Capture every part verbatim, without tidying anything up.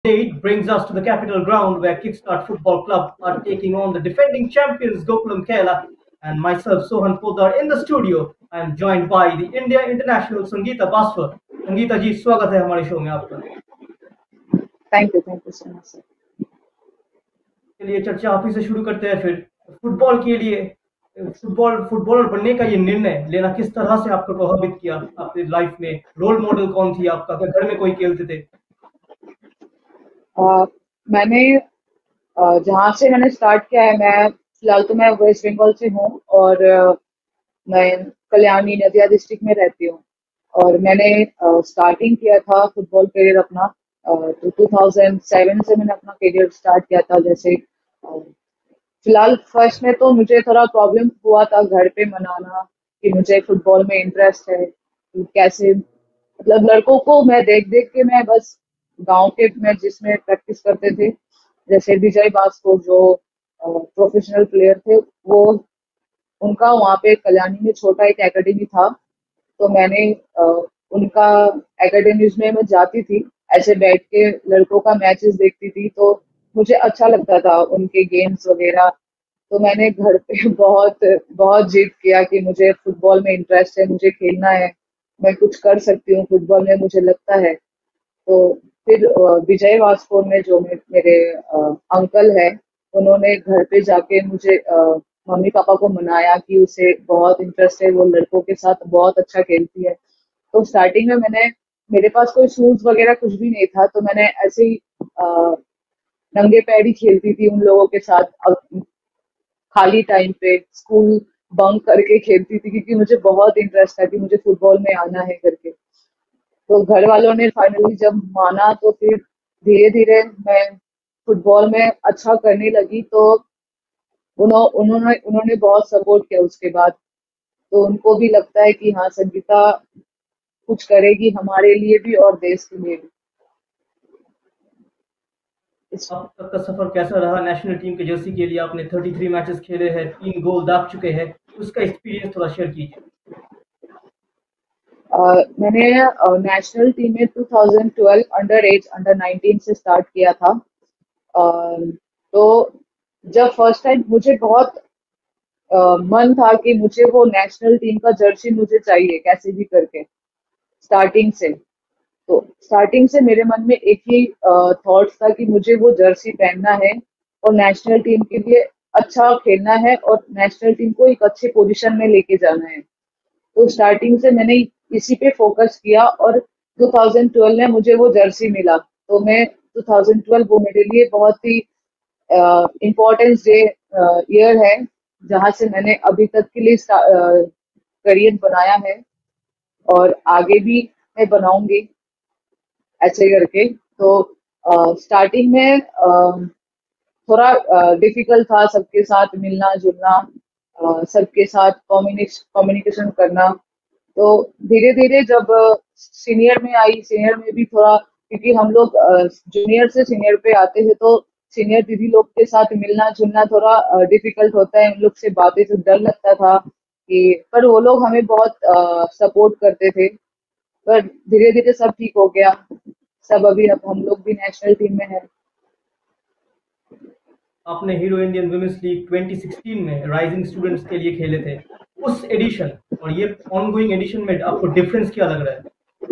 It brings us to the capital ground where Kickstart Football Club are taking on the defending champions Gokulam Kerala and myself Sohan Poddar in the studio. I am joined by the India International Sangeeta Baswar. Sangeeta जी स्वागत है हमारे show में आपका। Thank you thank you so much sir. चलिए चर्चा आप ही से शुरू करते हैं फिर। फुटबॉल के लिए फुटबॉल फुटबॉलर बनने का ये निर्णय लेना किस तरह से आपको प्रभावित किया आपकी लाइफ में? रोल मॉडल कौन थी आपका? क्या घर में कोई खेलते थे? आ, मैंने आ, जहाँ से मैंने स्टार्ट किया है, मैं फिलहाल तो मैं वेस्ट बंगाल से हूँ और आ, मैं कल्याणी नदिया डिस्ट्रिक्ट में रहती हूँ। और मैंने स्टार्टिंग किया था फुटबॉल करियर अपना आ, तो टू थाउज़ेंड सेवन से मैंने अपना करियर स्टार्ट किया था। जैसे आ, फिलहाल फर्स्ट में तो मुझे थोड़ा प्रॉब्लम हुआ था घर पे मनाना कि मुझे फुटबॉल में इंटरेस्ट है। कि कैसे मतलब लड़कों को मैं देख देख के मैं बस गांव के में जिसमें प्रैक्टिस करते थे, जैसे विजय भास्कर जो प्रोफेशनल प्लेयर थे, वो उनका वहाँ पे कल्याणी में छोटा एक एकेडमी था। तो मैंने अ, उनका एकेडमीज में मैं जाती थी, ऐसे बैठ के लड़कों का मैचेस देखती थी, तो मुझे अच्छा लगता था उनके गेम्स वगैरह। तो मैंने घर पे बहुत बहुत जिद किया कि मुझे फुटबॉल में इंटरेस्ट है, मुझे खेलना है, मैं कुछ कर सकती हूँ फुटबॉल में, मुझे लगता है। तो फिर अ, विजय वास्को में जो मे, मेरे अ, अंकल है, उन्होंने घर पे जाके मुझे अ, मम्मी पापा को मनाया कि उसे बहुत इंटरेस्ट है, वो लड़कों के साथ बहुत अच्छा खेलती है। तो स्टार्टिंग में मैंने मेरे पास कोई शूज वगैरह कुछ भी नहीं था, तो मैंने ऐसे ही अ, नंगे पैर ही खेलती थी उन लोगों के साथ। अब खाली टाइम पे स्कूल बंक करके खेलती थी क्योंकि मुझे बहुत इंटरेस्ट था कि मुझे फुटबॉल में आना है करके। तो घर वालों ने फाइनली जब माना, तो फिर धीरे धीरे मैं फुटबॉल में अच्छा करने लगी। तो उन्हों, उन्होंने उन्होंने बहुत सपोर्ट किया उसके बाद। तो उनको भी लगता है कि हाँ, संगीता कुछ करेगी हमारे लिए भी और देश के लिए भी। इस अब तक का सफर कैसा रहा? नेशनल टीम के जर्सी के लिए आपने तैंतीस मैचेस खेले हैं, तीन गोल दाग चुके हैं, उसका एक्सपीरियंस थोड़ा शेयर कीजिए। अ, मैंने नेशनल टीम में two thousand twelve under age under nineteen से स्टार्ट किया था। अ, तो जब फर्स्ट टाइम मुझे बहुत अ, मन था कि मुझे वो नेशनल टीम का जर्सी मुझे चाहिए कैसे भी करके, स्टार्टिंग से। तो स्टार्टिंग से मेरे मन में एक ही थॉट्स था कि मुझे वो जर्सी पहनना है और नेशनल टीम के लिए अच्छा खेलना है और नेशनल टीम को एक अच्छे पोजीशन में लेके जाना है। तो स्टार्टिंग से मैंने इसी पे फोकस किया और टू थाउज़ेंड ट्वेल्व में मुझे वो जर्सी मिला। तो मैं टू थाउज़ेंड ट्वेल्व वो मेरे लिए बहुत ही इम्पोर्टेंस डे ईयर है, जहाँ से मैंने अभी तक के लिए करियर बनाया है और आगे भी मैं बनाऊंगी ऐसे करके। तो स्टार्टिंग में अ, थोड़ा डिफिकल्ट था सबके साथ मिलना जुलना, अ, सबके साथ कम्युनिकेशन करना। तो धीरे धीरे जब सीनियर में आई, सीनियर में भी थोड़ा, क्योंकि हम लोग जूनियर से सीनियर पे आते हैं, तो सीनियर दीदी लोग के साथ मिलना जुलना थोड़ा डिफिकल्ट होता है, उन लोग से बातें से डर लगता था कि, पर वो लोग हमें बहुत सपोर्ट करते थे। पर धीरे धीरे सब ठीक हो गया, सब अभी अब हम लोग भी नेशनल टीम में है। आपने hero Indian women's league twenty sixteen में राइजिंग स्टूडेंट्स के लिए खेले थे। उस एडिशन और ये ऑनगोइंग एडिशन में आपको डिफरेंस क्या लग रहा है?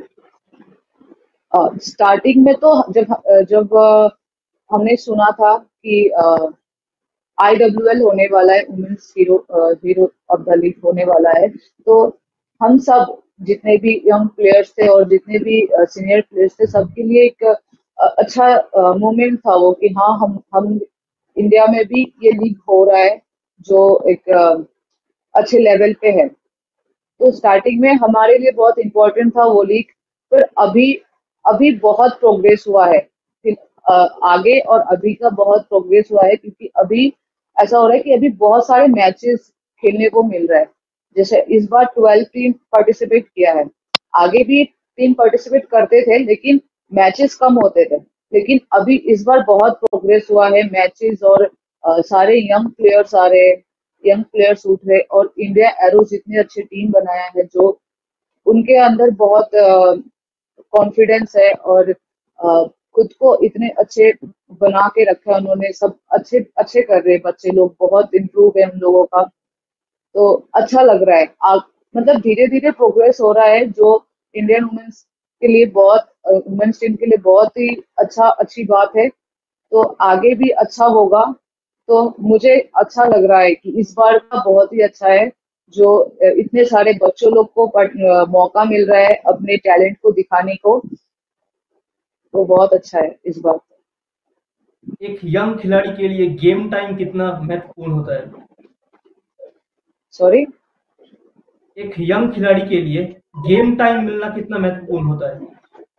स्टार्टिंग में तो जब जब अ, हमने सुना था कि आई डब्ल्यू एल होने वाला है, women's hero hero of the league होने वाला है, तो हम सब जितने भी यंग प्लेयर्स थे और जितने भी सीनियर प्लेयर्स थे, सबके लिए एक अ, अच्छा मोमेंट था वो कि हाँ, हम हम इंडिया में भी ये लीग हो रहा है जो एक अ, अच्छे लेवल पे है। तो स्टार्टिंग में हमारे लिए बहुत इम्पोर्टेंट था वो लीग। पर अभी अभी बहुत प्रोग्रेस हुआ है। फिर अ, आगे और अभी का बहुत प्रोग्रेस हुआ है, क्योंकि अभी ऐसा हो रहा है कि अभी बहुत सारे मैचेस खेलने को मिल रहा है। जैसे इस बार ट्वेल्व टीम पार्टिसिपेट किया है, आगे भी टीम पार्टिसिपेट करते थे लेकिन मैचेस कम होते थे। लेकिन अभी इस बार बहुत प्रोग्रेस हुआ है मैचेस, और अ, सारे यंग प्लेयर्स आ रहे हैं, यंग प्लेयर्स उठ रहे, और इंडिया एरोज इतनी अच्छी टीम बनाया है जो उनके अंदर बहुत कॉन्फिडेंस है और खुद को इतने अच्छे बना के रखा है उन्होंने, सब अच्छे अच्छे कर रहे हैं बच्चे लोग, बहुत इम्प्रूव है उन लोगों का। तो अच्छा लग रहा है। आ, मतलब धीरे धीरे प्रोग्रेस हो रहा है, जो इंडियन वुमेन्स के लिए बहुत, वुमेन्स टीम के लिए बहुत ही अच्छा अच्छी बात है। तो आगे भी अच्छा होगा। तो मुझे अच्छा लग रहा है कि इस बार का बहुत ही अच्छा है, जो अ, इतने सारे बच्चों लोग को पढ़- अ, मौका मिल रहा है अपने टैलेंट को दिखाने को। तो बहुत अच्छा है इस बार। एक यंग खिलाड़ी के लिए गेम टाइम कितना महत्वपूर्ण होता है? सॉरी। एक यंग खिलाड़ी के लिए गेम टाइम मिलना कितना महत्वपूर्ण होता है?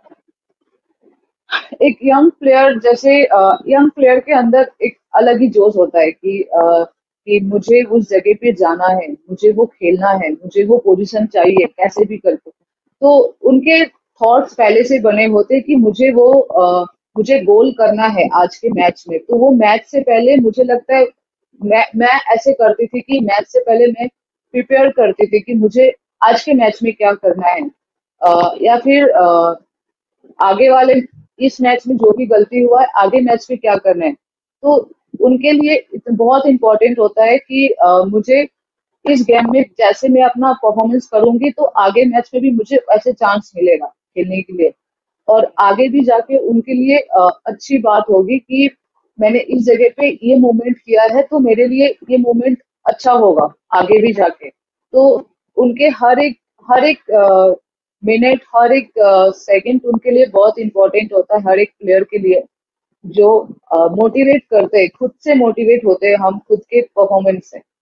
एक यंग प्लेयर जैसे, यंग प्लेयर के अंदर एक अलग ही जोश होता है कि अ, कि मुझे उस जगह पे जाना है, मुझे वो खेलना है, मुझे वो पोजीशन चाहिए कैसे भी करके। तो उनके थॉट्स पहले से बने होते हैं कि मुझे वो अ, मुझे गोल करना है आज के मैच में। तो वो मैच से पहले मुझे लगता है, मैं मैं ऐसे करती थी कि मैच से पहले मैं प्रिपेयर करती थी कि मुझे आज के मैच में क्या करना है। अ, या फिर अ, आगे वाले इस मैच में जो भी गलती हुआ है आगे मैच में क्या करना है। तो उनके लिए इत- बहुत इंपॉर्टेंट होता है कि अ, मुझे इस गेम में जैसे मैं अपना परफॉर्मेंस करूंगी तो आगे मैच में भी मुझे ऐसे चांस मिलेगा खेलने के लिए। और आगे भी जाके उनके लिए अ, अच्छी बात होगी कि मैंने इस जगह पे ये मूवमेंट किया है तो मेरे लिए ये मूवमेंट अच्छा होगा आगे भी जाके। तो उनके हर एक हर एक मिनट, हर एक सेकंड उनके लिए बहुत इंपॉर्टेंट होता है, हर एक प्लेयर के लिए, जो मोटिवेट करते हैं, खुद से मोटिवेट होते हैं हम खुद के परफॉर्मेंस से।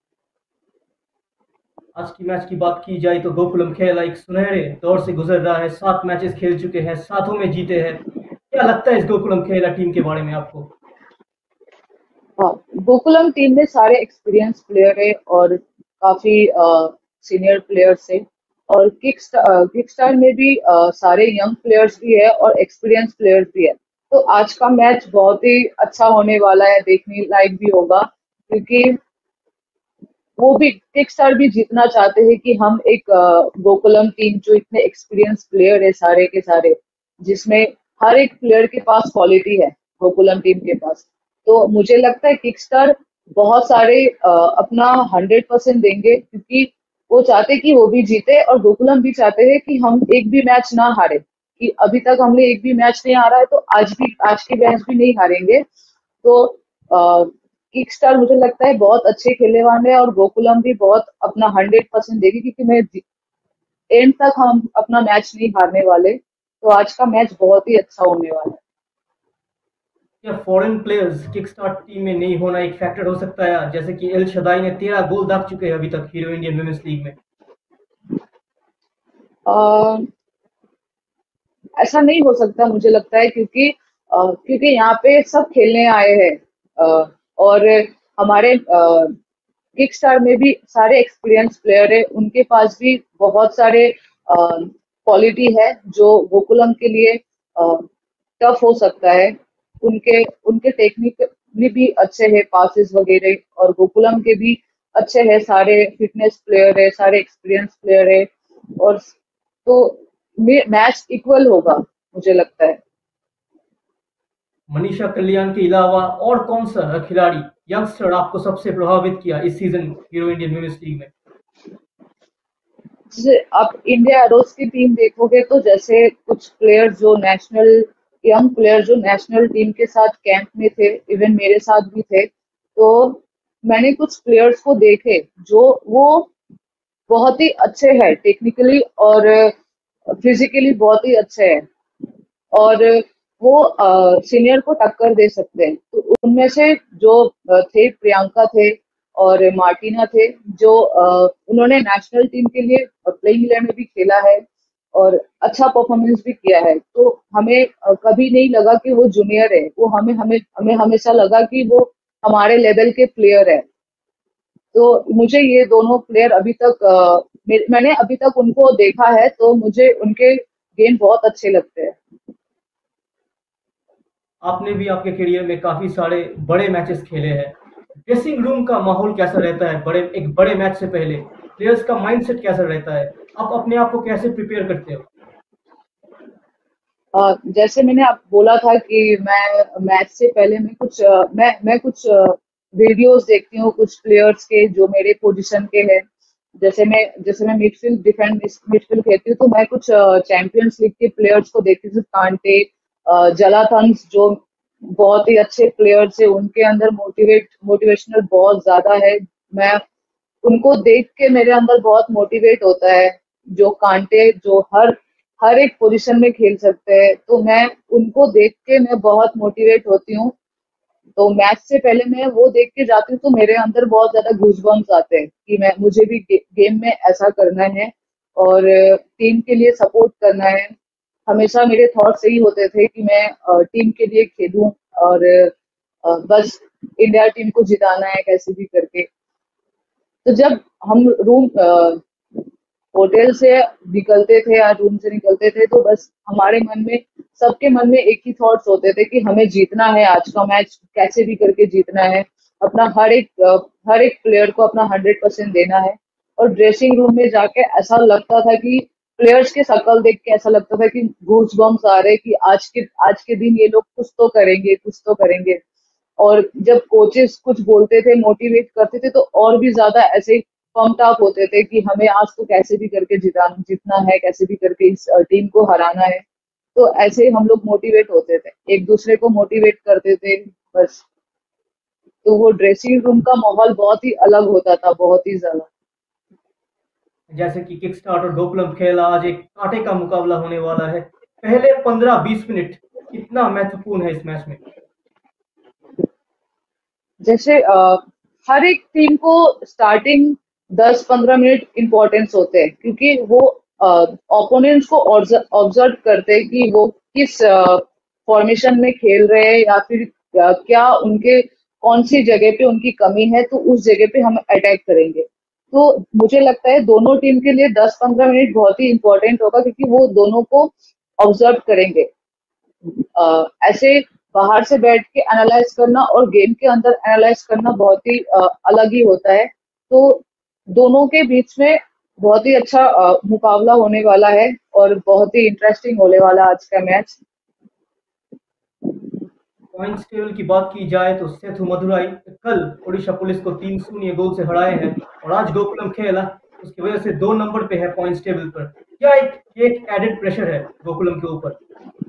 आज की मैच की बात की जाए तो गोकुलम खेला एक सुनहरे दौर से गुजर रहा है, सात मैचेस खेल चुके हैं, सातों में जीते हैं। क्या लगता है इस गोकुलम खेला टीम के बारे में आपको? हाँ, गोकुलम टीम में सारे एक्सपीरियंस प्लेयर है और काफी सीनियर प्लेयर्स है। और किक किक स्टार में भी अ, सारे यंग प्लेयर्स भी है और एक्सपीरियंस प्लेयर्स भी है। तो आज का मैच बहुत ही अच्छा होने वाला है, देखने लायक भी होगा, क्योंकि वो भी किक स्टार भी जीतना चाहते हैं कि हम एक अ, गोकुलम टीम जो इतने एक्सपीरियंस प्लेयर है सारे के सारे, जिसमें हर एक प्लेयर के पास क्वालिटी है गोकुलम टीम के पास। तो मुझे लगता है किकस्टार बहुत सारे अ, अपना हंड्रेड परसेंट देंगे, क्योंकि वो चाहते कि वो भी जीते और गोकुलम भी चाहते हैं कि हम एक भी मैच ना हारे। कि अभी तक हमने एक भी मैच नहीं हारा है तो आज भी आज के मैच भी नहीं हारेंगे। तो किक स्टार मुझे लगता है बहुत अच्छे खेलने वाले हैं और गोकुलम भी बहुत अपना हंड्रेड परसेंट देगी, क्योंकि मैं एंड तक हम अपना मैच नहीं हारने वाले। तो आज का मैच बहुत ही अच्छा होने वाला है। क्या foreign players kick start team में नहीं होना एक फैक्टर हो सकता है? जैसे कि एल शदाई ने तेरह गोल दाग चुके हैं अभी तक हीरो इंडियन वुमेन्स लीग में। अ, ऐसा नहीं हो सकता मुझे लगता है, क्योंकि अ, क्योंकि यहाँ पे सब खेलने आए हैं। अ, और हमारे किक स्टार में भी सारे एक्सपीरियंस प्लेयर है, उनके पास भी बहुत सारे क्वालिटी है जो गोकुलम के लिए टफ हो सकता है। उनके उनके टेक्निक भी अच्छे हैं, पासिस वगैरह, और गोकुलम के भी अच्छे हैं, सारे फिटनेस प्लेयर है, सारे एक्सपीरियंस प्लेयर है। और तो मैच इक्वल होगा मुझे लगता है। मनीषा कल्याण के अलावा और कौन सा खिलाड़ी यंगस्टर आपको सबसे प्रभावित किया इस season hero Indian women's league में? जैसे आप इंडिया एरोस की टीम देखोगे तो जैसे कुछ प्लेयर जो नेशनल, यंग प्लेयर जो नेशनल टीम के साथ कैंप में थे, इवन मेरे साथ भी थे। तो मैंने कुछ प्लेयर्स को देखे जो वो बहुत ही अच्छे हैं टेक्निकली और फिजिकली बहुत ही अच्छे हैं, और वो सीनियर को टक्कर दे सकते हैं। तो उनमें से जो अ, थे, प्रियंका थे और मार्टिना थे, जो अ, उन्होंने नेशनल टीम के लिए प्लेइंग इलेवन में भी खेला है और अच्छा परफॉर्मेंस भी किया है। तो हमें अ, कभी नहीं लगा कि वो जूनियर है, वो हमें हमें हमें हमेशा लगा कि वो हमारे लेवल के प्लेयर है। तो मुझे ये दोनों प्लेयर अभी तक अ, मे- मैंने अभी तक उनको देखा है, तो मुझे उनके गेम बहुत अच्छे लगते हैं। आपने भी आपके करियर में काफी सारे बड़े मैचेस खेले हैं। ड्रेसिंग रूम का माहौल कैसा रहता है बड़े एक बड़े मैच से पहले? प्लेयर्स का माइंडसेट कैसा रहता है? आप अपने आप को कैसे प्रिपेयर करते हो? अ, जैसे मैंने आप बोला था कि मैं मैच से पहले मैं कुछ अ, मैं मैं कुछ वीडियोस देखती हूँ कुछ प्लेयर्स के जो मेरे पोजीशन के हैं। जैसे मैं जैसे मैं मिडफील्ड डिफेंड मिडफील्ड खेलती हूँ तो मैं कुछ चैंपियंस लीग के प्लेयर्स को देखती हूँ, कांटे, अ, जलाथन्स जो बहुत ही अच्छे प्लेयर्स है, उनके अंदर मोटिवेट मोटिवेशनल बहुत ज्यादा है। मैं उनको देख के मेरे अंदर बहुत मोटिवेट होता है। जो कांटे जो हर हर एक पोजीशन में खेल सकते हैं, तो मैं उनको देख के मैं बहुत मोटिवेट होती हूँ। तो मैच से पहले मैं वो देख के जाती हूँ तो मेरे अंदर बहुत ज्यादा गूजबम्स आते हैं कि मैं मुझे भी गे, गेम में ऐसा करना है और टीम के लिए सपोर्ट करना है। हमेशा मेरे थॉट्स यही होते थे कि मैं टीम के लिए खेलूं और अ, बस इंडिया टीम को जिताना है कैसे भी करके। तो जब हम रूम होटल से निकलते थे या रूम से निकलते थे तो बस हमारे मन में सबके मन में एक ही थॉट्स होते थे कि हमें जीतना है, आज का मैच कैसे भी करके जीतना है। अपना हर एक अ, हर एक प्लेयर को अपना हंड्रेड परसेंट देना है। और ड्रेसिंग रूम में जाके ऐसा लगता था कि प्लेयर्स के शकल देख के ऐसा लगता था कि गूज बम्स आ रहे कि आज के आज के दिन ये लोग कुछ तो करेंगे, कुछ तो करेंगे। और जब कोचेस कुछ बोलते थे, मोटिवेट करते थे, तो और भी ज्यादा ऐसे पम्प्ड अप होते थे कि हमें आज तो कैसे भी करके जिता जीतना है, कैसे भी करके इस टीम को हराना है। तो ऐसे ही हम लोग मोटिवेट होते थे, एक दूसरे को मोटिवेट करते थे बस। तो वो ड्रेसिंग रूम का माहौल बहुत ही अलग होता था, बहुत ही ज्यादा। जैसे कि किक स्टार्ट और गोकुलम खेल आज एक कांटे का मुकाबला होने वाला है। पहले पंद्रह बीस मिनट कितना महत्वपूर्ण है इस मैच में? जैसे अ, हर एक टीम को स्टार्टिंग दस पंद्रह मिनट इम्पोर्टेंस होते हैं क्योंकि वो ओपोनेंट्स को ऑब्जर्व करते हैं कि वो किस फॉर्मेशन में खेल रहे हैं या फिर अ, क्या उनके कौन सी जगह पे उनकी कमी है, तो उस जगह पे हम अटैक करेंगे। तो मुझे लगता है दोनों टीम के लिए दस पंद्रह मिनट बहुत ही इम्पोर्टेंट होगा क्योंकि वो दोनों को ऑब्जर्व करेंगे। अ, ऐसे बाहर से बैठ के एनालाइज करना और गेम के अंदर एनालाइज करना बहुत ही अ, अलग ही होता है। तो दोनों के बीच में बहुत ही अच्छा अ, मुकाबला होने वाला है और बहुत ही इंटरेस्टिंग होने वाला है आज का मैच। पॉइंट्स टेबल की बात की जाए तो सेठू मदुराई कल ओडिशा पुलिस को तीन शून्य गोल से हराए हैं और आज गोकुलम खेला उसकी वजह से दो नंबर पे है पॉइंट्स टेबल पर। क्या एक एक एडेड प्रेशर है गोकुलम के ऊपर?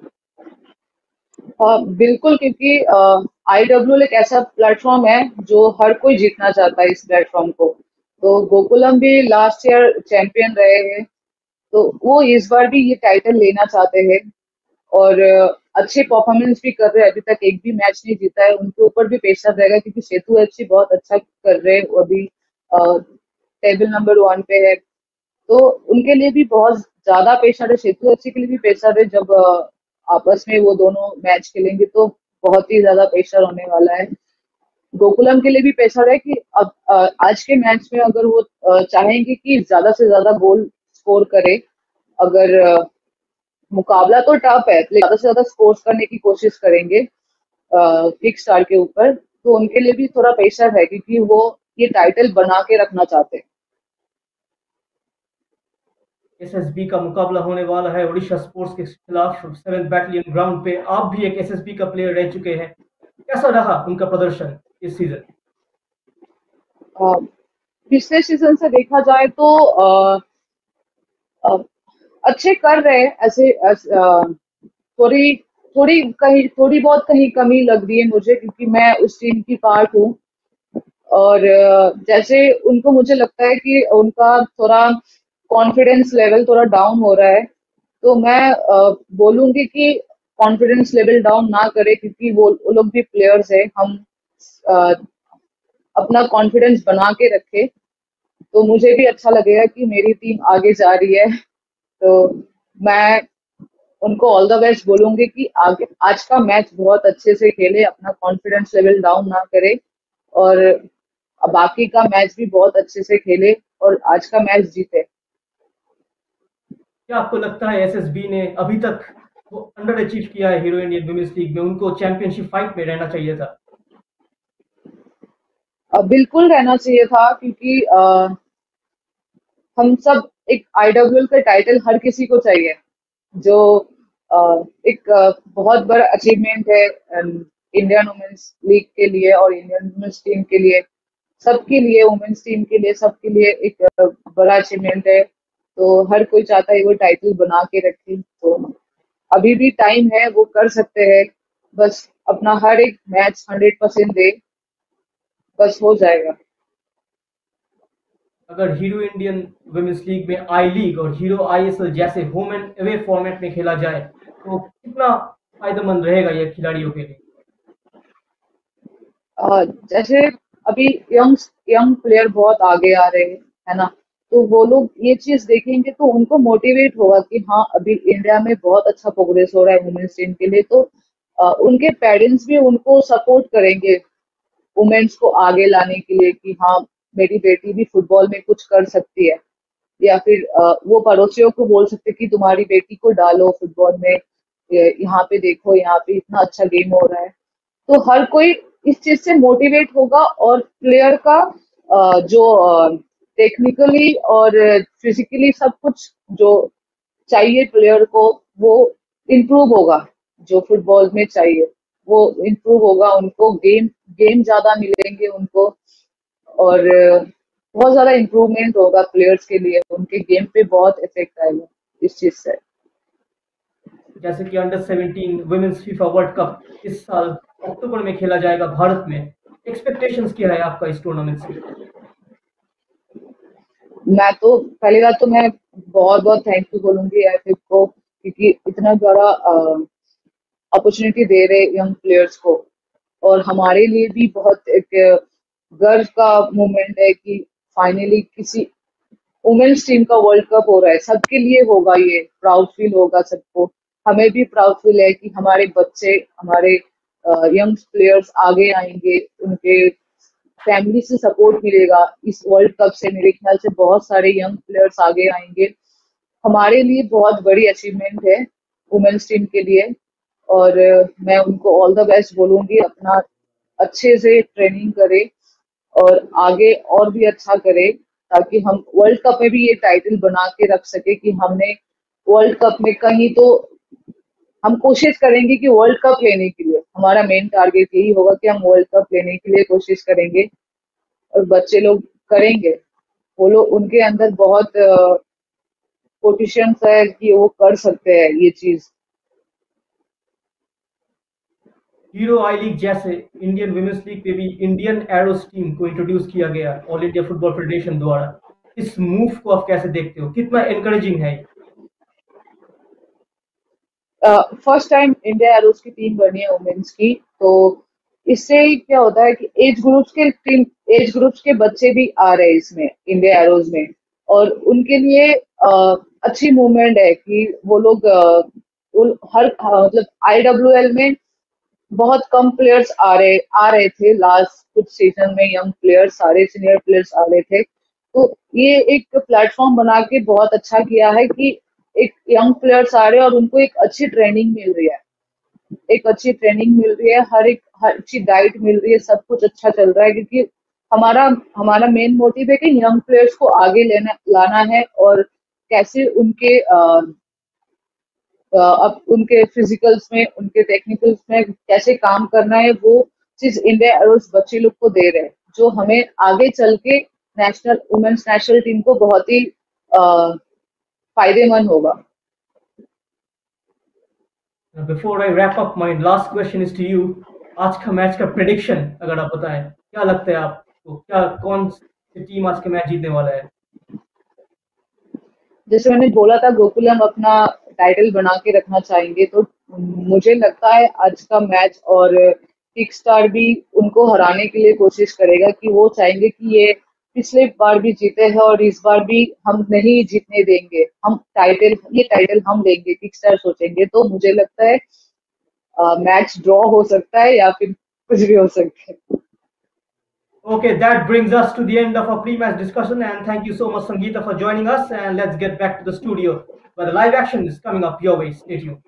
अ, बिल्कुल, क्योंकि आई डब्ल्यू एल एक ऐसा प्लेटफॉर्म है जो हर कोई जीतना चाहता है इस प्लेटफॉर्म को। तो गोकुलम भी लास्ट ईयर चैंपियन रहे हैं, तो वो इस बार भी ये टाइटल लेना चाहते हैं। और अ, अच्छे परफॉर्मेंस भी कर रहे हैं, अभी तक एक भी मैच नहीं जीता है, उनके ऊपर भी प्रेशर रहेगा क्योंकि सेतु एफसी बहुत अच्छा कर रहे हैं, वो अभी टेबल नंबर वन पे है। तो उनके लिए भी बहुत ज्यादा प्रेशर है, सेतु एफसी के लिए भी प्रेशर है। जब अ, आपस में वो दोनों मैच खेलेंगे तो बहुत ही ज्यादा प्रेशर होने वाला है। गोकुलम के लिए भी प्रेशर है कि अब अ, आज के मैच में अगर वो अ, चाहेंगे कि ज्यादा से ज्यादा गोल स्कोर करे। अगर अ, मुकाबला तो टफ है लेकिन ज्यादा से ज्यादा स्कोर करने की कोशिश करेंगे किक स्टार के ऊपर, तो उनके लिए भी थोड़ा प्रेशर है क्योंकि वो ये टाइटल बना के रखना चाहते हैं। एसएसबी का मुकाबला होने वाला है ओडिशा स्पोर्ट्स के खिलाफ सेवेंथ बैटलियन ग्राउंड पे। आप भी एक एसएसबी का प्लेयर रह चुके हैं, कैसा रहा उनका प्रदर्शन इस सीजन? अ, पिछले सीजन से देखा जाए तो अ, अ, अच्छे कर रहे हैं ऐसे ऐस- अ, थोड़ी थोड़ी कहीं थोड़ी बहुत कहीं कमी लग रही है मुझे क्योंकि मैं उस टीम की पार्ट हूँ। और अ, जैसे उनको मुझे लगता है कि उनका थोड़ा कॉन्फिडेंस लेवल थोड़ा डाउन हो रहा है। तो मैं अ, बोलूंगी कि कॉन्फिडेंस लेवल डाउन ना करे क्योंकि वो वो लोग भी प्लेयर्स है। हम अ, अपना कॉन्फिडेंस बना के रखे तो मुझे भी अच्छा लगेगा कि मेरी टीम आगे जा रही है। तो मैं उनको ऑल द बेस्ट बोलूंगी कि आगे आज का मैच बहुत अच्छे से खेले, अपना कॉन्फिडेंस लेवल डाउन ना करे और बाकी का मैच भी बहुत अच्छे से खेले और आज का मैच जीते। क्या आपको लगता है एसएसबी ने अभी तक वो अंडर अचीव किया है हीरो इंडियन वुमेन्स लीग में? उनको चैंपियनशिप फाइट में रहना चाहिए था। अब बिल्कुल रहना चाहिए था क्योंकि अ, हम सब एक आई डब्ल्यू एल का टाइटल हर किसी को चाहिए। जो अ, एक अ, बहुत बड़ा अचीवमेंट है इंडियन वुमेन्स लीग के लिए और इंडियन वुमेन्स टीम के लिए, सबके लिए, वुमेन्स टीम के लिए, सबके लिए एक अ, बड़ा अचीवमेंट है। तो हर कोई चाहता है वो टाइटल बना के रखे, तो अभी भी टाइम है, वो कर सकते हैं। बस अपना हर एक मैच हंड्रेड परसेंट दे, बस हो जाएगा। अगर हीरो इंडियन वुमेन्स लीग में आई लीग और हीरो आईएसएल जैसे होम एंड अवे फॉर्मेट में खेला जाए तो कितना फायदेमंद रहेगा ये खिलाड़ियों के लिए? अ, जैसे अभी यंग यंग प्लेयर बहुत आगे आ रहे हैं, है ना? तो वो लोग ये चीज देखेंगे तो उनको मोटिवेट होगा कि हाँ, अभी इंडिया में बहुत अच्छा प्रोग्रेस हो रहा है वुमेन्स टीम के लिए। तो अ, उनके पेरेंट्स भी उनको सपोर्ट करेंगे वुमेन्स को आगे लाने के लिए कि हाँ, मेरी बेटी भी फुटबॉल में कुछ कर सकती है। या फिर अ, वो पड़ोसियों को बोल सकते कि तुम्हारी बेटी को डालो फुटबॉल में, ये- यहाँ पे देखो, यहाँ पे इतना अच्छा गेम हो रहा है। तो हर कोई इस चीज से मोटिवेट होगा और प्लेयर का अ, जो टेक्निकली और फिजिकली सब कुछ जो चाहिए प्लेयर को, वो इम्प्रूव होगा। जो फुटबॉल में चाहिए वो इम्प्रूव होगा, उनको गेम गेम ज्यादा मिलेंगे उनको। और अ, बहुत ज्यादा इम्प्रूवमेंट होगा प्लेयर्स के लिए, उनके गेम पे बहुत इफेक्ट आएगा इस चीज से। जैसे कि under seventeen women's FIFA world cup इस साल अक्टूबर में खेला जाएगा भारत में। एक्सपेक्टेशंस क्या है आपका इस टूर्नामेंट से? मैं तो पहली बात तो मैं बहुत बहुत थैंक यू बोलूंगी एफिक को, क्योंकि इतना बड़ा अपॉर्चुनिटी दे रहे यंग प्लेयर्स को। और हमारे लिए भी बहुत एक अ, गर्व का मोमेंट है कि फाइनली किसी वुमेन्स टीम का वर्ल्ड कप हो रहा है। सबके लिए होगा, ये प्राउड फील होगा सबको। हमें भी प्राउड फील है कि हमारे बच्चे, हमारे यंग प्लेयर्स आगे आएंगे, उनके फैमिली से सपोर्ट मिलेगा इस वर्ल्ड कप से। मेरे ख्याल से बहुत सारे यंग प्लेयर्स आगे आएंगे। हमारे लिए बहुत बड़ी अचीवमेंट है वुमेन्स टीम के लिए। और अ, मैं उनको ऑल द बेस्ट बोलूंगी, अपना अच्छे से ट्रेनिंग करे और आगे और भी अच्छा करे, ताकि हम वर्ल्ड कप में भी ये टाइटल बना के रख सके कि हमने वर्ल्ड कप में कहीं तो, हम कोशिश करेंगे कि वर्ल्ड कप लेने के लिए हमारा मेन टारगेट यही होगा कि हम वर्ल्ड कप लेने के लिए कोशिश करेंगे। और बच्चे लोग करेंगे, वो लोग, उनके अंदर बहुत पोटेंशियल है कि वो कर सकते हैं ये चीज। हीरो आई लीग जैसे इंडियन वुमेन्स लीग पे भी इंडियन एरोस टीम को इंट्रोड्यूस किया गया ऑल इंडिया फुटबॉल फेडरेशन द्वारा। इस मूव को आप कैसे देखते हो, कितना एनकरेजिंग है? फर्स्ट टाइम इंडिया एरोस की टीम बनी है वुमेन्स की, तो इससे क्या होता है कि एज ग्रुप्स के टीम, एज ग्रुप्स के बच्चे भी आ रहे हैं इसमें इंडिया एरोस में। और उनके लिए अ, अच्छी मूवमेंट है कि वो लोग अ, उन- हर अ, मतलब आईडब्ल्यूएल में बहुत कम प्लेयर्स आ रहे आ रहे थे लास्ट कुछ सीजन में। यंग प्लेयर्स, सारे सीनियर प्लेयर्स आ रहे थे। तो ये एक प्लेटफॉर्म बना के बहुत अच्छा किया है कि एक यंग प्लेयर्स आ रहे हैं और उनको एक अच्छी ट्रेनिंग मिल रही है। एक अच्छी ट्रेनिंग मिल रही है, हर एक हर अच्छी डाइट मिल रही है, सब कुछ अच्छा चल रहा है। क्योंकि हमारा हमारा मेन मोटिव है कि यंग प्लेयर्स को आगे लेना लाना है, और कैसे उनके अ, अ, अब उनके फिजिकल्स में, उनके टेक्निकल्स में कैसे काम करना है, वो चीज इंडिया एरोस बच्चे लोग को दे रहे हैं, जो हमें आगे चल के नेशनल वुमेन्स नेशनल टीम को बहुत ही अ, फायदेमंद होगा। Before I wrap up, my last question is to you. आज का मैच का प्रेडिक्शन अगर आप बताएं, क्या लगता है आपको, क्या कौन सी टीम आज का मैच जीतने वाला है? जैसे मैंने बोला था, गोकुलम अपना टाइटल बना के रखना चाहेंगे, तो मुझे लगता है आज का मैच, और किक स्टार भी उनको हराने के लिए कोशिश करेगा कि वो चाहेंगे कि ये पिछले बार भी जीते हैं और इस बार भी हम नहीं जीतने देंगे, हम टाइटल, ये टाइटल हम लेंगे, किक स्टार सोचेंगे। तो मुझे लगता है मैच ड्रॉ हो सकता है या फिर कुछ भी हो सकता है। Okay, that brings us to the end of our pre-match discussion, and thank you so much, Sangeeta, for joining us. And let's get back to the studio where the live action is coming up your way. Stay tuned.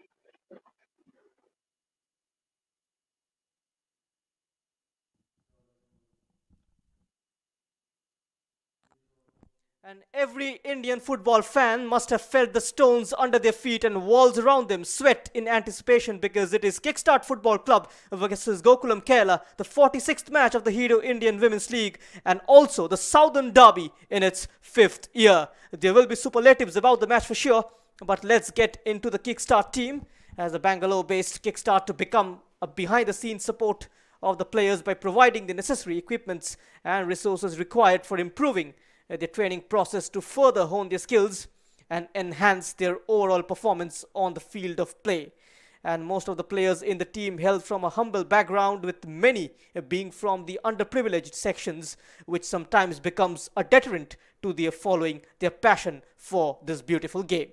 And every Indian football fan must have felt the stones under their feet and walls around them sweat in anticipation, because it is Kickstart Football Club versus Gokulam Kerala, the forty-sixth match of the Hero Indian Women's League, and also the Southern Derby in its fifth year. There will be superlatives about the match for sure, but let's get into the Kickstart team, as a Bangalore-based Kickstart to become a behind-the-scenes support of the players by providing the necessary equipments and resources required for improving their training process to further hone their skills and enhance their overall performance on the field of play. And most of the players in the team hail from a humble background, with many being from the underprivileged sections, which sometimes becomes a deterrent to their following their passion for this beautiful game.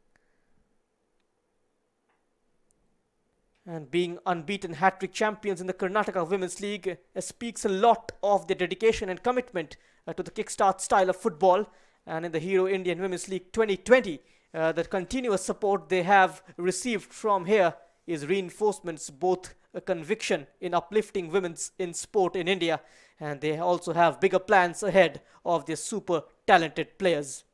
And being unbeaten hat-trick champions in the Karnataka Women's League uh, speaks a lot of their dedication and commitment uh, to the Kickstart style of football. And in the Hero Indian Women's League twenty twenty, uh, the continuous support they have received from here is reinforcements both a conviction in uplifting women's in sport in India, and they also have bigger plans ahead of their super talented players.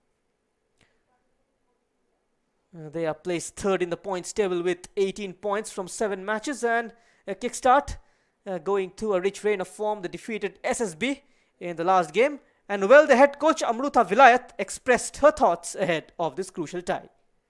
Uh, they are placed third in the points table with eighteen points from seven matches, and uh, Kickstart uh, going through a rich reign of form. They defeated S S B in the last game, and well, the head coach Amruta Vilayat expressed her thoughts ahead of this crucial tie.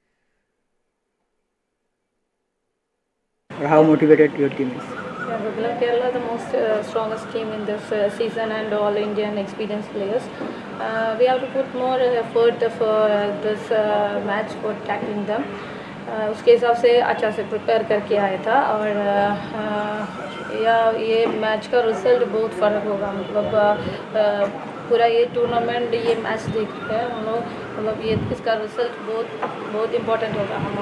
How motivated your team is? Yeah, Gokulam Kerala, the most uh, strongest team in this uh, season, and all Indian experienced players. Uh, we have to put more effort for uh, this uh, match for tackling them. Uh, उसके हिसाब से अच्छा से prepare करके आया था, और uh, uh, या ये मैच का रिजल्ट बहुत फ़र्क होगा. मतलब uh, पूरा ये टूर्नामेंट ये मैच देख रहे हैं हम लोग, मतलब ये इसका रिजल्ट बहुत बहुत इम्पोर्टेंट होगा हमारा.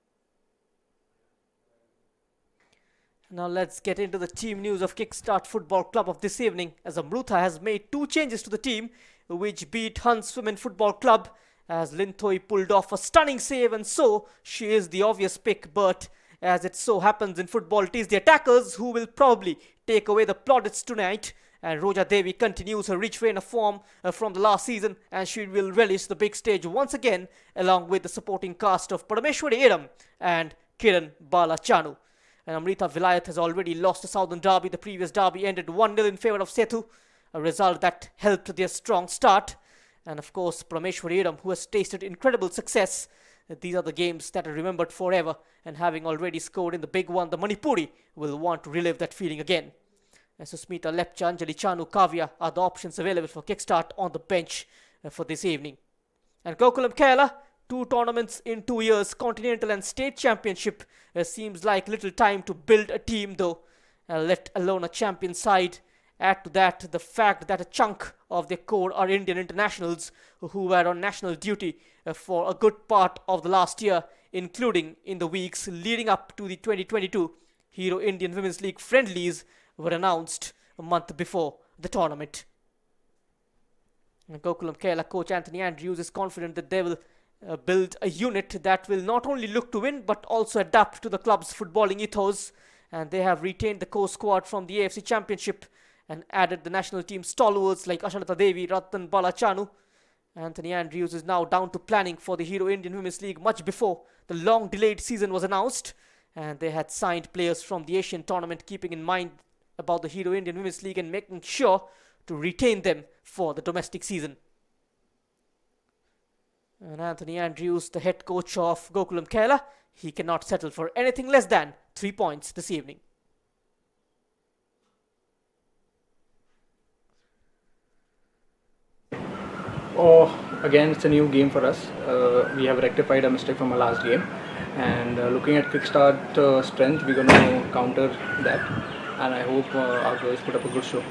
Now let's get into the team news of Kickstart Football Club of this evening, as Amruta has made two changes to the team, which beat Hunts Women Football Club, as Linthoi pulled off a stunning save, and so she is the obvious pick. But as it so happens in football, it is the attackers who will probably take away the plaudits tonight. And Roja Devi continues her rich reign of form uh, from the last season, and she will relish the big stage once again, along with the supporting cast of Parameshwari Idam and Kiran Balachanu. And Amrita Vilayat has already lost the Southern Derby. The previous derby ended one nil in favour of Setu, a result that helped their strong start. And of course, Parameshwari Idam, who has tasted incredible success. These are the games that are remembered forever, and having already scored in the big one, the Manipuri will want to relive that feeling again. And Susmita Lepcha, Anjali Chanu, Kavya are the options available for Kickstart on the bench uh, for this evening. And Gokulam Kerala, two tournaments in two years, continental and state championship, uh, seems like little time to build a team though, uh, let alone a champion side. Add to that the fact that a chunk of their core are Indian internationals who were on national duty uh, for a good part of the last year, including in the weeks leading up to the twenty twenty-two Hero Indian Women's League friendlies were announced a month before the tournament. And Gokulam Kerala coach Anthony Andrews is confident that they will Uh, build a unit that will not only look to win but also adapt to the club's footballing ethos, and they have retained the core squad from the A F C Championship and added the national team stalwarts like Ashanata Devi, Ratan Balachanu. Anthony Andrews is now down to planning for the Hero Indian Women's League much before the long delayed season was announced, and they had signed players from the Asian tournament, keeping in mind about the Hero Indian Women's League and making sure to retain them for the domestic season. And Anthony Andrews, the head coach of Gokulam Kerala, he cannot settle for anything less than three points this evening. Oh, again, it's a new game for us. Uh, we have rectified a mistake from our last game, and uh, looking at Kickstart uh, strength, we're going to counter that, and I hope uh, our girls put up a good show.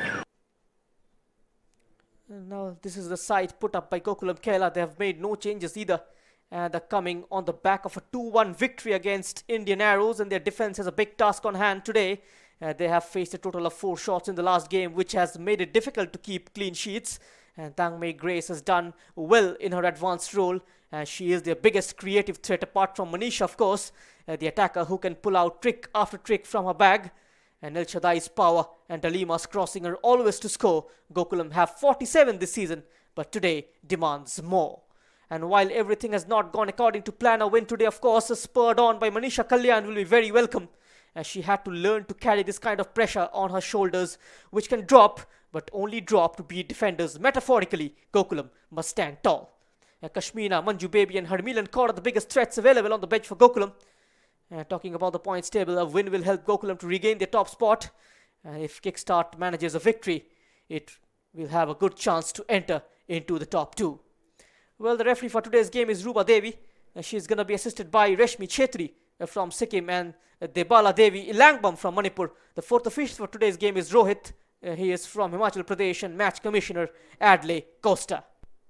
Now, this is the side put up by Gokulam Kerala. They have made no changes either, and they're coming on the back of a two one victory against Indian Arrows, and their defense has a big task on hand today. Uh, they have faced a total of four shots in the last game, which has made it difficult to keep clean sheets. And Tangmei Grace has done well in her advanced role, and she is their biggest creative threat, apart from Manisha, of course, uh, the attacker who can pull out trick after trick from her bag. And El Shaddai's power and Dalima's crossing are always to score. Gokulam have forty-seven this season, but today demands more. And while everything has not gone according to plan, a win today, of course, spurred on by Manisha Kalyan, will be very welcome, as she had to learn to carry this kind of pressure on her shoulders, which can drop, but only drop to beat defenders. Metaphorically, Gokulam must stand tall. And Kashmina, Manju Baby and Harmilan Kaur are the biggest threats available on the bench for Gokulam. And talking about the points table, a win will help Gokulam to regain their top spot. And if Kickstart manages a victory, it will have a good chance to enter into the top two. Well, the referee for today's game is Ruba Devi. Uh, she is going to be assisted by Reshmi Chetri uh, from Sikkim and uh, Debala Devi Ilangbam from Manipur. The fourth official for today's game is Rohit. Uh, he is from Himachal Pradesh, and match commissioner Adley Costa.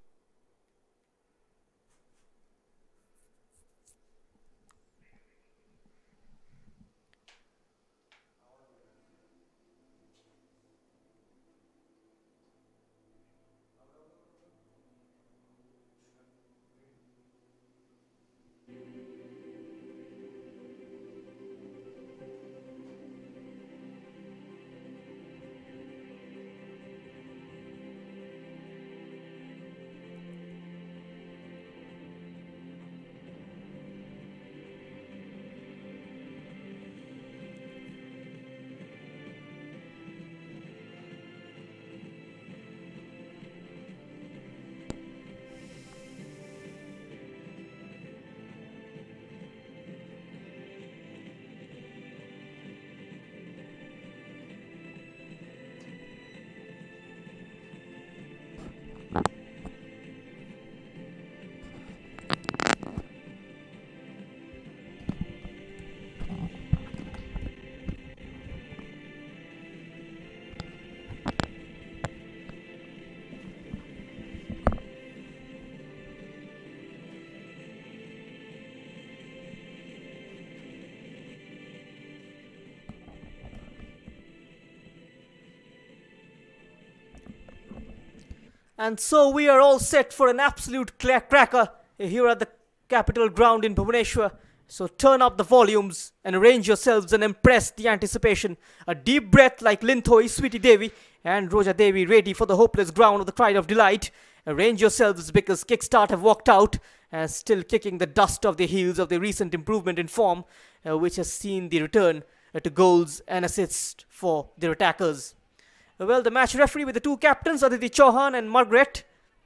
And so we are all set for an absolute cracker here at the Capital Ground in Bhubaneswar. So turn up the volumes and arrange yourselves and impress the anticipation. A deep breath like Linthoi, Sweetie Devi and Roja Devi ready for the hopeless ground of the Cry of Delight. Arrange yourselves because Kickstart have walked out and still kicking the dust off the heels of the recent improvement in form, uh, which has seen the return uh, to goals and assists for their attackers. Well, the match referee with the two captains, Aditi Chauhan and Margaret.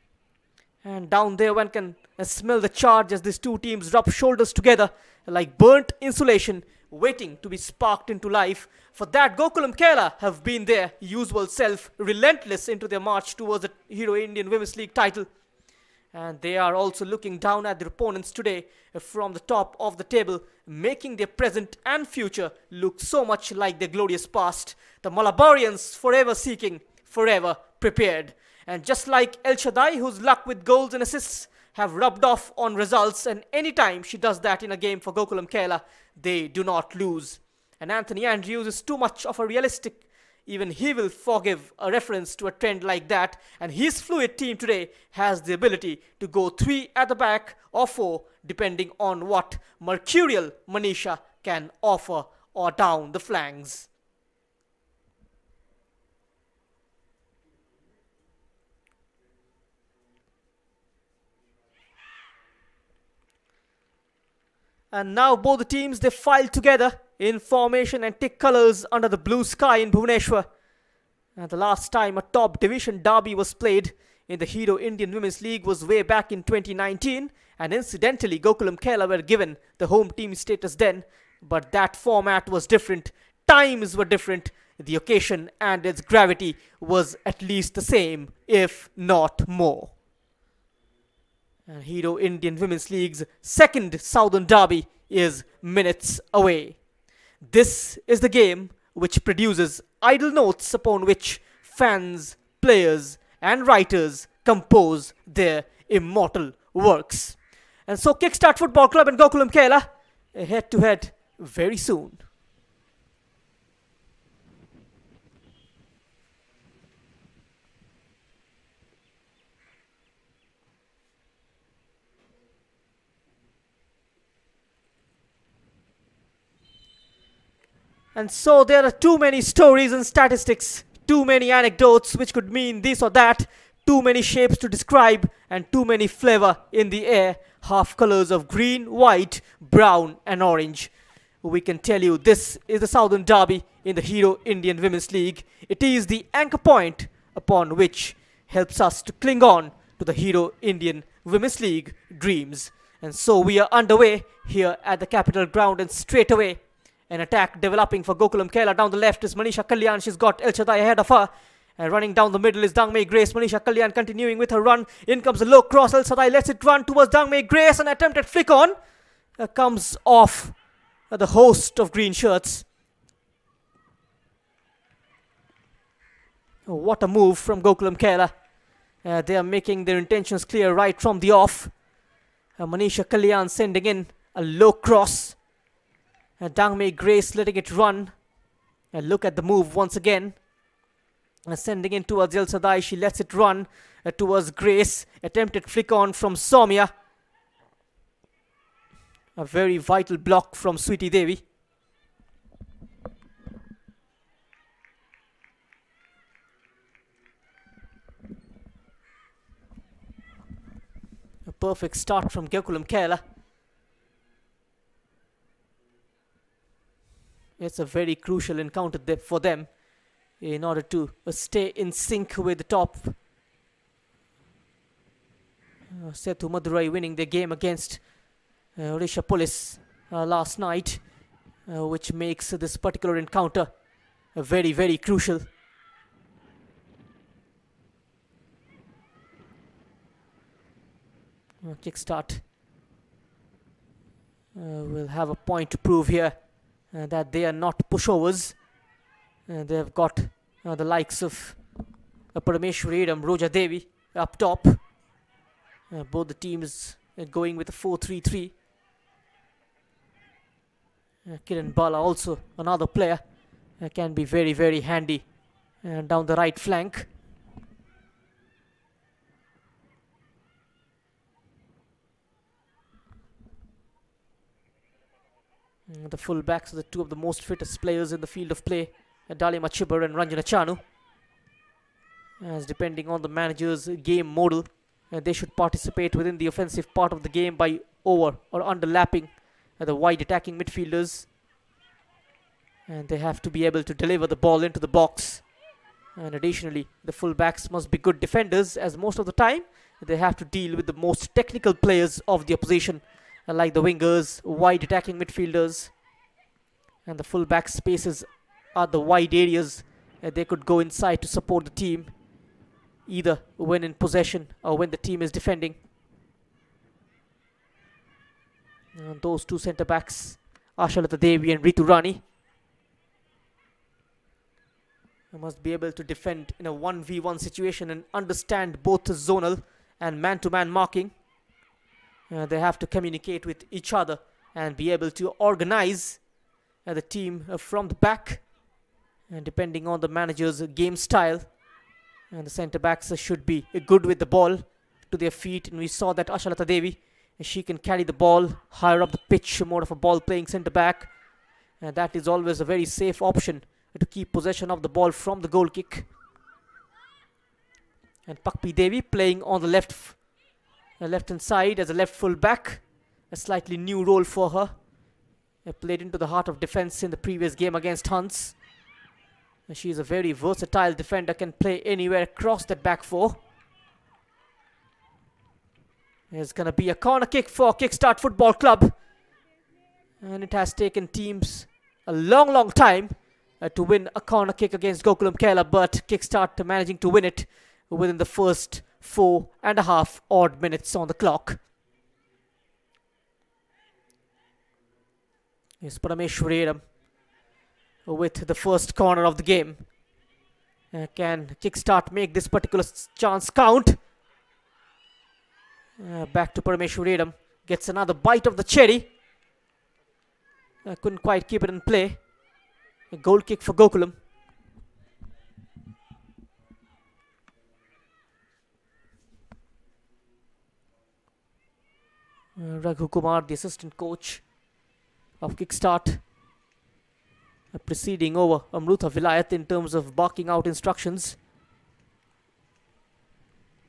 And down there one can uh, smell the charge as these two teams rub shoulders together like burnt insulation, waiting to be sparked into life. For that, Gokulam Kerala have been their usual self, relentless into their march towards the Hero Indian Women's League title. And they are also looking down at their opponents today from the top of the table, making their present and future look so much like their glorious past. The Malabarians forever seeking, forever prepared. And just like El Shaddai, whose luck with goals and assists have rubbed off on results, and anytime she does that in a game for Gokulam Kerala, they do not lose. And Anthony Andrews is too much of a realistic. Even he will forgive a reference to a trend like that, and his fluid team today has the ability to go three at the back or four, depending on what mercurial Manisha can offer or down the flanks. And now both the teams, they file together in formation and take colours under the blue sky in Bhubaneswar. And the last time a top division derby was played in the Hero Indian Women's League was way back in twenty nineteen. And incidentally, Gokulam Kerala were given the home team status then. But that format was different. Times were different. The occasion and its gravity was at least the same, if not more. And Hero Indian Women's League's second Southern Derby is minutes away. This is the game which produces idle notes upon which fans, players and writers compose their immortal works. And so Kickstart Football Club and Gokulam Kerala head to head very soon. And so there are too many stories and statistics, too many anecdotes which could mean this or that. Too many shapes to describe and too many flavor in the air. Half colors of green, white, brown and orange. We can tell you this is the Southern Derby in the Hero Indian Women's League. It is the anchor point upon which helps us to cling on to the Hero Indian Women's League dreams. And so we are underway here at the Capital Ground, and straight away an attack developing for Gokulam Kerala. Down the left is Manisha Kalyan. She's got El Shaddai ahead of her. And running down the middle is Dangmei Grace. Manisha Kalyan continuing with her run. In comes a low cross. El Shaddai lets it run towards Dangmei Grace. An attempted flick on uh, comes off uh, the host of green shirts. Oh, what a move from Gokulam Kerala. Uh, they are making their intentions clear right from the off. Uh, Manisha Kalyan sending in a low cross. Uh, Dangmei Grace letting it run. Uh, look at the move once again. Uh, sending in towards El Shaddai. She lets it run uh, towards Grace. Attempted flick on from Soumya. A very vital block from Sweetie Devi. A perfect start from Gokulam Kerala. It's a very crucial encounter there for them in order to uh, stay in sync with the top. Uh, Sethu Madurai winning their game against uh, Odisha Police uh, last night, uh, which makes uh, this particular encounter uh, very, very crucial. Uh, Kickstart uh, will have a point to prove here uh, that they are not pushovers. Uh, they have got uh, the likes of uh, Parameshwari Edam, Roja Devi up top. Uh, both the teams uh, going with a four three three. Uh, Kiran Bala also another player uh, can be very, very handy uh, down the right flank. Uh, the full backs are the two of the most fittest players in the field of play, uh, Dalima Chibber and Ranjana Chanu. As depending on the manager's game model, uh, they should participate within the offensive part of the game by over or underlapping uh, the wide attacking midfielders. And they have to be able to deliver the ball into the box. And additionally, the full backs must be good defenders, as most of the time they have to deal with the most technical players of the opposition, uh, like the wingers, wide attacking midfielders. And the full back spaces are the wide areas uh, they could go inside to support the team, either when in possession or when the team is defending. And those two centre backs, Ashalata Devi and Ritu Rani, must be able to defend in a one v one situation and understand both the zonal and man-to-man marking. Uh, they have to communicate with each other and be able to organize uh, the team uh, from the back, and depending on the manager's game style. And the centre backs uh, should be uh, good with the ball to their feet, and we saw that Ashalata Devi, uh, she can carry the ball higher up the pitch, more of a ball playing centre back, and that is always a very safe option to keep possession of the ball from the goal kick. And Pakpi Devi playing on the left uh, left hand side as a left full back, a slightly new role for her. Uh, played into the heart of defense in the previous game against Hunts. Uh, she is a very versatile defender, can play anywhere across that back four. There's gonna be a corner kick for Kickstart Football Club, and it has taken teams a long long time Uh, to win a corner kick against Gokulam Kerala, but Kickstart managing to win it within the first four and a half odd minutes on the clock. Here's Parameshwari Edam with the first corner of the game. Uh, can Kickstart make this particular chance count? Uh, back to Parameshwari Edam, gets another bite of the cherry. Uh, couldn't quite keep it in play. A goal kick for Gokulam. Uh, Raghu Kumar, the assistant coach of Kickstart, uh, proceeding over Amruta Vilayat in terms of barking out instructions.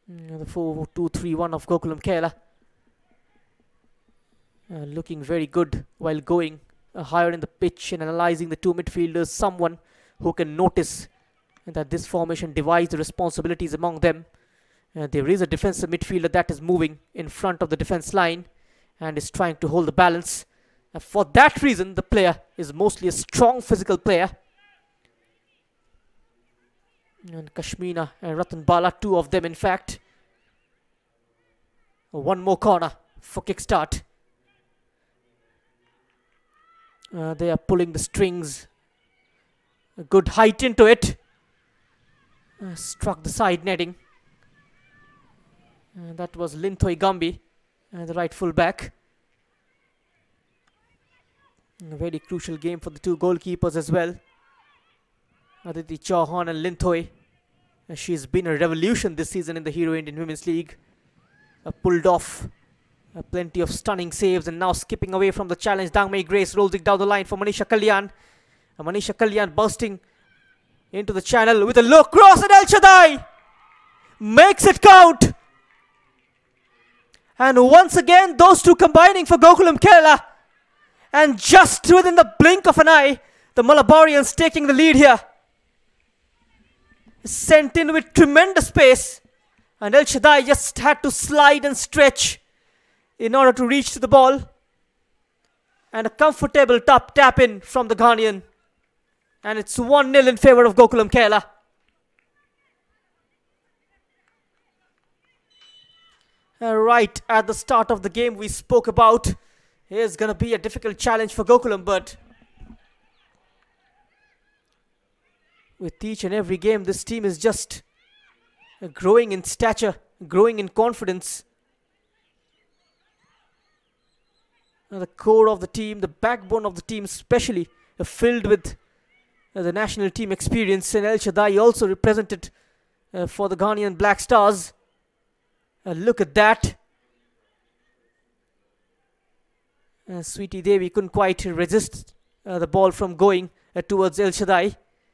Mm, the four two three one of Gokulam Kerala. Uh, looking very good while going uh, higher in the pitch and analysing the two midfielders. Someone who can notice that this formation divides the responsibilities among them. Uh, there is a defensive midfielder that is moving in front of the defence line and is trying to hold the balance. Uh, for that reason, the player is mostly a strong physical player. And Kashmina and Ratan Bala, two of them in fact. Uh, one more corner for kickstart. Uh, they are pulling the strings. A good height into it. Uh, struck the side netting. Uh, that was Linthoi Gambi, uh, the right full back. A very crucial game for the two goalkeepers as well. Aditi Chauhan and Linthoi. Uh, she's been a revolution this season in the Hero Indian Women's League. Uh, pulled off uh, plenty of stunning saves, and now skipping away from the challenge. Dangmei Grace rolls it down the line for Manisha Kalyan. Uh, Manisha Kalyan bursting into the channel with a low cross, and El Shaddai makes it count. And once again, those two combining for Gokulam Kerala. And just within the blink of an eye, the Malabarians taking the lead here. Sent in with tremendous pace. And El Shaddai just had to slide and stretch in order to reach to the ball. And a comfortable top tap in from the Ghanaian. And it's one nil in favour of Gokulam Kerala. Uh, right at the start of the game we spoke about, here's going to be a difficult challenge for Gokulam, but with each and every game this team is just uh, growing in stature, growing in confidence. Uh, the core of the team, the backbone of the team especially, uh, filled with uh, the national team experience, and El Shaddai also represented uh, for the Ghanaian Black Stars. Uh, look at that. Uh, Sweetie Devi couldn't quite resist uh, the ball from going uh, towards El Shaddai.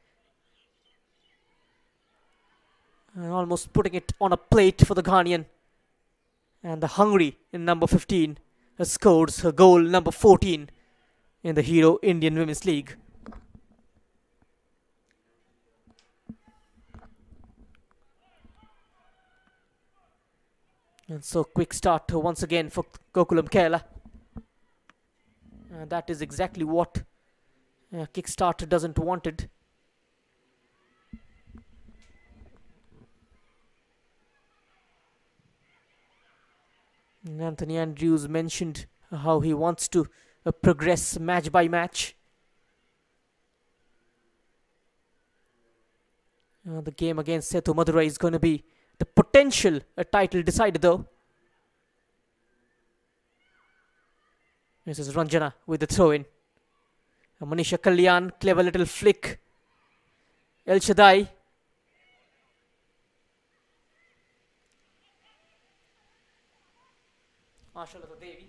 And almost putting it on a plate for the Ghanaian. And the hungry in number fifteen uh, scores her goal number fourteen in the Hero Indian Women's League. And so quick start once again for Gokulam Kerala. Uh, that is exactly what uh, Kickstarter doesn't want it. And Anthony Andrews mentioned how he wants to uh, progress match by match. Uh, the game against Sethu Madurai is going to be the potential a title decider though. This is Ranjana with the throw in. Manisha Kalyan, clever little flick. El Shaddai. Ashalata Devi.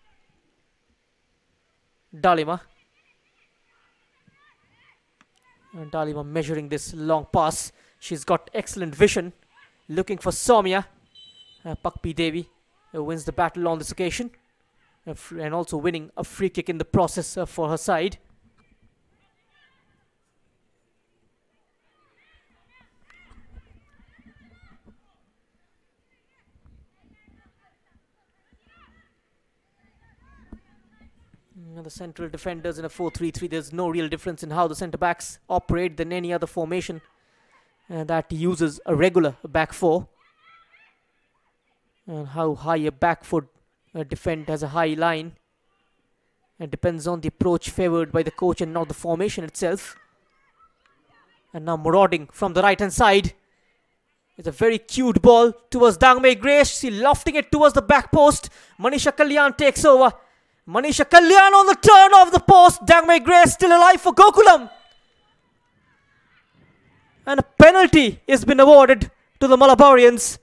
Dalima. And Dalima measuring this long pass. She's got excellent vision. Looking for Soumya. Uh, Pakpi Devi uh, wins the battle on this occasion. Uh, and also winning a free kick in the process uh, for her side. The central defenders in a four three three, there's no real difference in how the centre backs operate than any other formation uh, that uses a regular back four. And how high a back foot uh, defend has a high line. It depends on the approach favoured by the coach and not the formation itself. And now marauding from the right hand side. It's a very cute ball towards Dangmei Grace. She lofting it towards the back post. Manisha Kalyan takes over. Manisha Kalyan on the turn of the post. Dangmei Grace still alive for Gokulam. And a penalty has been awarded to the Malabarians.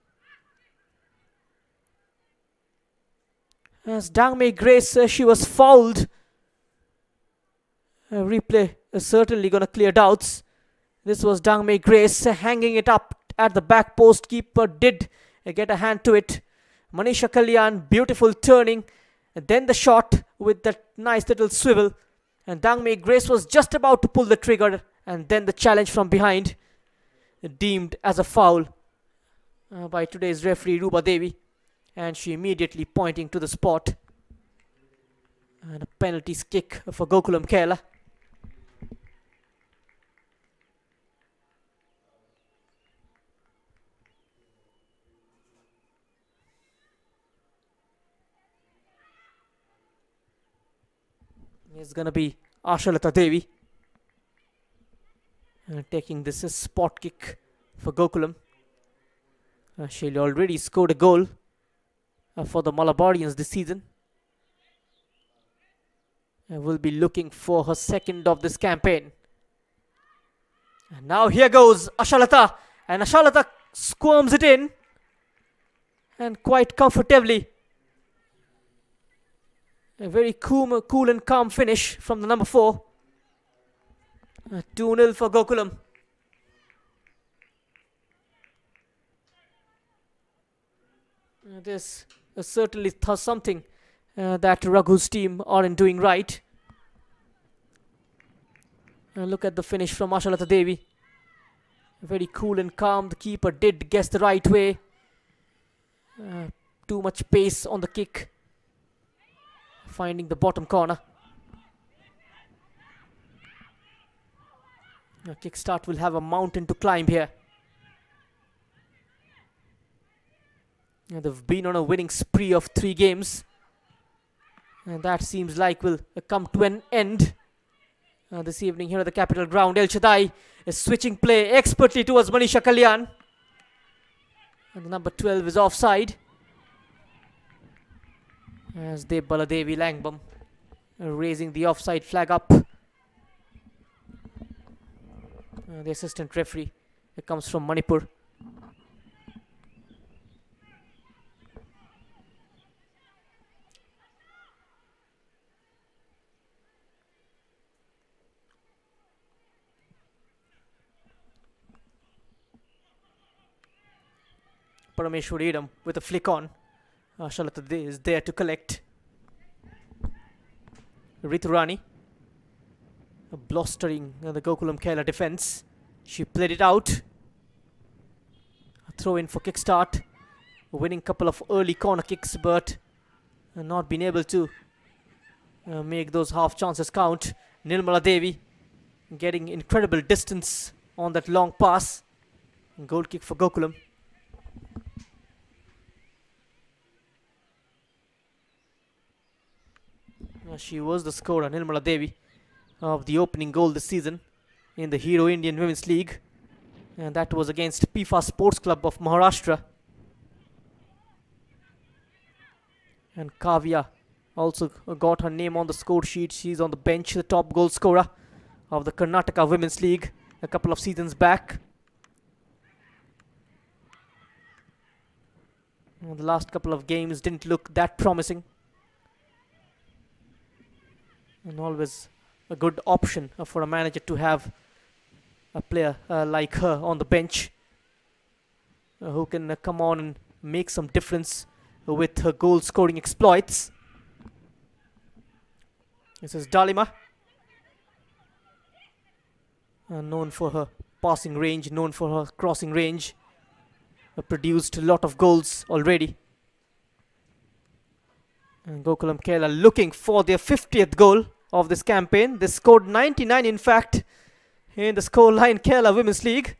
As Dangmei Grace, uh, she was fouled. A replay is certainly going to clear doubts. This was Dangmei Grace uh, hanging it up at the back post. Keeper did get a hand to it. Manisha Kalyan, beautiful turning. And then the shot with that nice little swivel. And Dangmei Grace was just about to pull the trigger. And then the challenge from behind, deemed as a foul uh, by today's referee Ruba Devi. And she immediately pointing to the spot. And a penalties kick for Gokulam Kerala. It's gonna be Ashalata Devi uh, taking this as spot kick for Gokulam. Uh, she already scored a goal uh, for the Malabarians this season. And will be looking for her second of this campaign. And now here goes Ashalata, and Ashalata squirms it in, and quite comfortably. A very cool, cool and calm finish from the number four. Uh, two nil for Gokulam. Uh, this is certainly th something uh, that Raghu's team aren't doing right. Uh, look at the finish from Ashalata Devi. Very cool and calm. The keeper did guess the right way. Uh, too much pace on the kick. Finding the bottom corner. Now Kickstart will have a mountain to climb here. Now they've been on a winning spree of three games. And that seems like will uh, come to an end. Uh, this evening here at the Capital Ground, El Shaddai is switching play expertly towards Manisha Kalyan. And the number twelve is offside. As Deb Baladevi Langbam uh, raising the offside flag up. Uh, the assistant referee uh, comes from Manipur. Parameshwari Idam with a flick on. Ashalata Devi is there to collect. Riturani blustering uh, the Gokulam Kerala defense. She played it out. A throw in for Kickstart. Winning couple of early corner kicks, but uh, not been able to uh, make those half chances count. Nirmala Devi getting incredible distance on that long pass. Goal kick for Gokulam. Uh, she was the scorer, Nirmala Devi, of the opening goal this season in the Hero Indian Women's League. And that was against P I F A Sports Club of Maharashtra. And Kavya also got her name on the score sheet. She's on the bench, the top goal scorer of the Karnataka Women's League a couple of seasons back. And the last couple of games didn't look that promising. And always a good option uh, for a manager to have a player uh, like her on the bench uh, who can uh, come on and make some difference uh, with her goal scoring exploits. This is Dalima, uh, known for her passing range, known for her crossing range, uh, produced a lot of goals already. And Gokulam Kerala looking for their fiftieth goal of this campaign. They scored ninety-nine, in fact, in the scoreline Kerala Women's League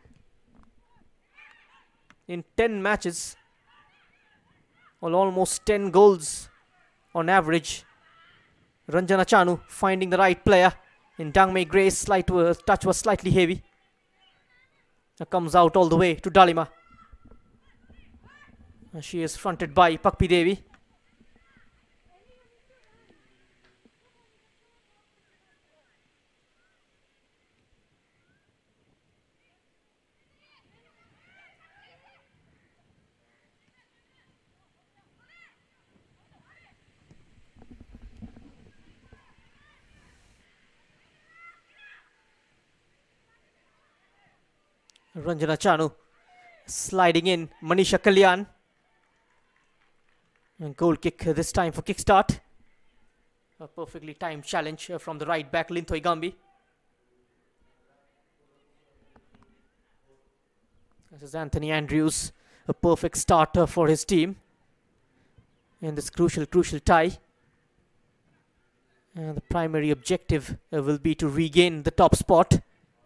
in ten matches. Well, almost ten goals on average. Ranjana Chanu finding the right player in Dangmei Grace. Slight uh, touch was slightly heavy. Now comes out all the way to Dalima. Uh, she is fronted by Pakpi Devi. Ranjana Chanu Sliding in, Manisha Kalyan. And goal kick this time for Kickstart. A perfectly timed challenge from the right back, Linthoi Gambi. This is Anthony Andrews, a perfect starter for his team in this crucial, crucial tie. And the primary objective uh, will be to regain the top spot.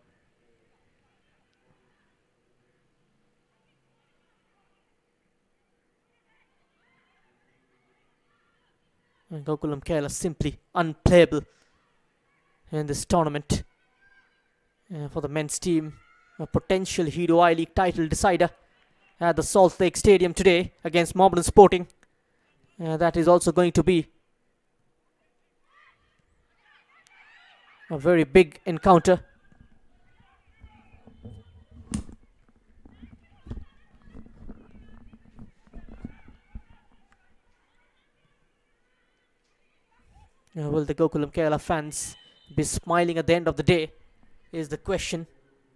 And Gokulam Kerala simply unplayable in this tournament. Uh, for the men's team, a potential Hero I-League title decider at the Salt Lake Stadium today against Mohammedan Sporting. Uh, that is also going to be a very big encounter. Uh, will the Gokulam Kerala fans be smiling at the end of the day is the question.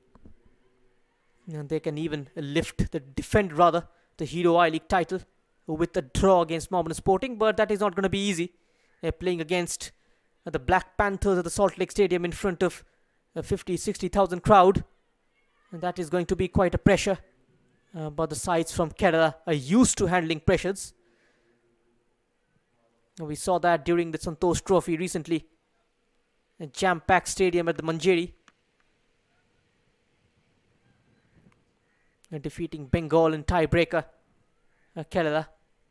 And they can even lift the defend rather the Hero I-League title with a draw against Mohammedan Sporting, but that is not going to be easy. They're playing against uh, the Black Panthers at the Salt Lake Stadium in front of a fifty sixty thousand crowd, and that is going to be quite a pressure. Uh, but the sides from Kerala are used to handling pressures. We saw that during the Santosh Trophy recently, a jam-packed stadium at the Manjeri, uh, defeating Bengal in tiebreaker, uh, Kerala.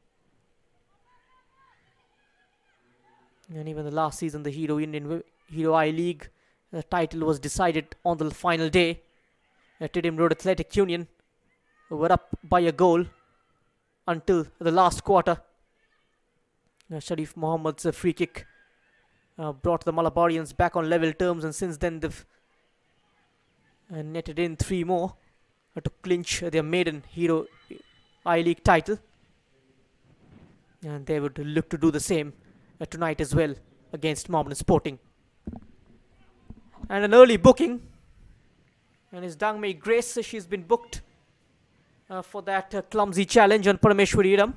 And even the last season, the Hero Indian Hero I-League uh, title was decided on the final day. Uh, Tidim Road Athletic Union were up by a goal until the last quarter. Uh, Sharif Mohammad's uh, free kick uh, brought the Malabarians back on level terms, and since then they've uh, netted in three more uh, to clinch uh, their maiden Hero I-League title. And they would look to do the same uh, tonight as well against Mohammedan Sporting. And an early booking, and it's Dangmei Grace. Uh, she's been booked uh, for that uh, clumsy challenge on Parameshwari Idam.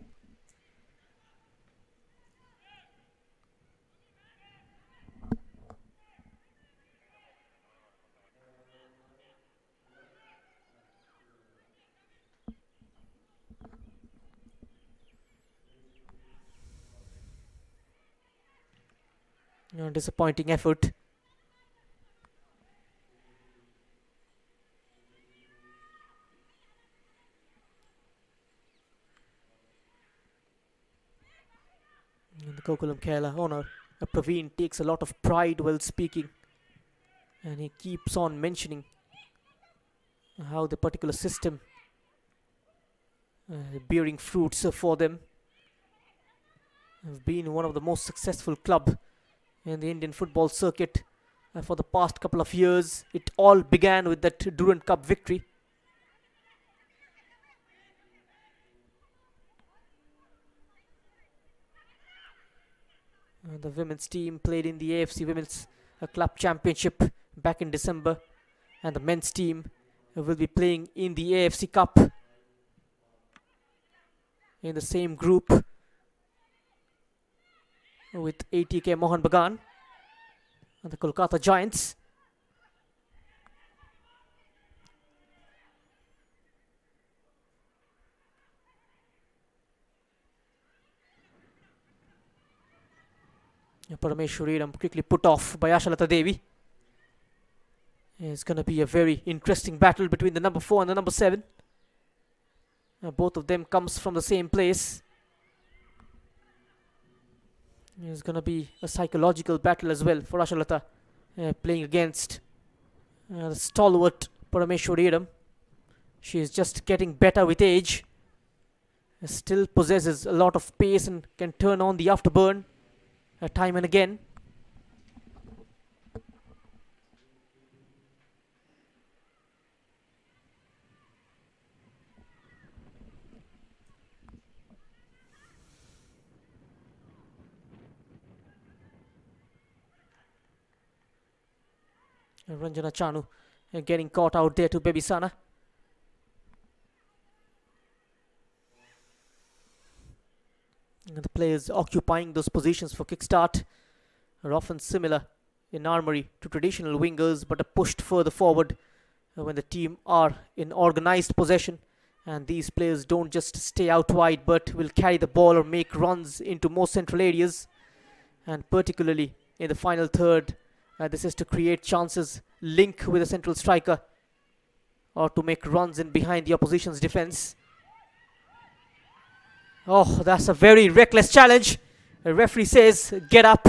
Uh, disappointing effort. And the Gokulam Kerala owner, uh, Praveen, takes a lot of pride while speaking, and he keeps on mentioning how the particular system uh, bearing fruits uh, for them, have been one of the most successful club in the Indian football circuit uh, for the past couple of years. It all began with that Durand Cup victory. Uh, the women's team played in the A F C Women's uh, Club Championship back in December, and the men's team uh, will be playing in the A F C Cup in the same group with A T K Mohan Bagan and the Kolkata Giants. Parameshwari quickly put off by Ashalata Devi. It's going to be a very interesting battle between the number four and the number seven. Uh, both of them comes from the same place. It's going to be a psychological battle as well for Ashalata, uh, playing against uh, the stalwart Parameshwari. She is just getting better with age. Uh, still possesses a lot of pace and can turn on the afterburn uh, time and again. Ranjana Chanu uh, getting caught out there to Bebisana. The players occupying those positions for kickstart are often similar in armory to traditional wingers, but are pushed further forward when the team are in organized possession. And these players don't just stay out wide, but will carry the ball or make runs into more central areas. And particularly in the final third, uh, this is to create chances, link with a central striker, or to make runs in behind the opposition's defense. Oh, that's a very reckless challenge. The referee says, get up.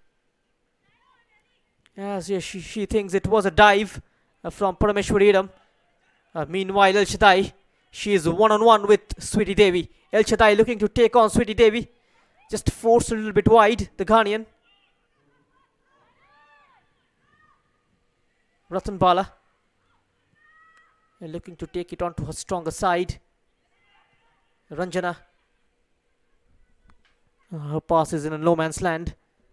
As yeah, she, she thinks it was a dive uh, from Parameshwaridam. Uh, meanwhile, El Shaddai, she is one-on-one with Sweetie Devi. El Shaddai looking to take on Sweetie Devi. Just forced a little bit wide, the Ghanaian. Ratan Bala uh, looking to take it onto her stronger side. Ranjana. Uh, her pass is in a no man's land.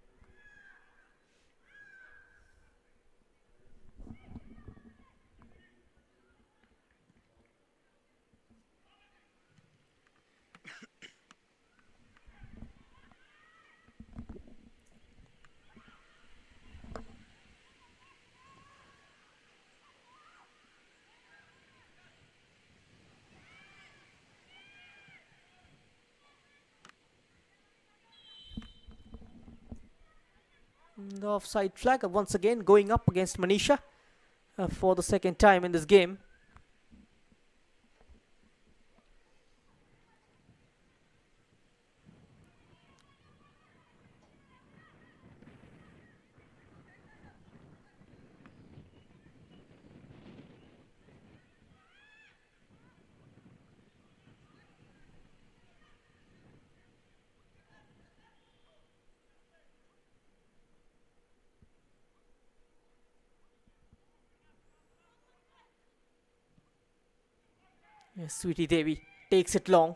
The offside flag once again going up against Manisha uh, for the second time in this game. Yes, Sweetie Devi takes it long.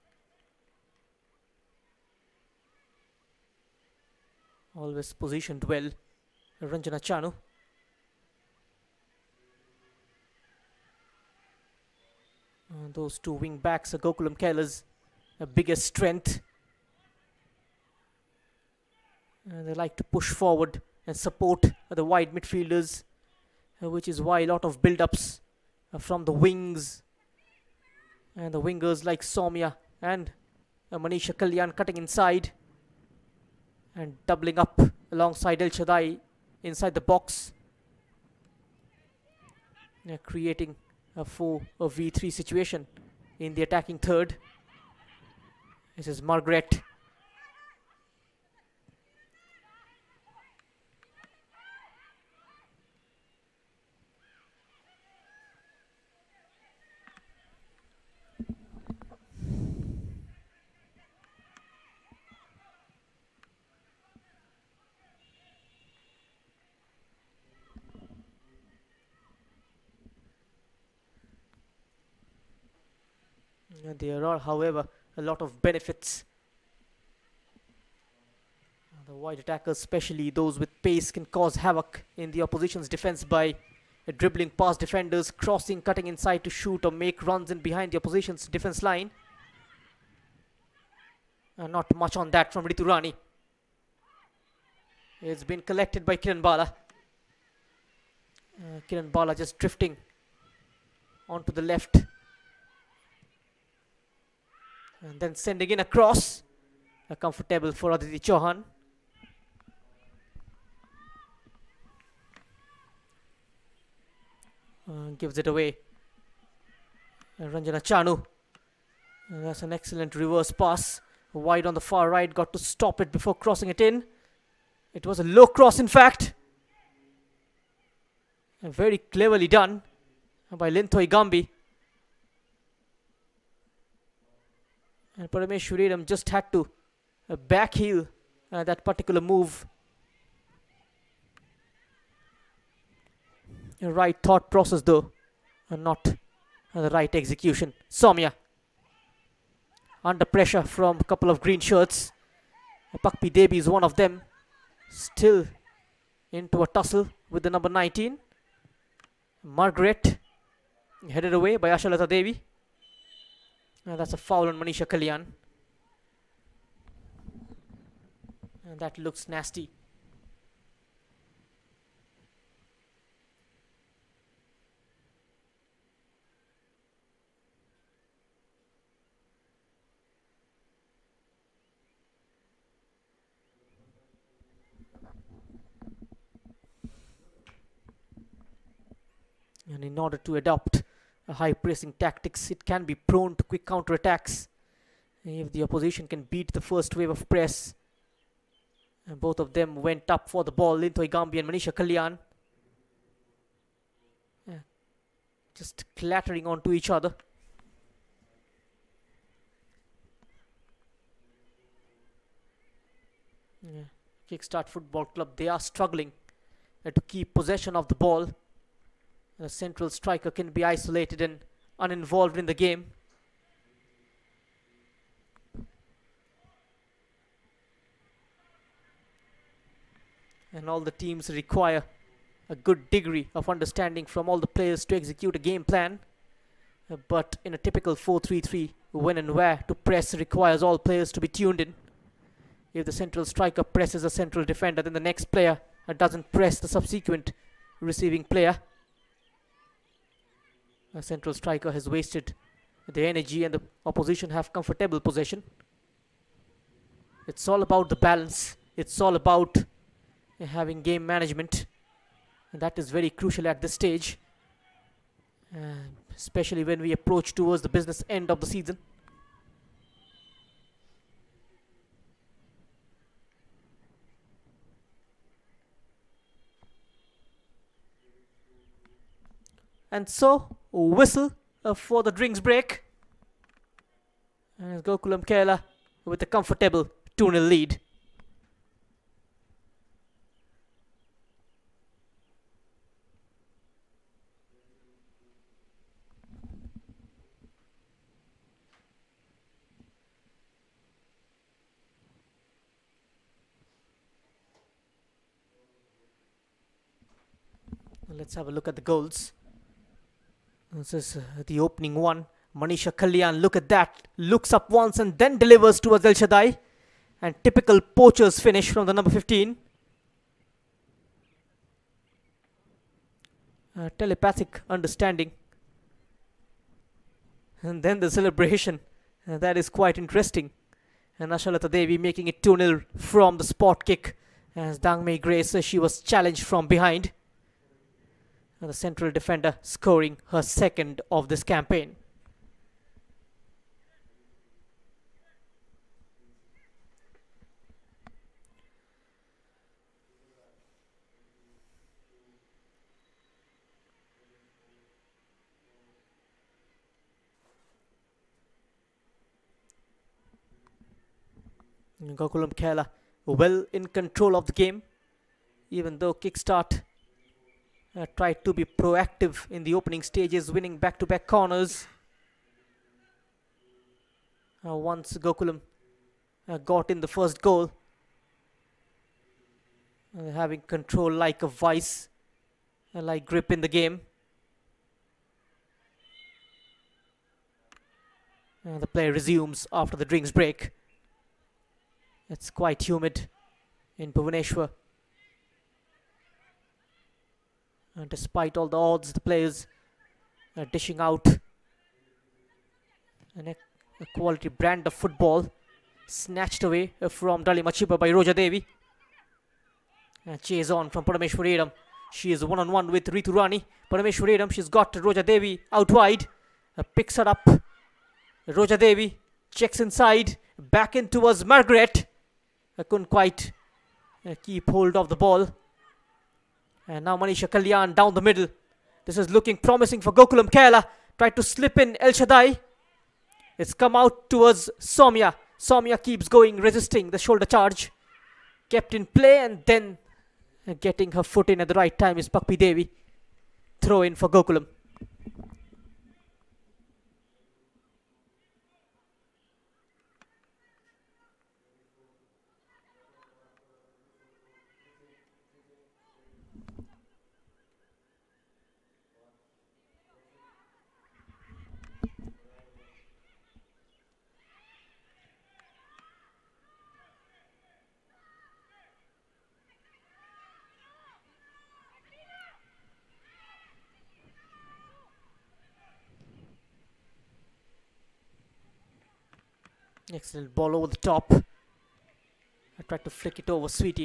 Always positioned well. Ranjana Chanu. Uh, those two wing backs are Gokulam Kela's uh, biggest strength. And they like to push forward and support uh, the wide midfielders, uh, which is why a lot of build-ups uh, from the wings and the wingers like Soumya and uh, Manisha Kalyan cutting inside and doubling up alongside El Shaddai inside the box, uh, creating a four a v three situation in the attacking third. This is Margaret. And there are, however, a lot of benefits. The wide attackers, especially those with pace, can cause havoc in the opposition's defense by uh, dribbling past defenders, crossing, cutting inside to shoot or make runs in behind the opposition's defense line. Uh, not much on that from Ritu Rani. It's been collected by Kiran Bala. Uh, Kiran Bala just drifting onto the left. And then sending in a cross. Uh, comfortable for Aditi Chauhan. Uh, gives it away. Uh, Ranjana Chanu. Uh, that's an excellent reverse pass. Wide on the far right. Got to stop it before crossing it in. It was a low cross, in fact. And very cleverly done by Linthoi Gambi. And Parameshwaridam just had to uh, backheel uh, that particular move. A right thought process though, and not uh, the right execution. Soumya under pressure from a couple of green shirts. Uh, Pakpi Debi is one of them. Still into a tussle with the number nineteen. Margaret headed away by Ashalata Devi. And that's a foul on Manisha Kalyan. And that looks nasty. And in order to adopt a high pressing tactics, it can be prone to quick counter attacks. If the opposition can beat the first wave of press. And both of them went up for the ball, Linto Igambi and Manisha Kalyan. Yeah. Just clattering onto each other. Yeah. Kickstart Football Club, they are struggling uh, to keep possession of the ball. The central striker can be isolated and uninvolved in the game. And all the teams require a good degree of understanding from all the players to execute a game plan. Uh, but in a typical four three three, when and where to press requires all players to be tuned in. If the central striker presses a central defender, then the next player uh, doesn't press the subsequent receiving player. A central striker has wasted the energy and the opposition have comfortable possession. It's all about the balance. It's all about uh, having game management. And that is very crucial at this stage. Uh, especially when we approach towards the business end of the season. And so, whistle uh, for the drinks break. And Gokulam Kerala with a comfortable two nil lead. Let's have a look at the goals. This is uh, the opening one. Manisha Kalyan, look at that. Looks up once and then delivers towards El Shaddai. And typical poacher's finish from the number fifteen. Uh, telepathic understanding. And then the celebration. Uh, that is quite interesting. And Ashalata Devi making it two nil from the spot kick. As Dangmei Grace, uh, she was challenged from behind. And the central defender scoring her second of this campaign. Gokulam Kerala well in control of the game, even though Kickstart Uh, tried to be proactive in the opening stages, winning back-to-back corners. Uh, once Gokulam uh, got in the first goal, uh, having control like a vice, uh, like grip in the game. Uh, the play resumes after the drinks break. It's quite humid in Bhubaneswar. Uh, despite all the odds, the players are dishing out an, a quality brand of football, snatched away uh, from Dali Machipa by Roja Devi. Uh, chase on from Parameshwari Edam. She is one-on-one with Ritu Rani. Parameshwari Edam, she's got Roja Devi out wide. Uh, picks her up. Roja Devi checks inside. Back in towards Margaret. Uh, couldn't quite uh, keep hold of the ball. And now Manisha Kalyan down the middle. This is looking promising for Gokulam Kerala. Tried to slip in El Shaddai. It's come out towards Soumya. Soumya keeps going, resisting the shoulder charge. Kept in play and then uh, getting her foot in at the right time is Pakpi Devi. Throw in for Gokulam. Excellent ball over the top. I tried to flick it over Sweetie.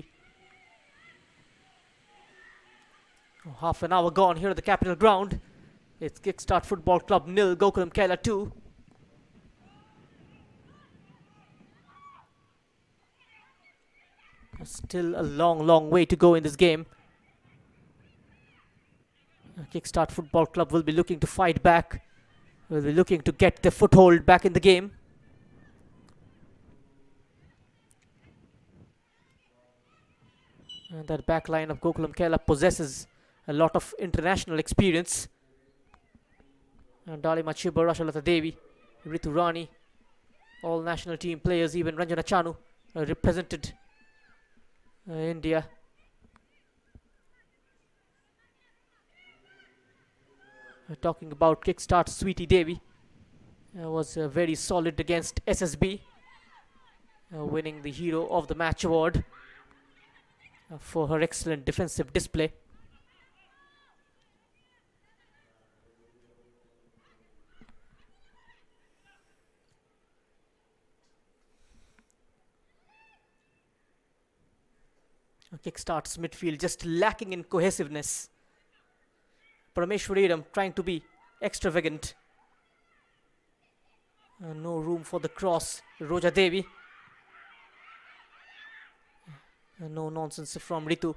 Oh, half an hour gone here at the Capital Ground. It's Kickstart Football Club nil, Gokulam Kerala two. Still a long, long way to go in this game. Kickstart Football Club will be looking to fight back. Will be looking to get their foothold back in the game. And that back line of Gokulam Kerala possesses a lot of international experience. And Dalima Chibba, Rashalata Devi, Ritu Rani, all national team players, even Ranjana Chanu uh, represented uh, India. Uh, talking about Kickstart, Sweetie Devi uh, was uh, very solid against S S B, uh, winning the Hero of the Match award uh, for her excellent defensive display. Kickstart's midfield just lacking in cohesiveness. Parameshwariram trying to be extravagant. Uh, no room for the cross. Roja Devi. Uh, no nonsense from Ritu.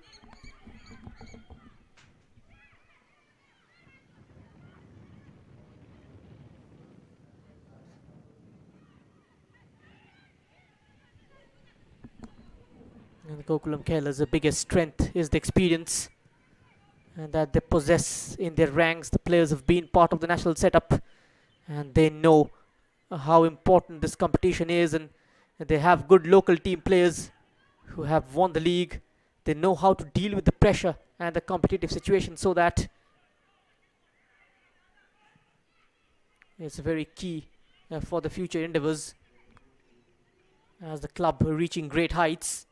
And Gokulam Kerala's biggest strength is the experience and that they possess in their ranks. The players have been part of the national setup and they know uh, how important this competition is, and they have good local team players who have won the league. They know how to deal with the pressure and the competitive situation, so that it's very key uh, for the future endeavors as the club reaching great heights.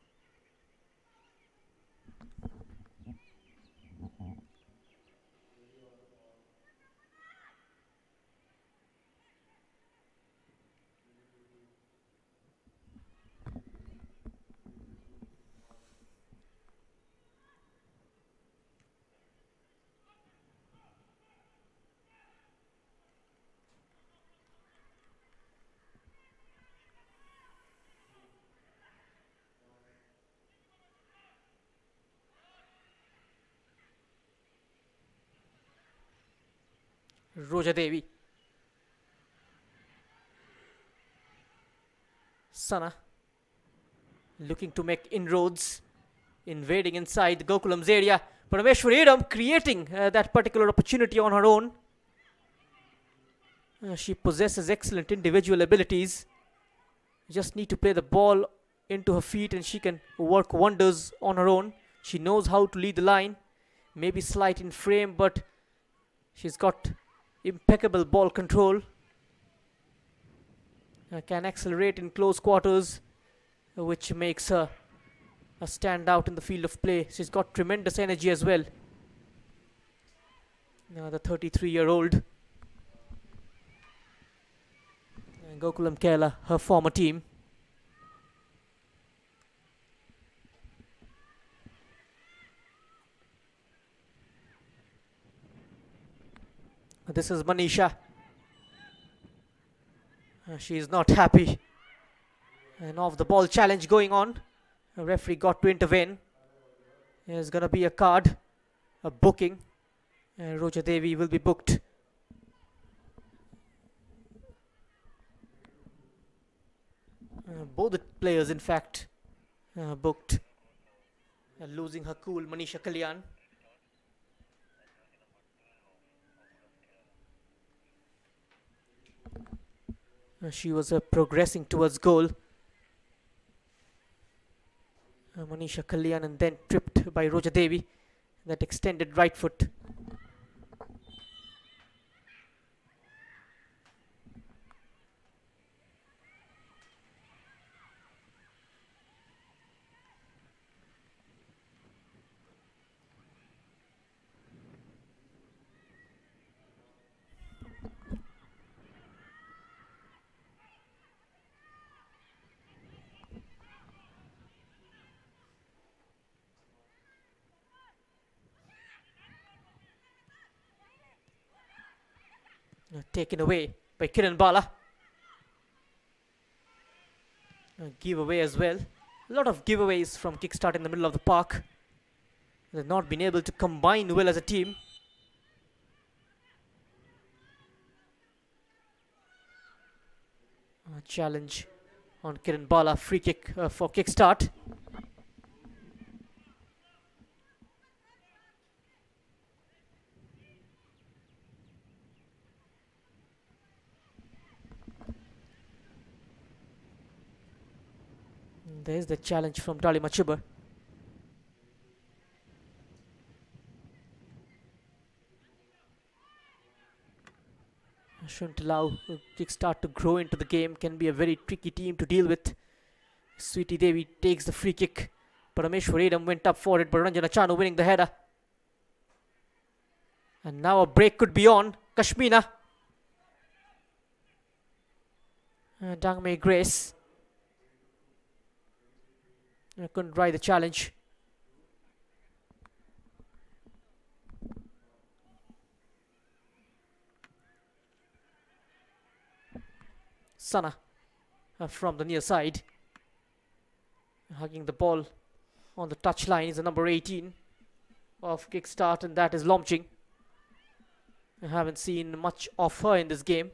Roja Devi. Sana looking to make inroads, invading inside the Gokulam's area. Parameshwariram creating uh, that particular opportunity on her own. Uh, she possesses excellent individual abilities. Just need to play the ball into her feet and she can work wonders on her own. She knows how to lead the line. Maybe slight in frame, but she's got impeccable ball control. Uh, can accelerate in close quarters, uh, which makes her uh, stand out in the field of play. She's got tremendous energy as well. Now the thirty-three year old. And Gokulam Kerala, her former team. This is Manisha. Uh, she is not happy. And off the ball challenge going on. A referee got to intervene. There's gonna be a card, a booking. And Roja Devi will be booked. Uh, both the players, in fact, uh, booked. Uh, losing her cool, Manisha Kalyan. Uh, she was uh, progressing towards goal. Uh, Manisha Kalyan, and then tripped by Roja Devi. That extended right foot. Uh, taken away by Kiran Bala. Uh, giveaway as well. A lot of giveaways from Kickstart in the middle of the park. They've not been able to combine well as a team. Uh, challenge on Kiran Bala, free kick uh, for Kickstart. There's the challenge from Dali Machibar. Shouldn't allow Kickstart to grow into the game. Can be a very tricky team to deal with. Sweetie Devi takes the free kick. Parameshwar Edam went up for it, but Ranjana Chanu winning the header. And now a break could be on. Kashmina. Uh, Dangmei Grace. I couldn't ride the challenge. Sana uh, from the near side. Hugging the ball on the touchline is the number eighteen of Kickstart, and that is Lomching. I haven't seen much of her in this game.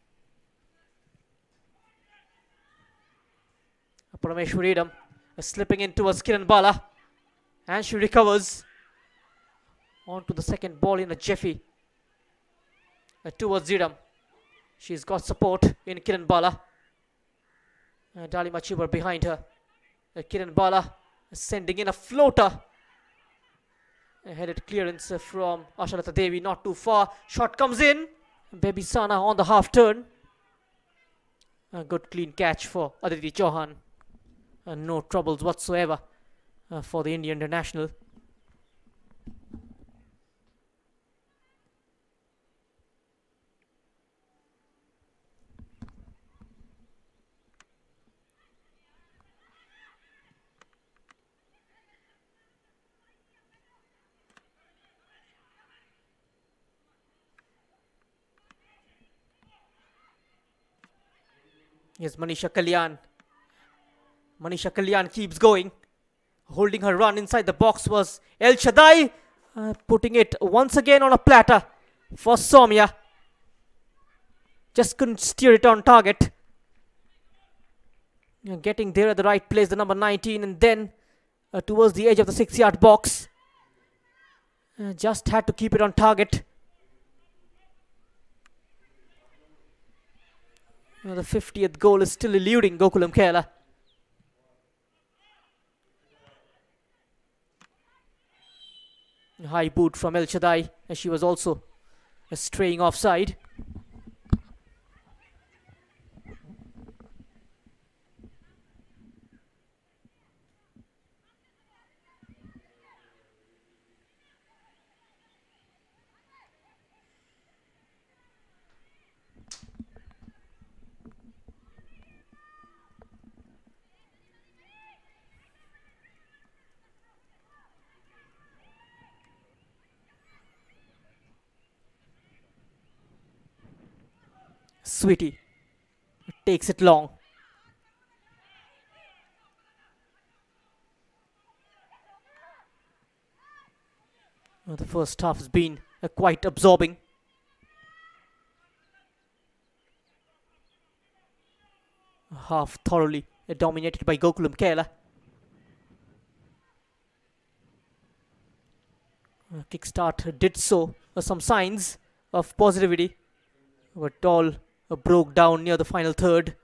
Parameshwar Edam uh, slipping in towards Kiran Bala, and she recovers onto the second ball in a Jeffy uh, towards Zidam. She's got support in Kiran Bala. Uh, Dali Machibar behind her. Uh, Kiran Bala sending in a floater. A headed clearance uh, from Ashalata Devi, not too far. Shot comes in. Baby Sana on the half turn. A good clean catch for Aditi Chauhan. Uh, no troubles whatsoever uh, for the Indian international. Here's Manisha Kalyan. Manisha Kalyan keeps going. Holding her run inside the box was El Shaddai. Uh, putting it once again on a platter for Soumya. Just couldn't steer it on target. Uh, getting there at the right place, the number nineteen, and then uh, towards the edge of the six yard box. Uh, just had to keep it on target. Uh, the fiftieth goal is still eluding Gokulam Kerala. High boot from El Shaddai, and she was also uh, straying offside. Sweetie takes it long. Well, the first half has been uh, quite absorbing. Half thoroughly uh, dominated by Gokulam Kerala. Uh, Kickstart did so. Uh, some signs of positivity, but all uh, broke down near the final third.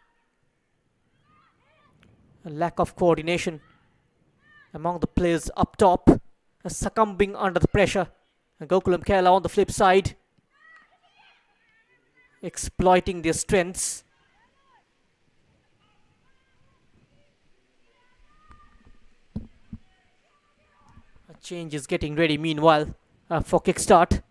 A lack of coordination among the players up top, uh, succumbing under the pressure. And Gokulam Kerala on the flip side, exploiting their strengths. A change is getting ready meanwhile uh, for Kickstart.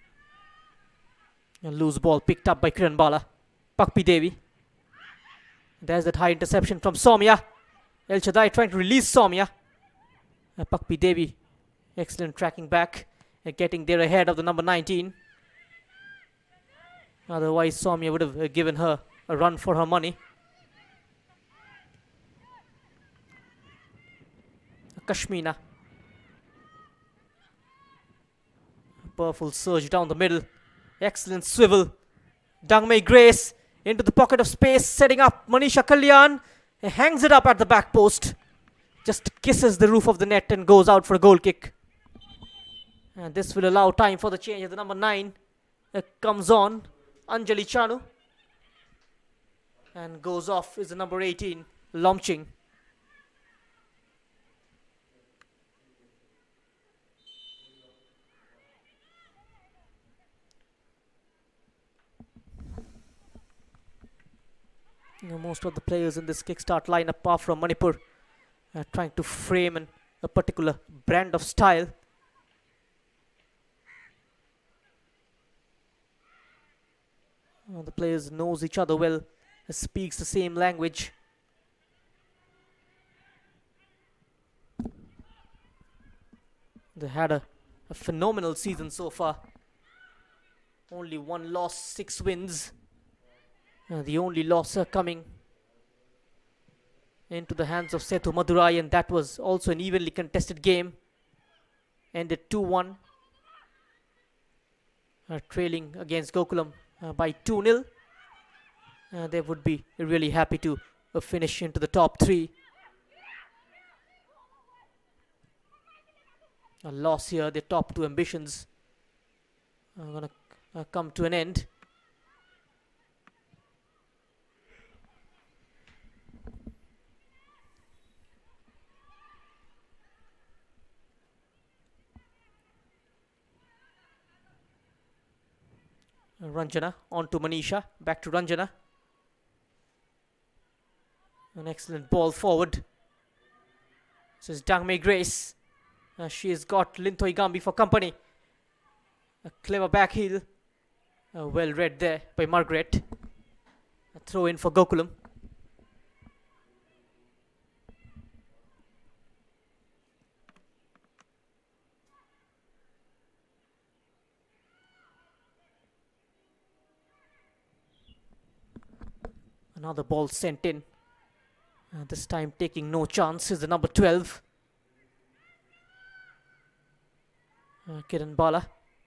A loose ball picked up by Kiran Bala. Pakpi Devi. There's that high interception from Soumya. El Shaddai trying to release Soumya. Uh, Pakpi Devi, excellent tracking back and getting there ahead of the number nineteen. Otherwise, Soumya would have uh, given her a run for her money. Kashmina. Powerful surge down the middle. Excellent swivel. Dangmei Grace into the pocket of space, setting up Manisha Kalyan. He hangs it up at the back post. Just kisses the roof of the net and goes out for a goal kick. And this will allow time for the change of the number nine. Uh, comes on. Anjali Chanu. And goes off is the number eighteen, Lomching. You know, most of the players in this kickstart lineup are from Manipur, uh, trying to frame an, a particular brand of style. Uh, the players knows each other well, uh, speaks the same language. They had a, a phenomenal season so far. Only one loss, six wins. Uh, the only loss uh, coming into the hands of Sethu Madurai, and that was also an evenly contested game. Ended two one. Uh, trailing against Gokulam uh, by two nil. Uh, they would be really happy to uh, finish into the top three. A loss here, their top two ambitions are going to uh, come to an end. Ranjana on to Manisha, back to Ranjana. An excellent ball forward. This is Dangmei Grace. Uh, she has got Linthoi Gambi for company. A clever back heel. Uh, well read there by Margaret. A throw in for Gokulam. Another ball sent in. Uh, this time taking no chance is the number twelve. Uh, Kiran Bala.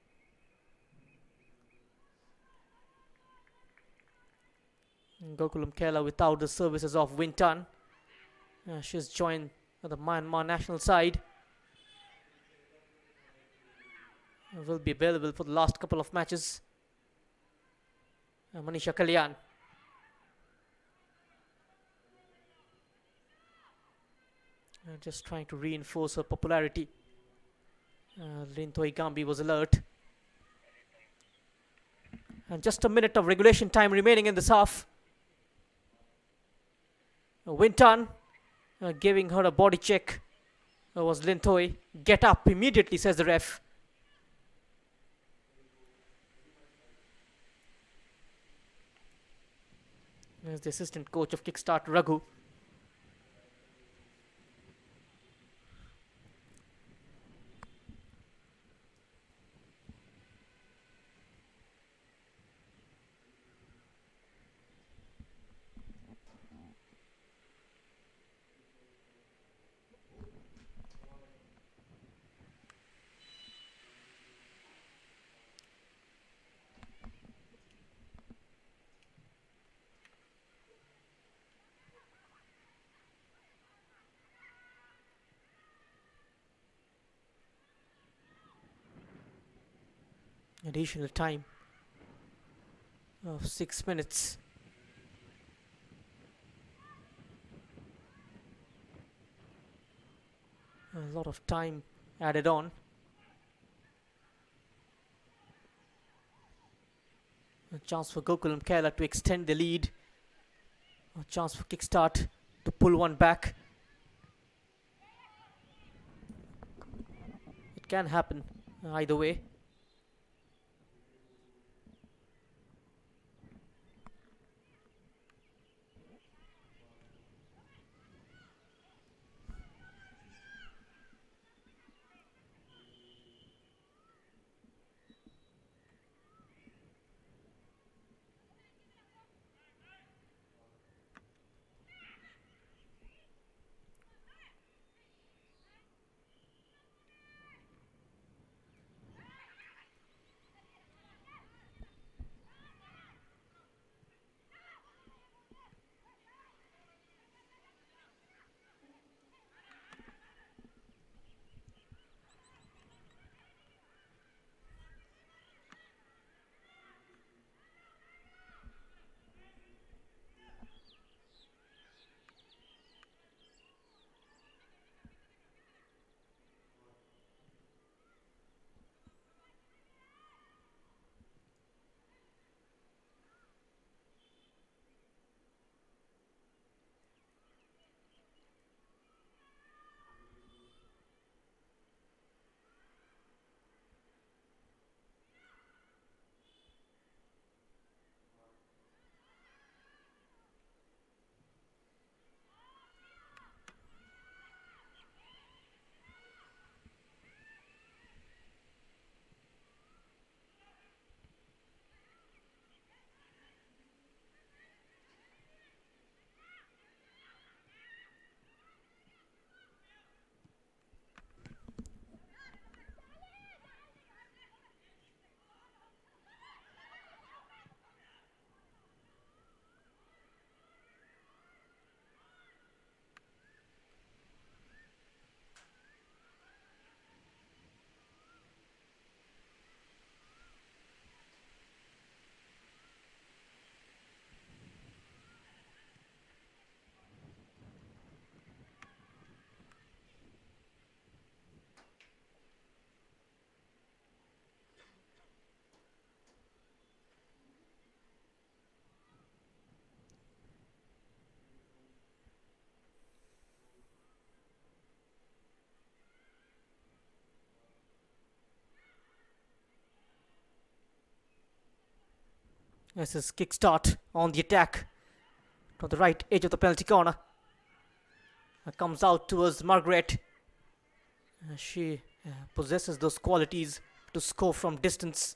Gokulam Kerala without the services of Wintan. Uh, she's joined the Myanmar national side. Uh, will be available for the last couple of matches. Uh, Manisha Kalyan. Uh, just trying to reinforce her popularity. Uh, Linthoi Gambi was alert. And just a minute of regulation time remaining in this half. Uh, Wintan uh, giving her a body check. Uh, was Linthoi. Get up immediately, says the ref. There's the assistant coach of Kickstart, Raghu. Additional time of six minutes. A lot of time added on. A chance for Gokulam Kerala to extend the lead. A chance for Kickstart to pull one back. It can happen either way. This is kickstart on the attack from the right edge of the penalty corner. Uh, comes out towards Margaret. Uh, she uh, possesses those qualities to score from distance.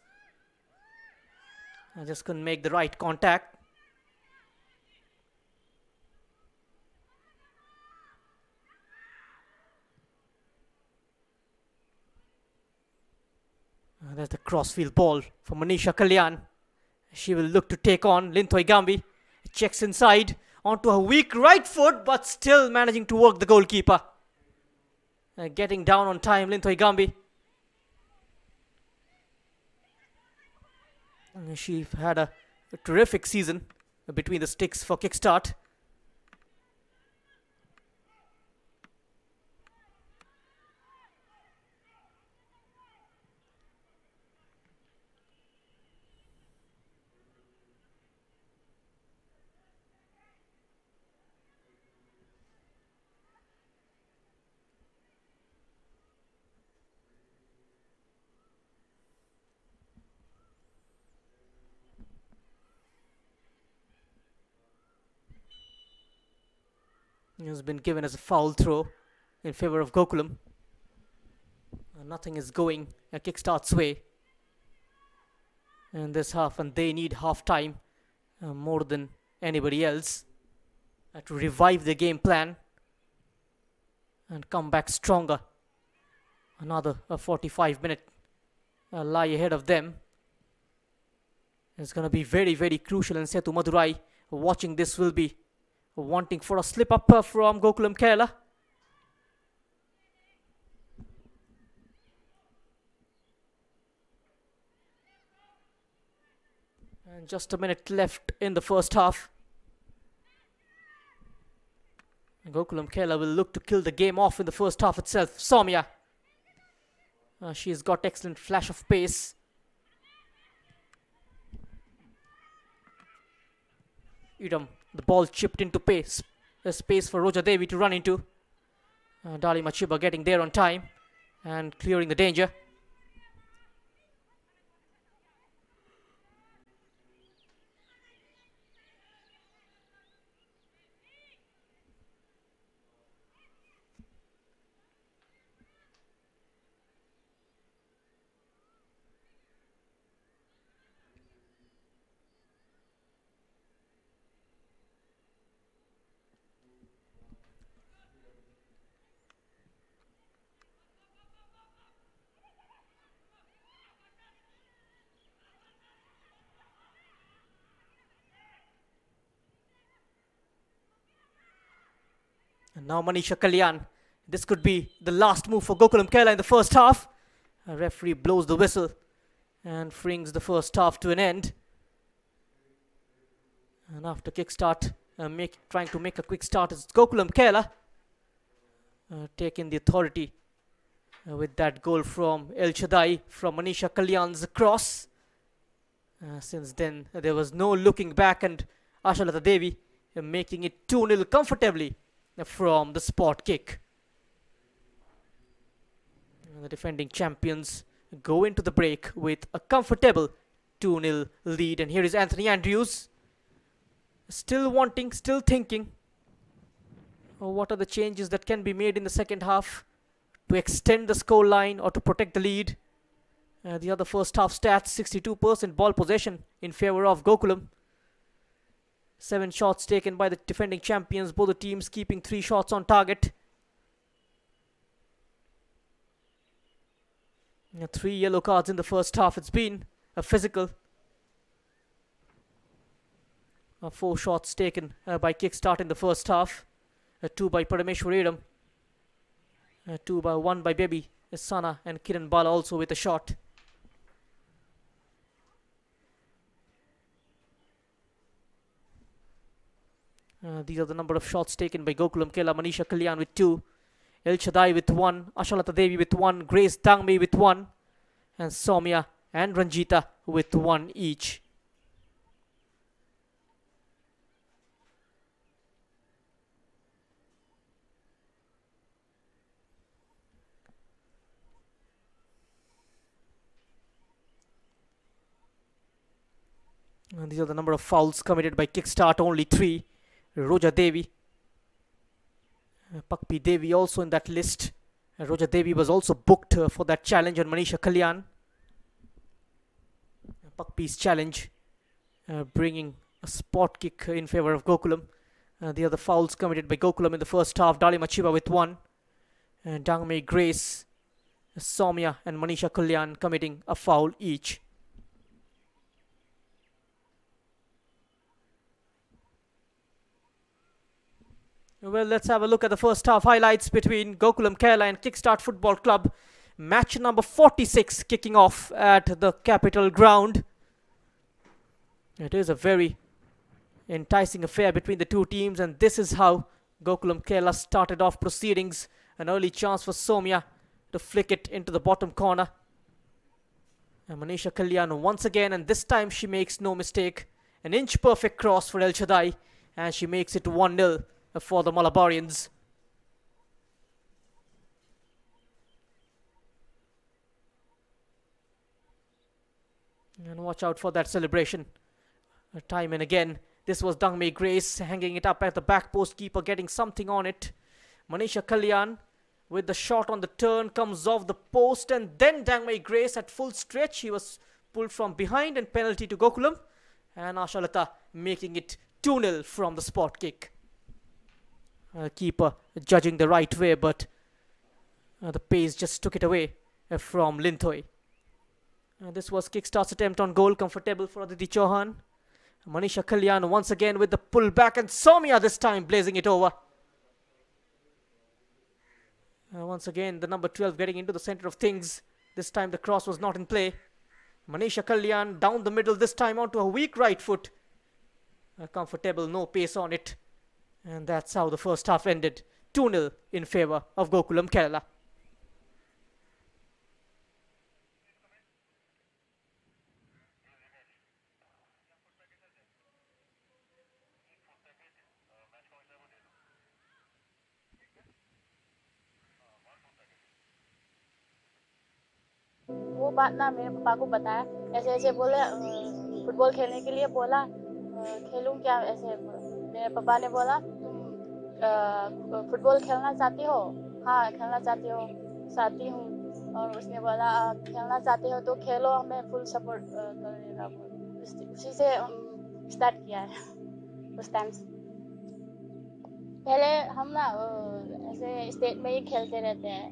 I just couldn't make the right contact. Uh, there's the crossfield ball for Manisha Kalyan. She will look to take on Linthoi Gambi. Checks inside onto her weak right foot, but still managing to work the goalkeeper. Uh, getting down on time, Linthoi Gambi. Uh, she had a, a terrific season between the sticks for kickstart. It has been given as a foul throw in favor of Gokulam. Uh, nothing is going a kickstart's way in this half, and they need half time uh, more than anybody else uh, to revive the game plan and come back stronger. Another uh, forty-five minute uh, lie ahead of them. It's going to be very, very crucial, and Setu Madurai watching this will be wanting for a slip up uh, from Gokulam Kerala. And just a minute left in the first half. Gokulam Kerala will look to kill the game off in the first half itself. Soumya. Uh, she's got excellent flash of pace. Idam, the ball chipped into pace. A space for Roja Devi to run into. Uh, Dali Machiba getting there on time and clearing the danger. And now Manisha Kalyan. This could be the last move for Gokulam Kerala in the first half. A referee blows the whistle and brings the first half to an end. And after kickstart, uh, make, trying to make a quick start is Gokulam Kerala. Uh, taking the authority uh, with that goal from El Shaddai from Manisha Kalyan's cross. Uh, since then, uh, there was no looking back, and Ashalata Devi uh, making it two nil comfortably from the spot kick. And the defending champions go into the break with a comfortable two nil lead. And here is Anthony Andrews. Still wanting, still thinking. Oh, what are the changes that can be made in the second half to extend the score line or to protect the lead? Uh, the other first half stats, sixty-two percent ball possession in favor of Gokulam. Seven shots taken by the defending champions, both the teams keeping three shots on target. Uh, three yellow cards in the first half. It's been a physical. Uh, four shots taken uh, by Kickstart in the first half. Uh, two by Parameshwaridam. Uh, two by one by Baby Sana and Kiran Bala also with a shot. Uh, these are the number of shots taken by Gokulam Kerala. Manisha Kalyan with two, El Shaddai with one, Ashalata Devi with one, Grace Dangme with one, and Soumya and Ranjita with one each. And these are the number of fouls committed by Kickstart, only three. Roja Devi, uh, Pakpi Devi also in that list. Uh, Roja Devi was also booked uh, for that challenge on Manisha Kalyan. Uh, Pakpi's challenge uh, bringing a spot kick in favor of Gokulam. Uh, the other fouls committed by Gokulam in the first half. Dalima Chiba with one. Uh, Dangmei Grace, Soumya and Manisha Kalyan committing a foul each. Well, let's have a look at the first half highlights between Gokulam Kerala and Kickstart Football Club. Match number forty-six kicking off at the Capital Ground. It is a very enticing affair between the two teams, and this is how Gokulam Kerala started off proceedings. An early chance for Soumya to flick it into the bottom corner. And Manisha Kalyan once again, and this time she makes no mistake. An inch perfect cross for El Shaddai, and she makes it one nil for the Malabarians. And watch out for that celebration. Time and again, this was Dangmei Grace hanging it up at the back post, keeper getting something on it. Manisha Kalyan with the shot on the turn comes off the post, and then Dangmei Grace at full stretch. He was pulled from behind, and penalty to Gokulam. And Ashalata making it two nil from the spot kick. Uh, keeper judging the right way, but uh, the pace just took it away uh, from Linthoi. Uh, this was Kickstart's attempt on goal, comfortable for Aditi Chauhan. Manisha Kalyan once again with the pull back, and Soumya this time blazing it over. Uh, once again, the number twelve getting into the center of things. This time the cross was not in play. Manisha Kalyan down the middle, this time onto a weak right foot. Uh, comfortable, no pace on it. And that's how the first half ended. two nil in favor of Gokulam Kerala. वो बात ना मेरे पापा को बताया, ऐसे ऐसे बोले फुटबॉल खेलने के लिए बोला, खेलूं क्या ऐसे। मेरे पापा ने बोला तुम फुटबॉल खेलना चाहती हो? हाँ खेलना चाहती हो, चाहती हूँ। और उसने बोला खेलना चाहती हो तो खेलो, हमें फुल सपोर्ट करेगा। उसी से स्टार्ट किया है उस टाइम से। पहले हम ना ऐसे स्टेट में ही खेलते रहते हैं,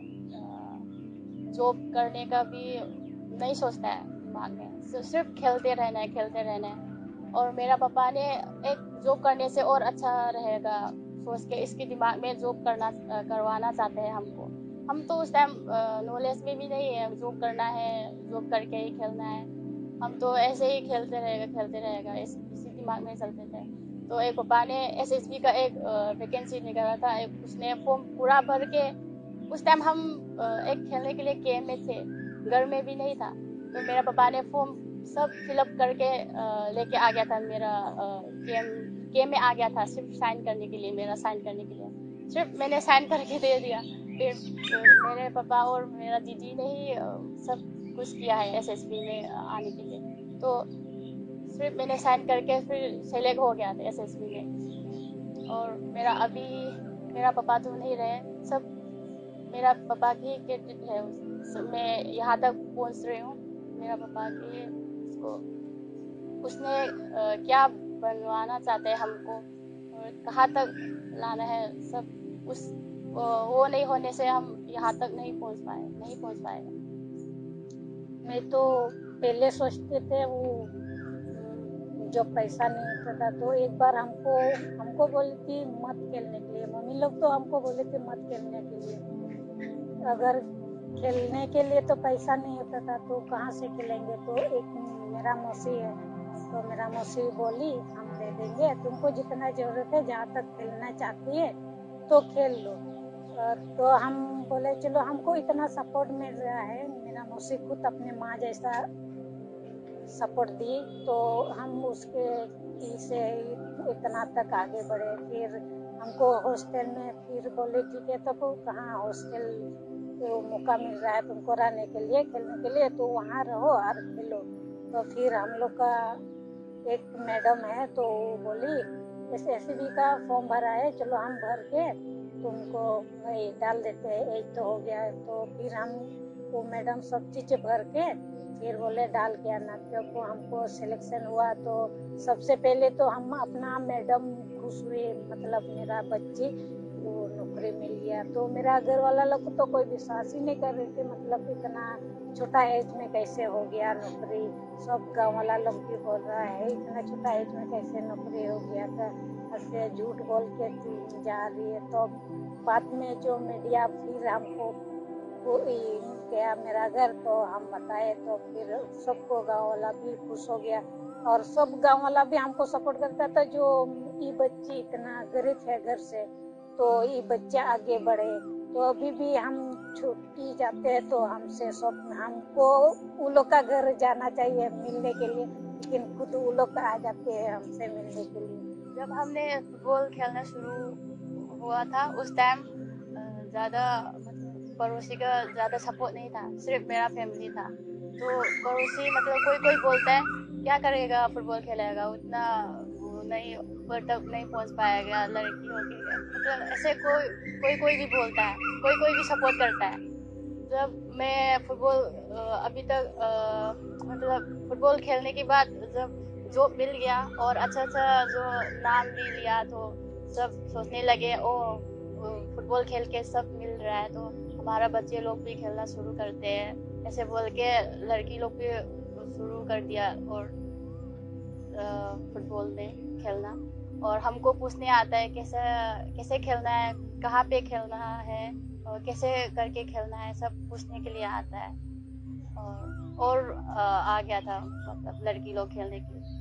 जॉब करने का भी नहीं सोचता है दिमाग में, सिर्फ खेलते रहना है खेलते रहना है। और मेरा पापा ने एक जॉब करने से और अच्छा रहेगा सोच के इसके दिमाग में जॉब करना करवाना चाहते हैं हमको। हम तो उस टाइम नॉलेज में भी नहीं है जॉब करना है, जॉब करके ही खेलना है। हम तो ऐसे ही खेलते रहेगा खेलते रहेगा इस इसी दिमाग में चलते थे। तो एक पापा ने एसएसबी का एक वैकेंसी निकाला था, एक उसने फॉर्म पूरा भर के, उस टाइम हम एक खेलने के लिए गेम में थे, घर में भी नहीं था। तो मेरा पापा ने फॉर्म सब फिलअप करके लेके आ गया था, मेरा गेम गेम में आ गया था सिर्फ साइन करने के लिए, मेरा साइन करने के लिए सिर्फ मैंने साइन करके दे दिया। फिर मेरे पापा और मेरा दीदी ने ही सब कुछ किया है एसएसबी में आने के लिए। तो सिर्फ मैंने साइन करके फिर सेलेक्ट हो गया था एसएसबी में। और मेरा अभी मेरा पापा तो नहीं रहे, सब मेरा पापा की क्रेडिट है, मैं यहाँ तक पहुँच रही हूँ मेरा पापा की। उसको उसने आ, क्या बनवाना चाहते हैं हमको और कहाँ तक लाना है, सब उस वो नहीं होने से हम यहाँ तक नहीं पहुँच पाए नहीं पहुँच पाएगा। मैं तो पहले सोचते थे वो जब पैसा नहीं होता था तो एक बार हमको हमको बोली थी मत खेलने के लिए, मम्मी लोग तो हमको बोले थे मत खेलने के लिए। अगर खेलने के लिए तो पैसा नहीं होता था तो कहाँ से खेलेंगे। तो एक मेरा मौसी है, तो मेरा मौसी बोली हम दे देंगे, तुमको जितना ज़रूरत है, जहाँ तक खेलना चाहती है तो खेल लो। तो हम बोले चलो, हमको इतना सपोर्ट मिल रहा है, मेरा मौसी खुद अपने माँ जैसा सपोर्ट दी, तो हम उसके से इतना तक आगे बढ़े। फिर हमको हॉस्टल में फिर बोले ठीक है, तो कहाँ हॉस्टल तो मौका मिल रहा है तुमको रहने के लिए खेलने के लिए, तो वहाँ रहो और खेलो। तो फिर हम लोग का एक मैडम है तो वो बोली एस एस बी का फॉर्म भरा है, चलो हम भर के तुमको वही डाल देते हैं, एक तो हो गया। तो फिर हम वो मैडम सब चीज़ भर के फिर बोले डाल के आना। जब हमको सिलेक्शन हुआ तो सबसे पहले तो हम अपना मैडम खुश हुए, मतलब मेरा बच्ची वो नौकरी मिल गया। तो मेरा घर वाला लोग तो कोई विश्वास ही नहीं कर रहे थे, मतलब इतना छोटा एज में कैसे हो गया नौकरी। सब गांव वाला लोग भी बोल रहा है इतना छोटा एज में कैसे नौकरी हो गया, था ऐसे झूठ बोल के तू जा रही है। तो बाद में जो मीडिया फिर हमको वो गया मेरा घर तो हम बताए तो फिर सबको गांव वाला भी खुश हो गया और सब गांव वाला भी हमको सपोर्ट करता था। जो ये बच्ची इतना गरीब है घर से तो ये बच्चा आगे बढ़े। तो अभी भी हम छुट्टी जाते हैं तो हमसे सब हमको वो लोग का घर जाना चाहिए मिलने के लिए, लेकिन खुद वो लोग आ जाते हैं हमसे मिलने के लिए। जब हमने फुटबॉल खेलना शुरू हुआ था उस टाइम ज़्यादा मतलब पड़ोसी का ज़्यादा सपोर्ट नहीं था, सिर्फ मेरा फैमिली था। तो पड़ोसी मतलब कोई कोई बोलता है क्या करेगा फुटबॉल खेलेगा, उतना नहीं ऊपर तक नहीं पहुंच पाएगा, लड़की होगी, मतलब ऐसे कोई कोई कोई भी बोलता है, कोई कोई भी सपोर्ट करता है। जब मैं फुटबॉल अभी तक आ, मतलब फुटबॉल खेलने के बाद जब जॉब मिल गया और अच्छा अच्छा जो नाम भी लिया तो सब सोचने लगे ओ फुटबॉल खेल के सब मिल रहा है तो हमारा बच्चे लोग भी खेलना शुरू करते हैं, ऐसे बोल के लड़की लोग भी शुरू कर दिया और फुटबॉल में खेलना। और हमको पूछने आता है कैसे कैसे खेलना है, कहाँ पे खेलना है और कैसे करके खेलना है, सब पूछने के लिए आता है। और, और आ गया था मतलब लड़की लोग खेलने के लिए।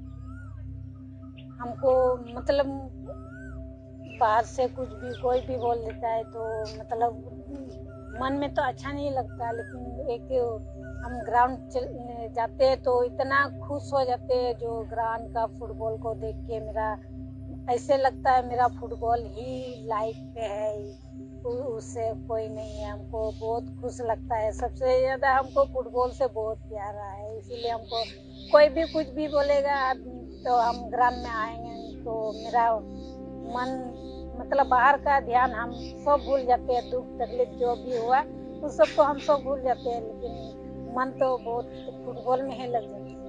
हमको मतलब बाहर से कुछ भी कोई भी बोल देता है तो मतलब मन में तो अच्छा नहीं लगता, लेकिन एक हम ग्राउंड जाते हैं तो इतना खुश हो जाते हैं जो ग्राउंड का फुटबॉल को देख के। मेरा ऐसे लगता है मेरा फुटबॉल ही लाइफ पे है, उससे कोई नहीं है। हमको बहुत खुश लगता है, सबसे ज़्यादा हमको फुटबॉल से बहुत प्यारा है, इसीलिए हमको कोई भी कुछ भी बोलेगा तो हम ग्राउंड में आएंगे तो मेरा मन मतलब बाहर का ध्यान हम सब भूल जाते हैं, दुख तकलीफ जो भी हुआ उस सब को हम सब भूल जाते हैं, लेकिन मन तो बहुत फुटबॉल में ही लग जाता है।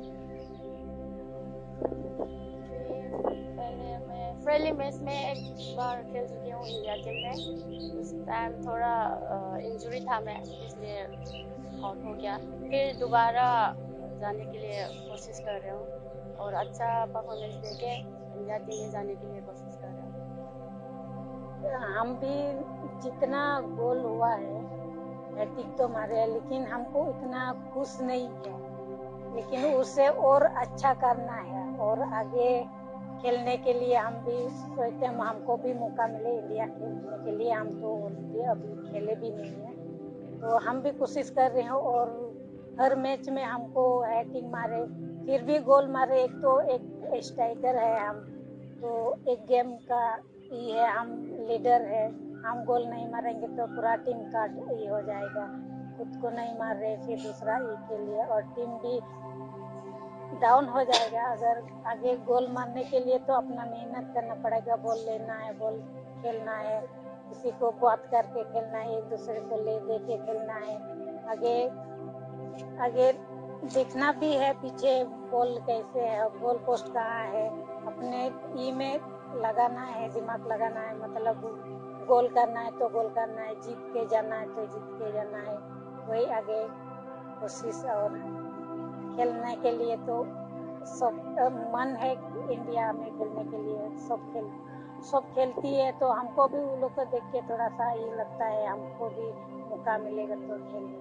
पहले मैं फ्रेंडली मैच में एक बार खेल चुकी हूँ इंडिया टीम में, उस टाइम थोड़ा इंजरी था मैं इसलिए आउट हो गया। फिर दोबारा जाने के लिए कोशिश कर रही हूँ और अच्छा परफॉर्मेंस देके इंडिया टीम में जाने के लिए कोशिश कर रहे हैं। हम भी जितना गोल हुआ है हैट्रिक तो मारे है, लेकिन हमको इतना खुश नहीं है, लेकिन उससे और अच्छा करना है और आगे खेलने के लिए हम भी सोचते हैं हमको भी मौका मिले इंडिया खेलने के लिए। हम तो अभी खेले भी नहीं है तो हम भी कोशिश कर रहे हैं और हर मैच में हमको हैट्रिक मारे फिर भी गोल मारे। एक तो एक स्ट्राइकर है हम तो एक गेम का ये है, हम लीडर है, हम गोल नहीं मारेंगे तो पूरा टीम का ये हो जाएगा, खुद को नहीं मार रहे फिर दूसरा ये के लिए और टीम भी डाउन हो जाएगा। अगर आगे गोल मारने के लिए तो अपना मेहनत करना पड़ेगा, बॉल लेना है, बॉल खेलना है, किसी को बात करके खेलना है, एक दूसरे को ले दे के खेलना है, आगे आगे देखना भी है पीछे बॉल कैसे है, गोल पोस्ट कहाँ है, अपने ई में लगाना है, दिमाग लगाना है, मतलब गोल करना है तो गोल करना है, जीत के जाना है तो जीत के जाना है, वही आगे कोशिश। और खेलने के लिए तो सब मन है इंडिया में खेलने के लिए, सब खेल सब खेलती है तो हमको भी वो लोग को देख के थोड़ा सा ये लगता है हमको भी मौका मिलेगा तो खेल।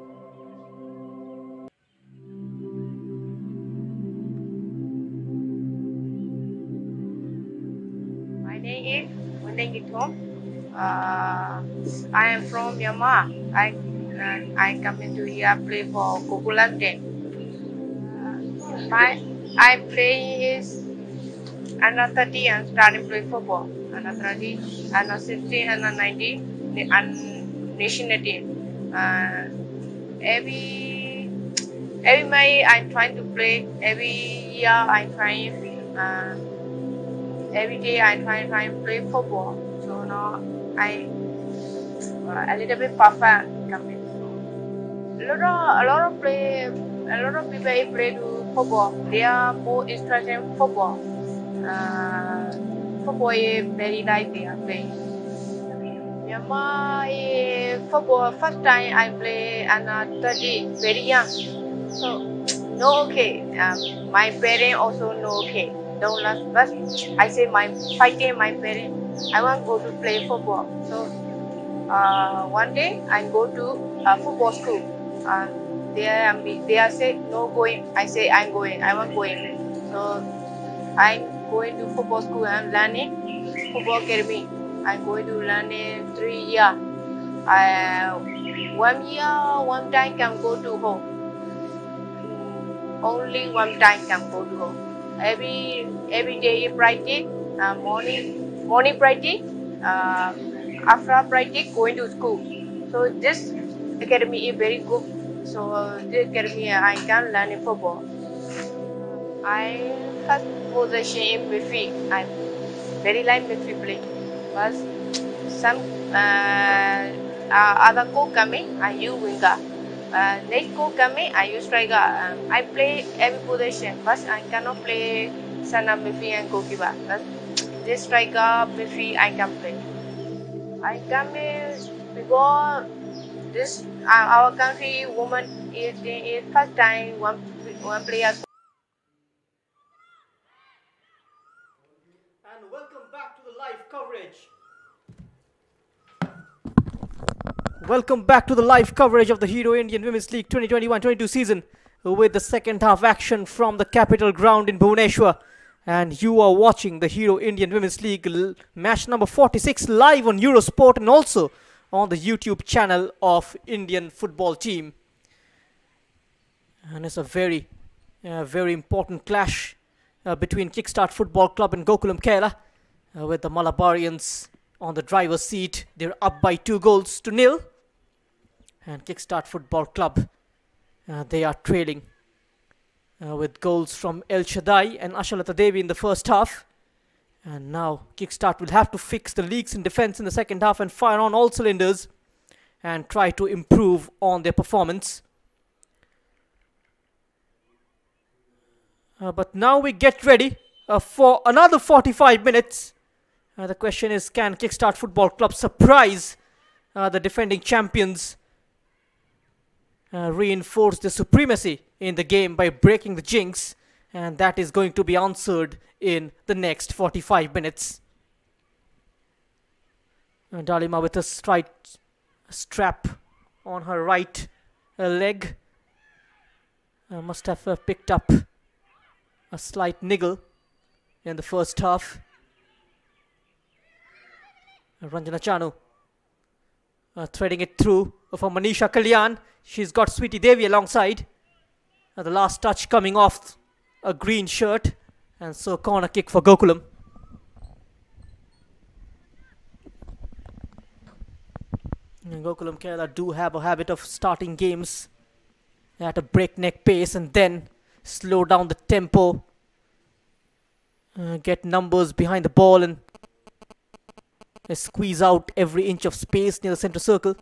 My name is Wendeng Gitom. Uh, I am from Myanmar. I uh, I come into here play for Gokulam Team. Uh, my I play is under thirty and starting play football. Under thirty, under sixteen, under nineteen, and national team. Uh, every every May I'm trying to play. Every year I'm trying. Uh, every day I'm trying trying to play football. So now I uh, a little bit perfect coming. A lot of a lot of play a lot of people play to football. They are more interested in football. Uh, football is very like they are playing. Myanmar is football first time I play under thirty, very young. So no okay. Um, my parents also no okay. Don't last, but I say my fighting my parents. I want go to play football. So uh, one day I go to a football school. Uh, they are they are say no going. I say I'm going. I want going. So I'm going to football school. I'm learning football academy. I'm going to learn in three years. I one year one time can go to home. Only one time can go to home. Every every day practice. Uh, morning morning practice. Uh, after practice going to school. So this academy is very good. So uh, this academy I can learn in football. I first position in midfield. I very like midfield play. But some uh, uh, other coach coming, I use winger. Uh, next coach coming, I use striker. Uh, I play every position, but I cannot play center midfield and goalkeeper. But this striker midfield I can play. I come in because this uh, our country woman is is first time one one player. And welcome back to the live coverage. Welcome back to the live coverage of the Hero Indian Women's League twenty twenty-one twenty-two season with the second half action from the Capital Ground in Bhubaneswar. And you are watching the Hero Indian Women's League match number forty-six live on Eurosport and also on the YouTube channel of Indian football team. And it's a very, uh, very important clash uh, between Kickstart Football Club and Gokulam Kerala uh, with the Malabarians on the driver's seat. They're up by two goals to nil. And Kickstart Football Club, uh, they are trailing uh, with goals from El Shaddai and Ashalata Devi in the first half. And now Kickstart will have to fix the leaks in defense in the second half and fire on all cylinders and try to improve on their performance. Uh, but now we get ready uh, for another forty-five minutes. Uh, the question is, can Kickstart Football Club surprise uh, the defending champions, uh, reinforce the supremacy in the game by breaking the jinx? And that is going to be answered in the next forty-five minutes. Uh, Dalima with a straight strap on her right uh, leg. Uh, must have uh, picked up a slight niggle in the first half. Uh, Ranjana Chanu uh, threading it through for Manisha Kalyan. She's got Sweetie Devi alongside. Uh, the last touch coming off a green shirt, and so corner kick for Gokulam. And Gokulam Kerala do have a habit of starting games at a breakneck pace and then slow down the tempo, uh, get numbers behind the ball and uh, squeeze out every inch of space near the center circle.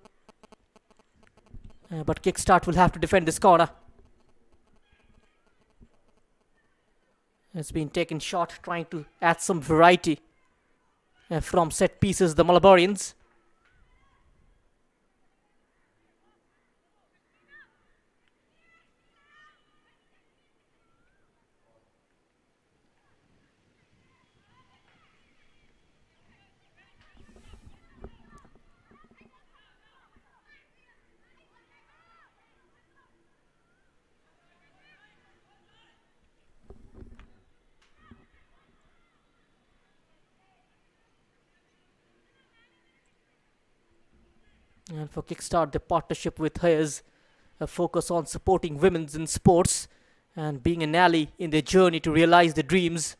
Uh, but Kickstart will have to defend this corner. It's been taken shot, trying to add some variety uh, from set pieces, the Malabarians. And for Kickstart, the partnership with Hayes, a focus on supporting women in sports and being an ally in their journey to realize their dreams.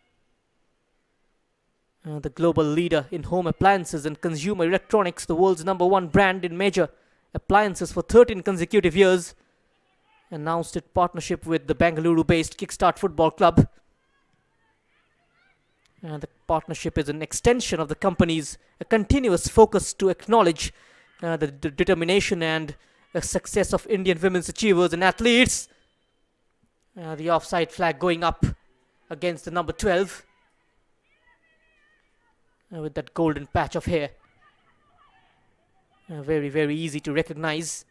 Uh, the global leader in home appliances and consumer electronics, the world's number one brand in major appliances for thirteen consecutive years. announced its partnership with the Bengaluru-based Kickstart Football Club. And the partnership is an extension of the company's a continuous focus to acknowledge uh, the d determination and uh, success of Indian women's achievers and athletes. Uh, the offside flag going up against the number twelve uh, with that golden patch of hair. Uh, very, very easy to recognize.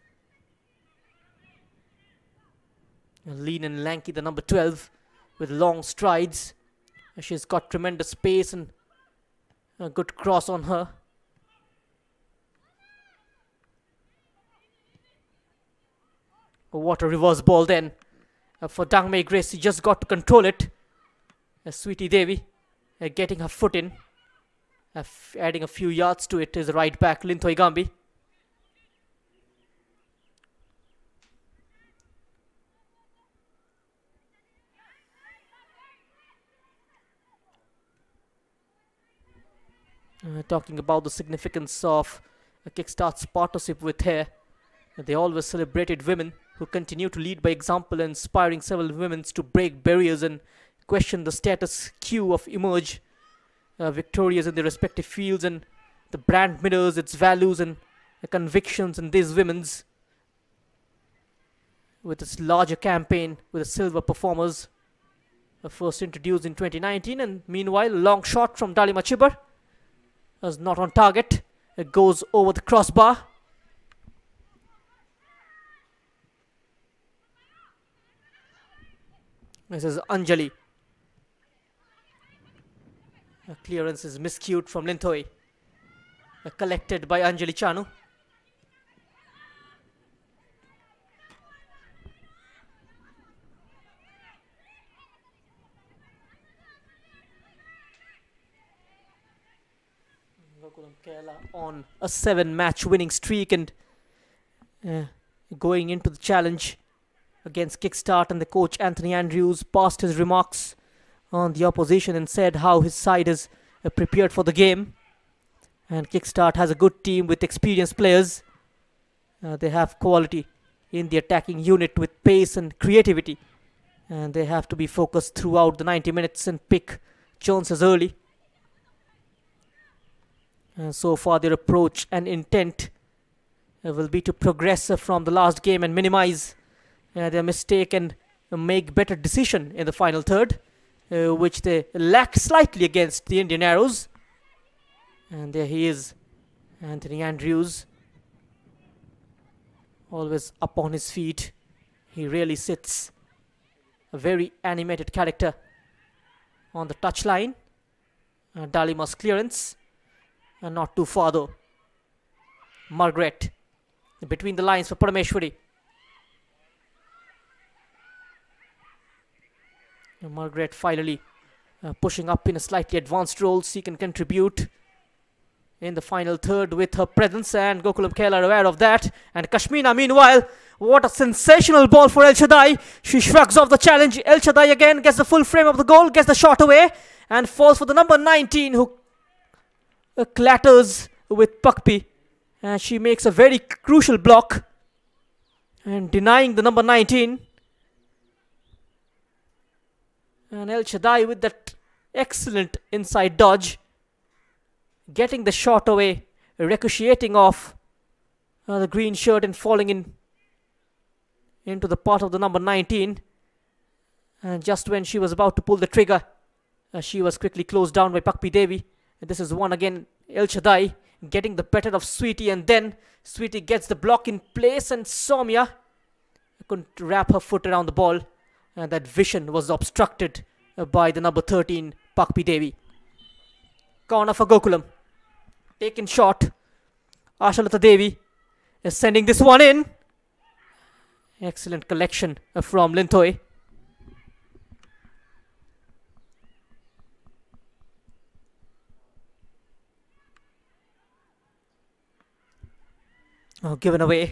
Uh, lean and lanky, the number twelve, with long strides. Uh, she's got tremendous pace and a good cross on her. What a reverse ball then uh, for Dangmei Grace. She just got to control it. Uh, Sweetie Devi uh, getting her foot in. Uh, adding a few yards to it is the right back Linthoi Gambi. Uh, talking about the significance of uh, Kickstart's partnership with her. Uh, they always celebrated women who continue to lead by example, inspiring several women to break barriers and question the status quo of emerge uh, victorious in their respective fields, and the brand mirrors its values and uh, convictions in these women's with its larger campaign with the silver performers uh, first introduced in twenty nineteen. And meanwhile, a long shot from Dalima Chibar is not on target. It goes over the crossbar. This is Anjali. A clearance is miscued from Linthoi. Uh, collected by Anjali Chanu. Gokulam Kerala on a seven match winning streak and uh, going into the challenge against Kickstart, and the coach Anthony Andrews passed his remarks on the opposition and said how his side is uh, prepared for the game. And Kickstart has a good team with experienced players. Uh, they have quality in the attacking unit with pace and creativity, and they have to be focused throughout the ninety minutes and pick chances early. Uh, so far their approach and intent uh, will be to progress uh, from the last game and minimize uh, their mistake and uh, make better decision in the final third, uh, which they lack slightly against the Indian Arrows. And there he is, Anthony Andrews, always up on his feet. He really sits, a very animated character on the touchline. Uh, Dalima's clearance. And not too far though. Margaret between the lines for Parameshwari. And Margaret finally uh, pushing up in a slightly advanced role. She can contribute in the final third with her presence, and Gokulam Kerala are aware of that. And Kashmina meanwhile, what a sensational ball for El Shaddai. She shrugs off the challenge. El Shaddai again gets the full frame of the goal, gets the shot away and falls for the number nineteen, who Uh, clatters with Pakpi, and she makes a very crucial block and denying the number nineteen. And El Shaddai with that excellent inside dodge, getting the shot away, ricocheting off uh, the green shirt and falling in into the part of the number nineteen. And just when she was about to pull the trigger, uh, she was quickly closed down by Pakpi Devi. This is one again, El Shaddai getting the better of Sweetie, and then Sweetie gets the block in place, and Soumya couldn't wrap her foot around the ball, and that vision was obstructed by the number thirteen, Pakpi Devi. Corner for Gokulam. Taken shot. Ashalata Devi is sending this one in. Excellent collection from Linthoi. Oh, given away.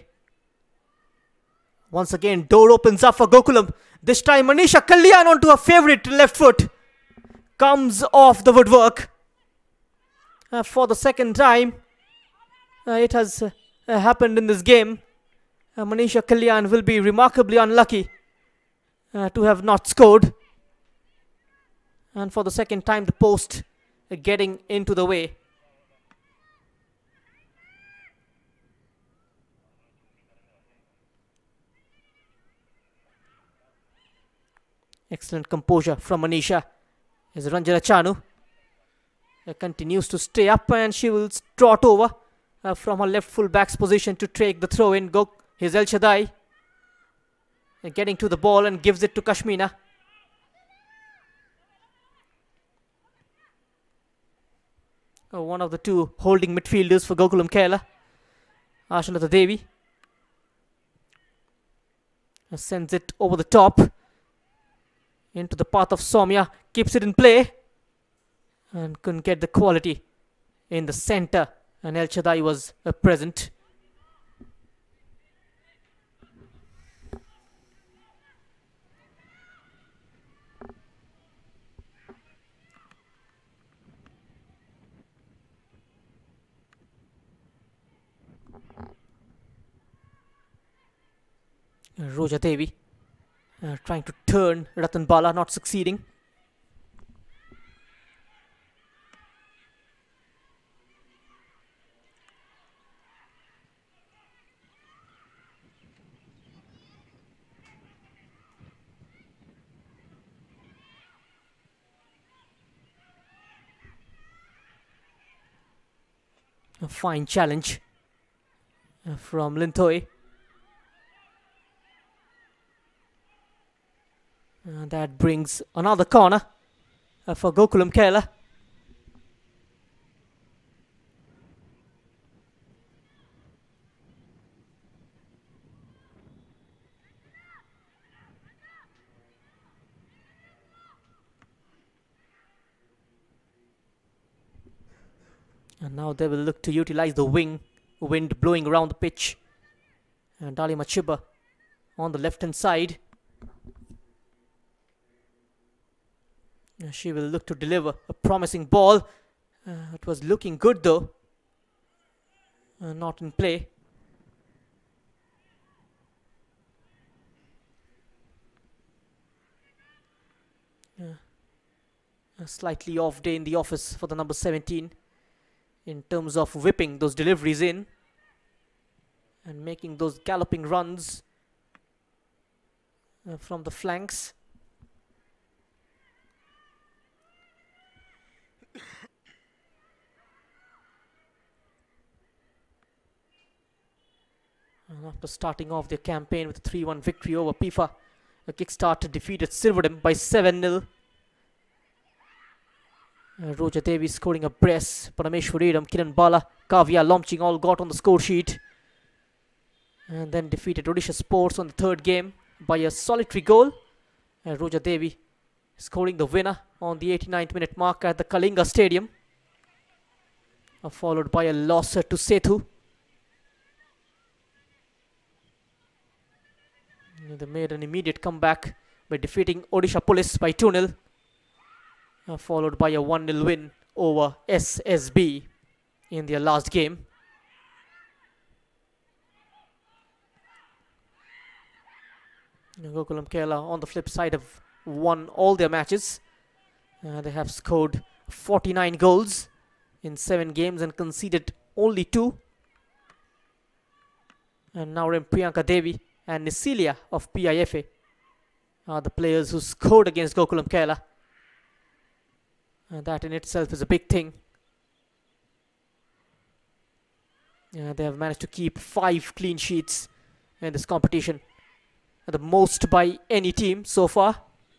Once again, door opens up for Gokulam. This time, Manisha Kalyan onto her favorite left foot. Comes off the woodwork. Uh, for the second time, uh, it has uh, happened in this game. uh, Manisha Kalyan will be remarkably unlucky uh, to have not scored. And for the second time, the post uh, getting into the way. Excellent composure from Manisha. As Ranjana Chanu uh, continues to stay up, and she will trot over uh, from her left full back's position to take the throw in. Go, here's El Shaddai uh, getting to the ball and gives it to Kashmina. Uh, one of the two holding midfielders for Gokulam Kerala, Ashalata Devi, uh, sends it over the top into the path of Soumya, keeps it in play and couldn't get the quality in the center, and El Shaddai was uh, present. Uh, Roja Devi Uh, trying to turn Ratan Bala, not succeeding. A fine challenge uh, from Linthoi. Uh, that brings another corner uh, for Gokulam Kerala. And now they will look to utilize the wing, wind blowing around the pitch. And Dalima Chiba on the left hand side. She will look to deliver a promising ball. Uh, it was looking good though. Uh, not in play. Uh, a slightly off day in the office for the number seventeen in terms of whipping those deliveries in and making those galloping runs uh, from the flanks. And after starting off their campaign with a three one victory over P I F A, a kickstart defeated Silverdam by seven nil. Uh, Roja Devi scoring a brace, Parameshwaridam, Kiran Bala, Kavya Lomching all got on the score sheet. And then defeated Odisha Sports on the third game by a solitary goal. Uh, Roja Devi scoring the winner on the eighty-ninth minute mark at the Kalinga Stadium. Uh, followed by a loss uh, to Sethu. They made an immediate comeback by defeating Odisha Police by two nil, uh, followed by a one nil win over S S B in their last game. Gokulam Kerala on the flip side have won all their matches. Uh, they have scored forty-nine goals in seven games and conceded only two. And now Priyanka Devi and Nisilia of P I F A are the players who scored against Gokulam Kerala. And that in itself is a big thing. Uh, they have managed to keep five clean sheets in this competition, the most by any team so far.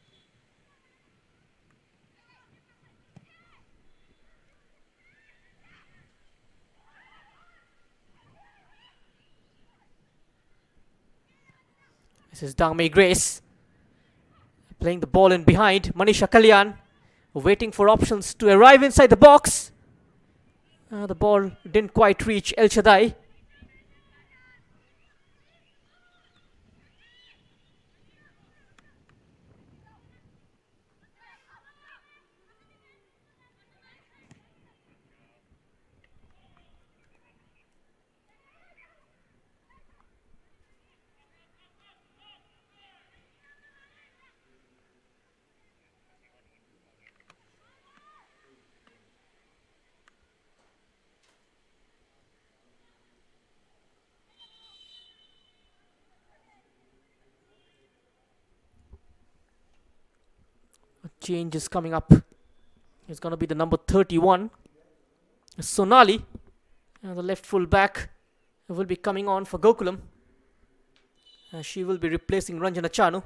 This is Dangmei Grace playing the ball in behind. Manisha Kalyan waiting for options to arrive inside the box. Uh, the ball didn't quite reach El Shaddai. change is coming up. It's going to be the number thirty-one. Sonali, uh, the left full back, will be coming on for Gokulam. Uh, she will be replacing Ranjana Chanu.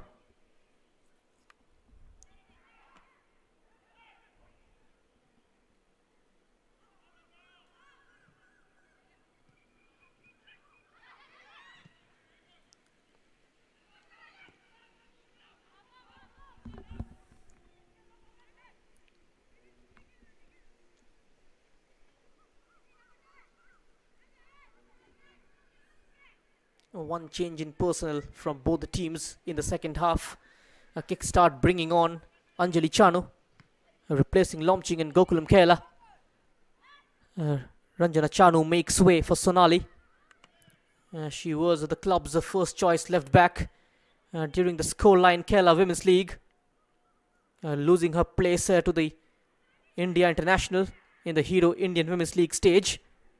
One change in personnel from both the teams in the second half. A kickstart bringing on Anjali Chanu, replacing Lomching and Gokulam Kerala. Uh, Ranjana Chanu makes way for Sonali. Uh, she was the club's first choice left back uh, during the Scoreline Kerala Women's League, uh, losing her place uh, to the India International in the Hero Indian Women's League stage.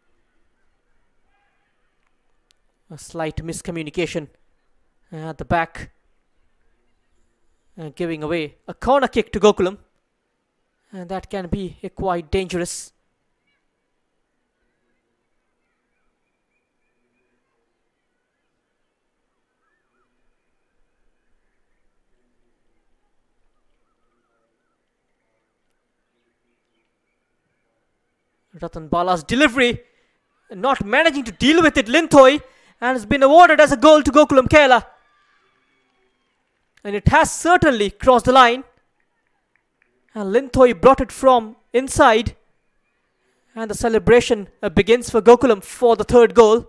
A slight miscommunication uh, at the back, uh, giving away a corner kick to Gokulam, and that can be uh, quite dangerous. Ratan Bala's delivery, not managing to deal with it, Linthoi, and has been awarded as a goal to Gokulam Kerala. And it has certainly crossed the line. And Linthoi brought it from inside. And the celebration uh, begins for Gokulam for the third goal.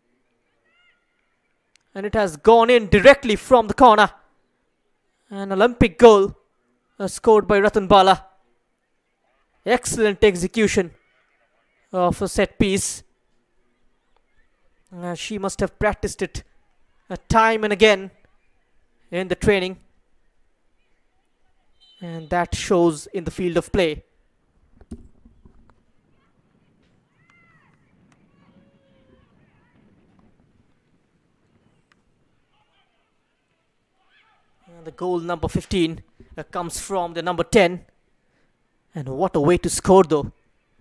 And it has gone in directly from the corner. An Olympic goal uh, scored by Ratan Bala. Excellent execution of a set piece. Uh, she must have practiced it uh, time and again in the training, and that shows in the field of play. And the goal number fifteen uh, comes from the number ten, and what a way to score though.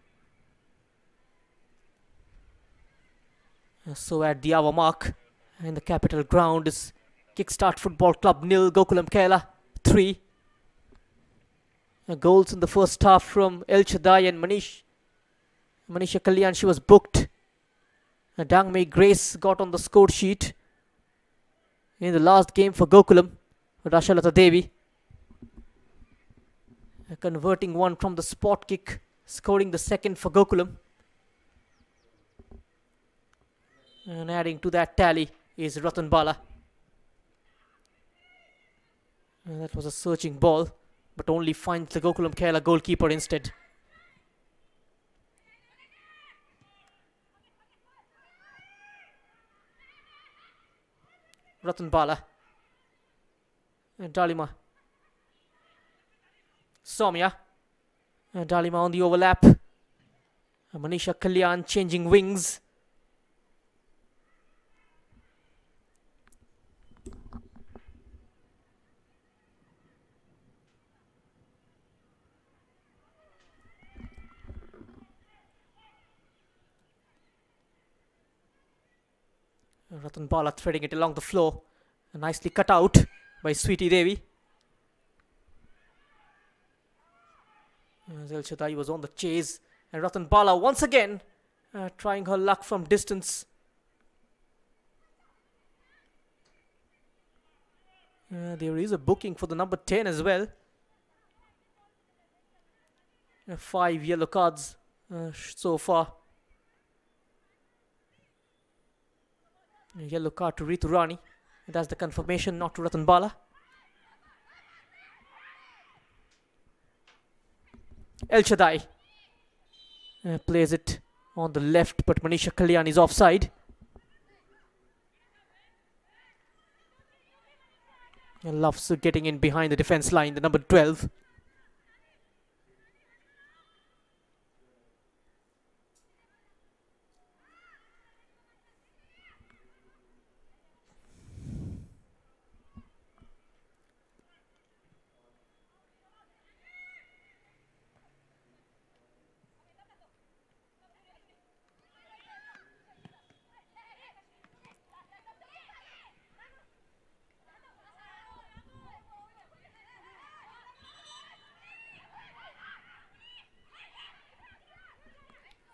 So at the hour mark, in the capital ground is Kickstart Football Club nil, Gokulam Kerala three. Uh, goals in the first half from El Chadai and Manish. Manisha Kalyan, she was booked. Uh, Dangmei Grace got on the score sheet in the last game for Gokulam. Rashalata Devi uh, converting one from the spot kick, scoring the second for Gokulam. And adding to that tally is Ratan Bala. And that was a searching ball, but only finds the Gokulam Kerala goalkeeper instead. Ratan Bala. And Dalima. Soumya. And Dalima on the overlap. And Manisha Kalyan changing wings. Ratan Bala threading it along the floor. Nicely cut out by Sweetie Devi. As El Chadai was on the chase. And Ratan Bala once again uh, trying her luck from distance. Uh, there is a booking for the number ten as well. Uh, five yellow cards uh, so far. A yellow card to Ritu Rani. That's the confirmation, not to Ratan Bala. El Chadai uh, plays it on the left, but Manisha Kalyan is offside. And loves getting in behind the defense line, the number twelve.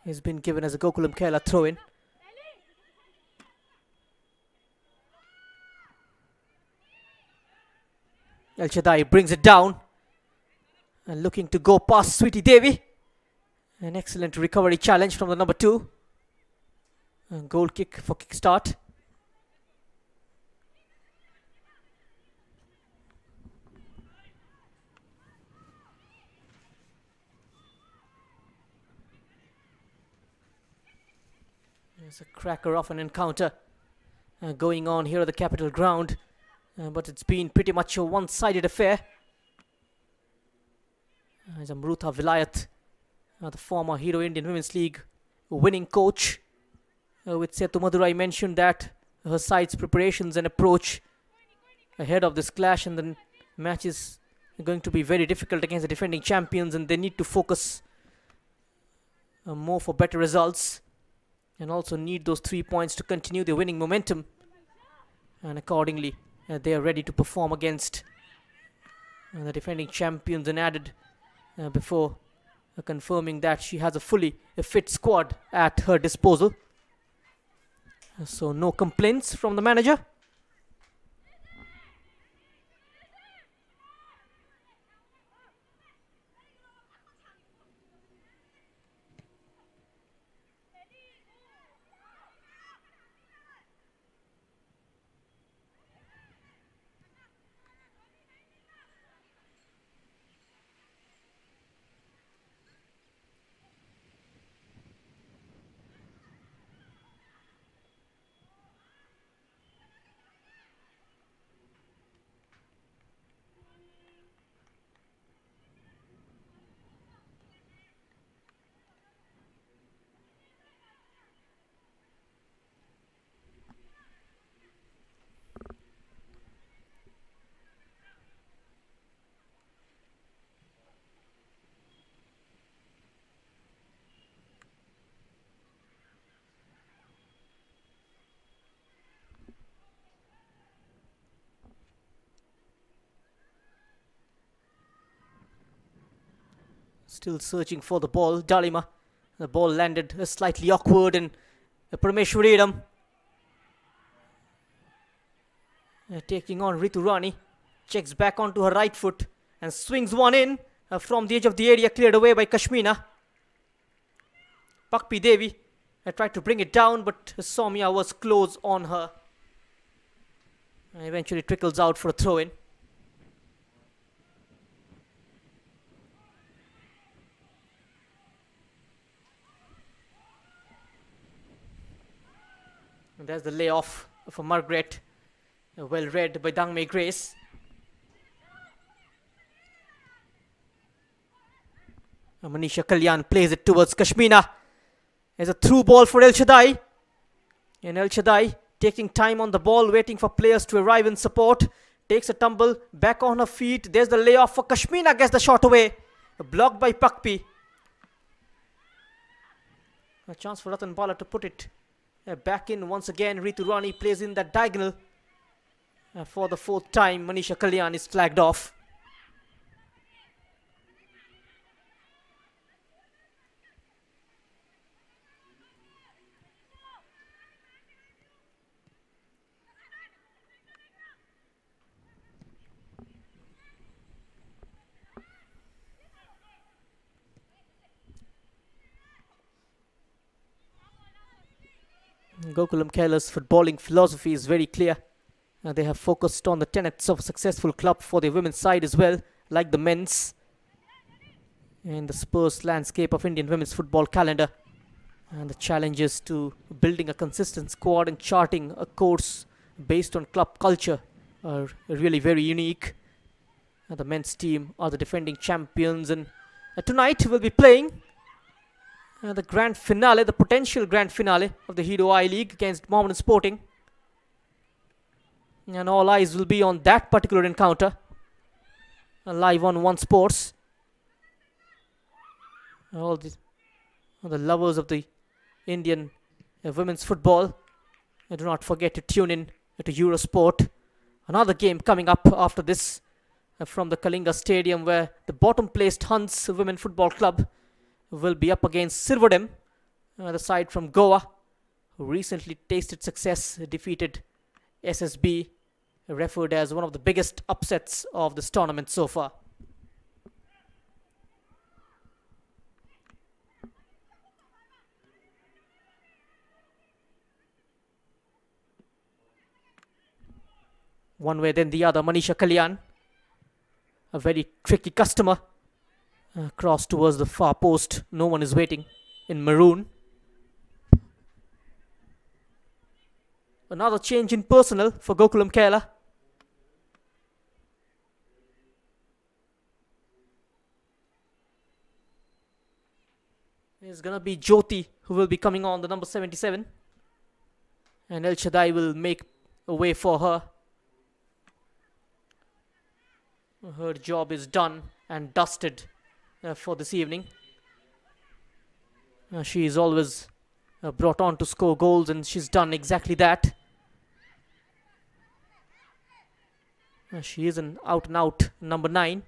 He's been given as a Gokulam Kerala throw-in. El Shaddai brings it down and looking to go past Sweetie Devi. An excellent recovery challenge from the number two. A goal kick for kickstart. There's a cracker of an encounter uh, going on here at the Capital Ground. Uh, but it's been pretty much a one-sided affair. As Amrutha Vilayat, uh, the former Hero Indian Women's League winning coach, uh, with Setu Madurai, mentioned that her side's preparations and approach ahead of this clash and the match is going to be very difficult against the defending champions, and they need to focus uh, more for better results and also need those three points to continue their winning momentum, and accordingly Uh, they are ready to perform against uh, the defending champions, and added uh, before uh, confirming that she has a fully a fit squad at her disposal. Uh, so no complaints from the manager. Still searching for the ball, Dalima. The ball landed uh, slightly awkward, and uh, Parameshwaridam uh, taking on Ritu Rani. Checks back onto her right foot and swings one in uh, from the edge of the area, cleared away by Kashmina. Pakpi Devi uh, tried to bring it down, but Soumya was close on her. Uh, eventually trickles out for a throw-in. And there's the layoff for Margaret, uh, well read by Dangmei Grace. Uh, Manisha Kalyan plays it towards Kashmina. There's a through ball for El Shaddai. And El Shaddai taking time on the ball, waiting for players to arrive in support. Takes a tumble, back on her feet. There's the layoff for Kashmina, gets the shot away. Blocked by Pakpi. A chance for Ratan Bala to put it Uh, back in once again. Ritu Rani plays in that diagonal uh, for the fourth time. Manisha Kalyan is flagged off. Gokulam Kerala's footballing philosophy is very clear. Uh, they have focused on the tenets of a successful club for their women's side as well, like the men's. In the sparse landscape of Indian women's football calendar, and the challenges to building a consistent squad and charting a course based on club culture are really very unique. Uh, the men's team are the defending champions, and uh, tonight we'll be playing Uh, the grand finale, the potential grand finale of the Hero I League against Mohammedan Sporting. And all eyes will be on that particular encounter. Uh, live on One Sports. All the, all the lovers of the Indian uh, women's football, uh, do not forget to tune in uh, to Eurosport. Another game coming up after this uh, from the Kalinga Stadium, where the bottom placed Hunts Women Football Club will be up against Sirvadem Uh, the side from Goa, who recently tasted success, defeated S S B, referred as one of the biggest upsets of this tournament so far. One way then the other, Manisha Kalyan, a very tricky customer, uh, crossed towards the far post. No one is waiting in maroon. Another change in personnel for Gokulam Kerala. It's gonna be Jyoti who will be coming on, the number seventy-seven, and El Shaddai will make a way for her. Her job is done and dusted uh, for this evening. Uh, she is always uh, brought on to score goals, and she's done exactly that. Uh, she is an out and out number nine.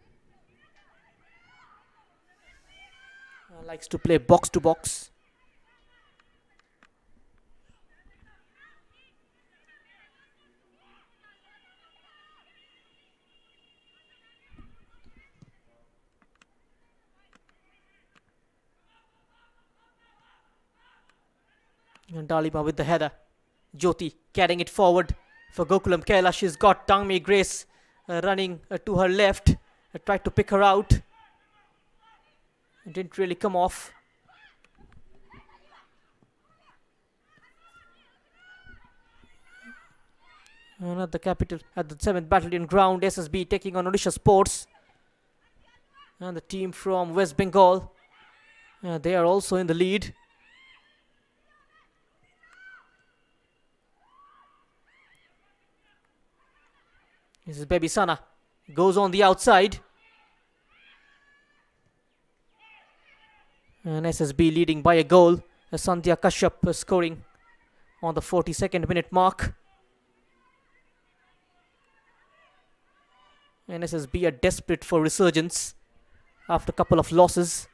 Uh, likes to play box to box. And Dalima with the header. Jyoti carrying it forward for Gokulam Kerala. She's got Dangmei Grace uh, running uh, to her left. Uh, tried to pick her out. It didn't really come off. And at the capital, at the seventh Battalion ground, S S B taking on Odisha Sports. And the team from West Bengal, uh, they are also in the lead. This is Baby Sana. Goes on the outside. And S S B leading by a goal. Sandhya Kashyap scoring on the forty-second minute mark. And S S B are desperate for resurgence after a couple of losses.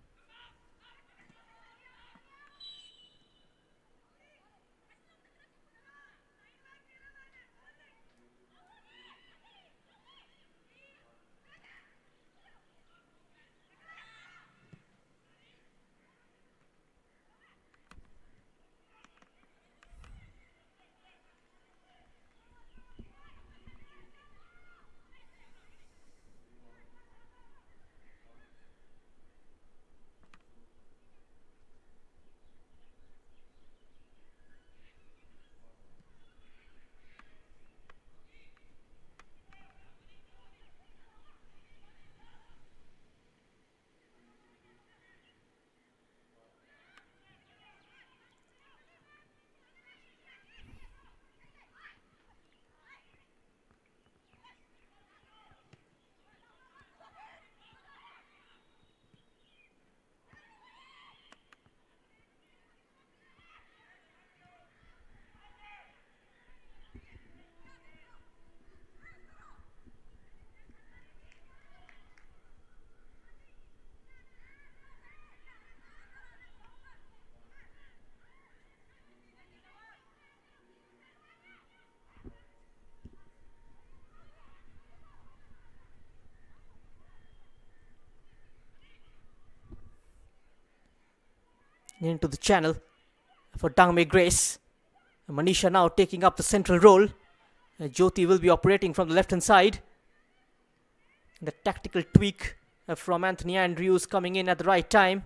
Into the channel for Dangmei Grace. Manisha now taking up the central role. Uh, Jyoti will be operating from the left hand side. The tactical tweak uh, from Anthony Andrews coming in at the right time.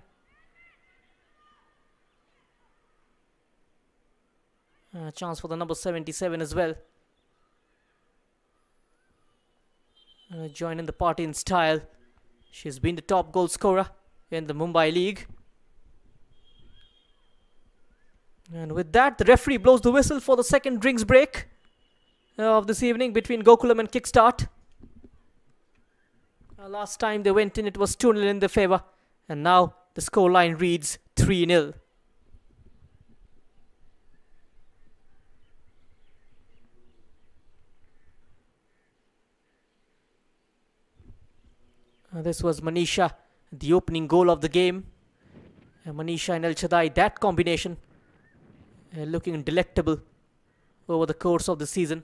Uh, chance for the number seventy-seven as well. Uh, joining the party in style. She's been the top goal scorer in the Mumbai League. And with that, the referee blows the whistle for the second drinks break uh, of this evening between Gokulam and Kickstart. Uh, last time they went in, it was two nil in their favour. And now the scoreline reads three nil. Uh, this was Manisha, the opening goal of the game. Uh, Manisha and El Shaddai, that combination uh, looking delectable over the course of the season.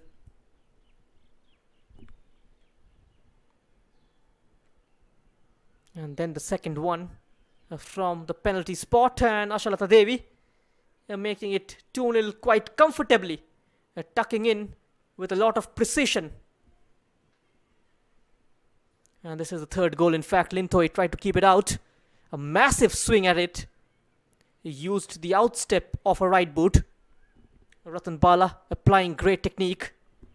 And then the second one uh, from the penalty spot, and Ashalata Devi uh, making it two nil quite comfortably, uh, tucking in with a lot of precision. And this is the third goal. In fact, Linthoi tried to keep it out. A massive swing at it. He used the outstep of a right boot. Ratan Bala applying great technique.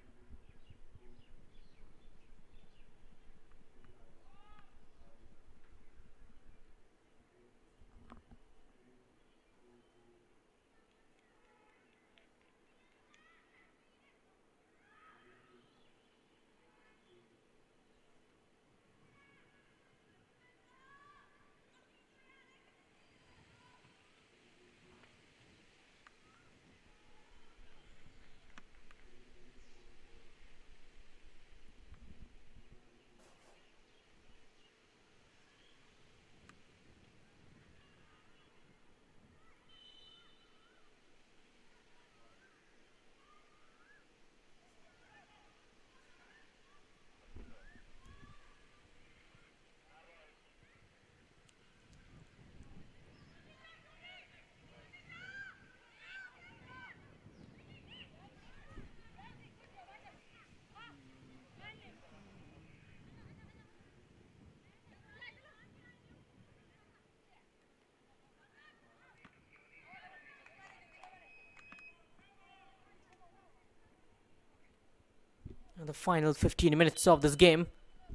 And the final fifteen minutes of this game.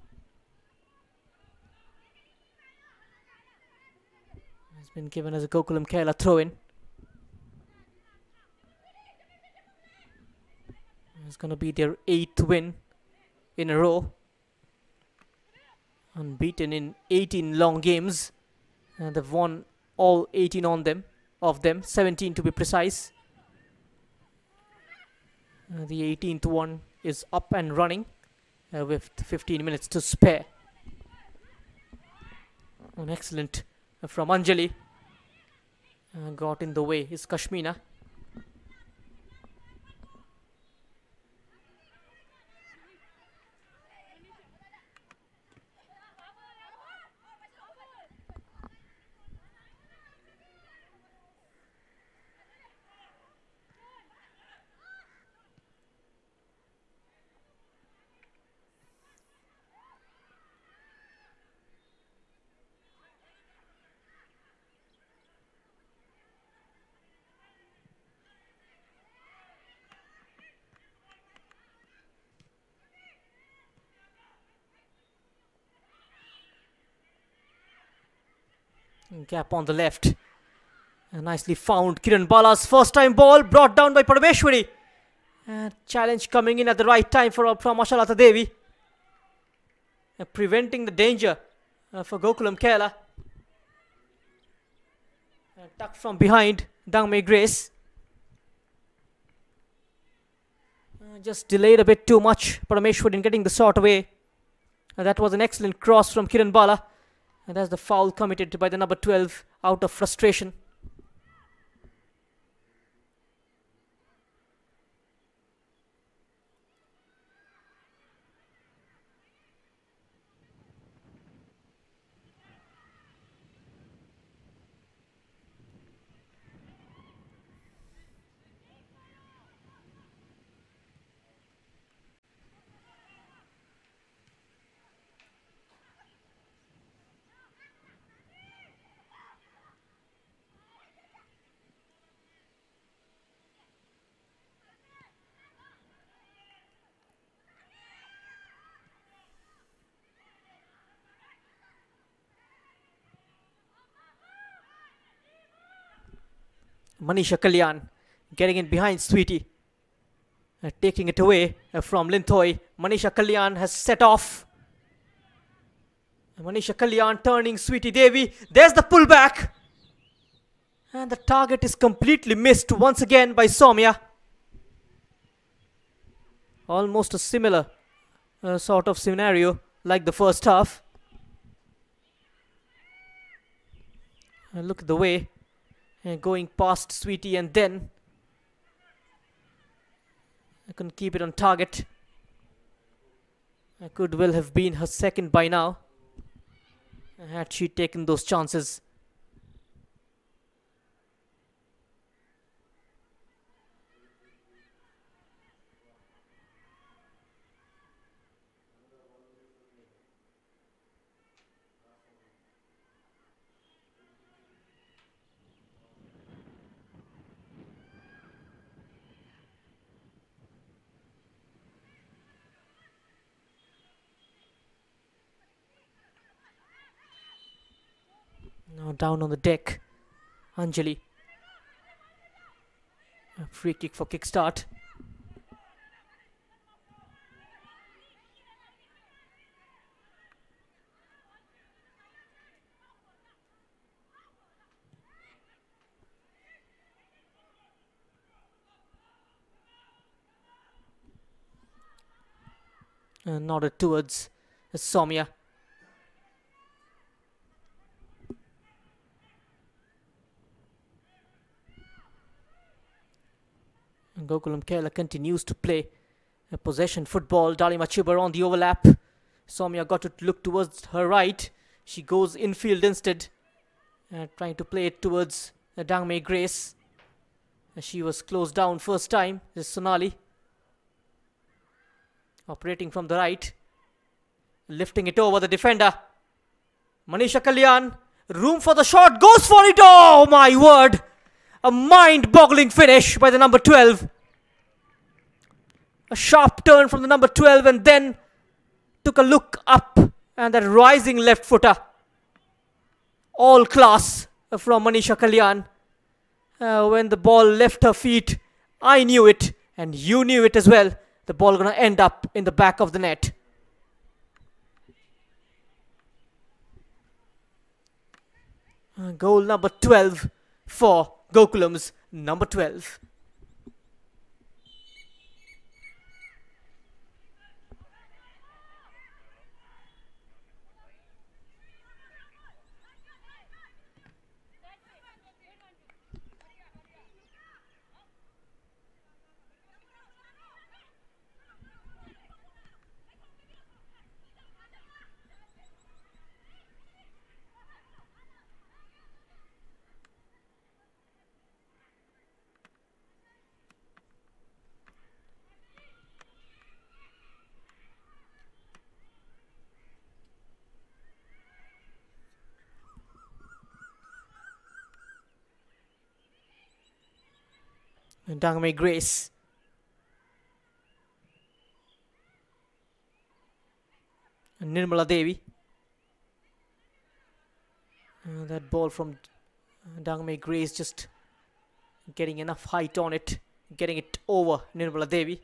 Has been given as a Gokulam Kerala throw-in. It's going to be their eighth win in a row. Unbeaten in eighteen long games. And they've won all eighteen on them, of them, seventeen to be precise. Uh, the eighteenth one is up and running uh, with fifteen minutes to spare. An excellent uh, from Anjali. Uh, got in the way is Kashmina. Gap on the left. And nicely found. Kiran Bala's first time ball brought down by Parameshwari. And challenge coming in at the right time for, from Ashalata Devi. Uh, preventing the danger uh, for Gokulam Kerala. And tucked from behind, Dangmei Grace. Uh, just delayed a bit too much, Parameshwari in getting the shot away. Uh, that was an excellent cross from Kiran Bala. And that's the foul committed by the number twelve out of frustration. Manisha Kalyan getting in behind Sweetie. Uh, taking it away uh, from Linthoi. Manisha Kalyan has set off. Manisha Kalyan turning Sweetie Devi. There's the pullback. And the target is completely missed once again by Soumya. Almost a similar uh, sort of scenario like the first half. Uh, look at the way. Uh, going past Sweetie and then I couldn't keep it on target. I could well have been her second by now had she taken those chances. Now down on the deck, Anjali. A free kick for kickstart. Uh, nodded towards Soumya. Gokulam Kerala continues to play a possession football. Dalima Chibar on the overlap. Soumya got to look towards her right. She goes infield instead, uh, trying to play it towards uh, Dangmei Grace. Uh, she was closed down first time. This is Sonali operating from the right, lifting it over the defender. Manisha Kalyan, room for the shot, goes for it. Oh my word! A mind-boggling finish by the number twelve. A sharp turn from the number twelve and then took a look up and that rising left footer. All class from Manisha Kalyan. Uh, when the ball left her feet, I knew it and you knew it as well. The ball gonna end up in the back of the net. Uh, goal number twelve for Gokulam's number twelve. And Dangmei Grace. And Nirmala Devi. Uh, that ball from Dangmei Grace just getting enough height on it, getting it over Nirmala Devi.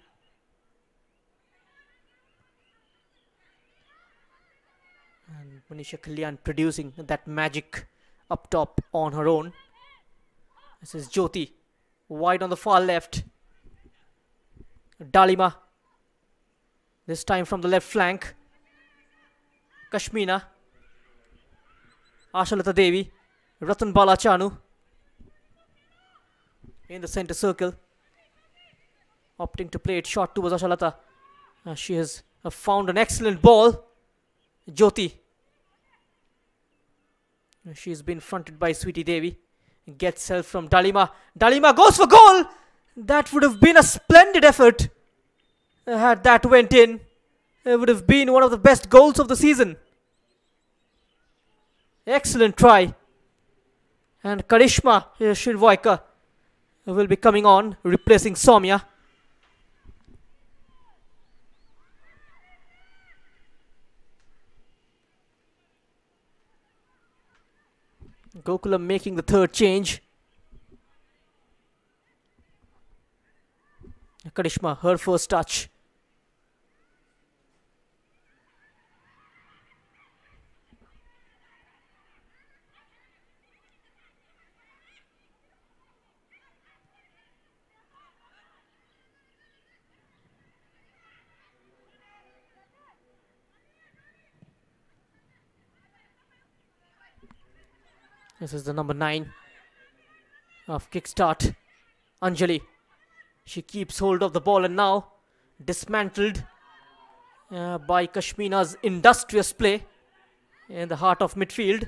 And Manisha Kalyan producing that magic up top on her own. This is Jyoti. Wide on the far left. Dalima. This time from the left flank. Kashmina. Ashalata Devi. Ratan Bala Chanu. In the center circle. Opting to play it short towards Ashalata. Uh, she has uh, found an excellent ball. Jyoti. Uh, she has been fronted by Sweetie Devi. Gets help from Dalima. Dalima goes for goal. That would have been a splendid effort. Uh, had that went in, it would have been one of the best goals of the season. Excellent try. And Karishma uh, Shirvoika will be coming on, replacing Soumya. Gokulam making the third change. Karishma, her first touch. This is the number nine of Kickstart, Anjali. She keeps hold of the ball and now dismantled uh, by Kashmina's industrious play in the heart of midfield.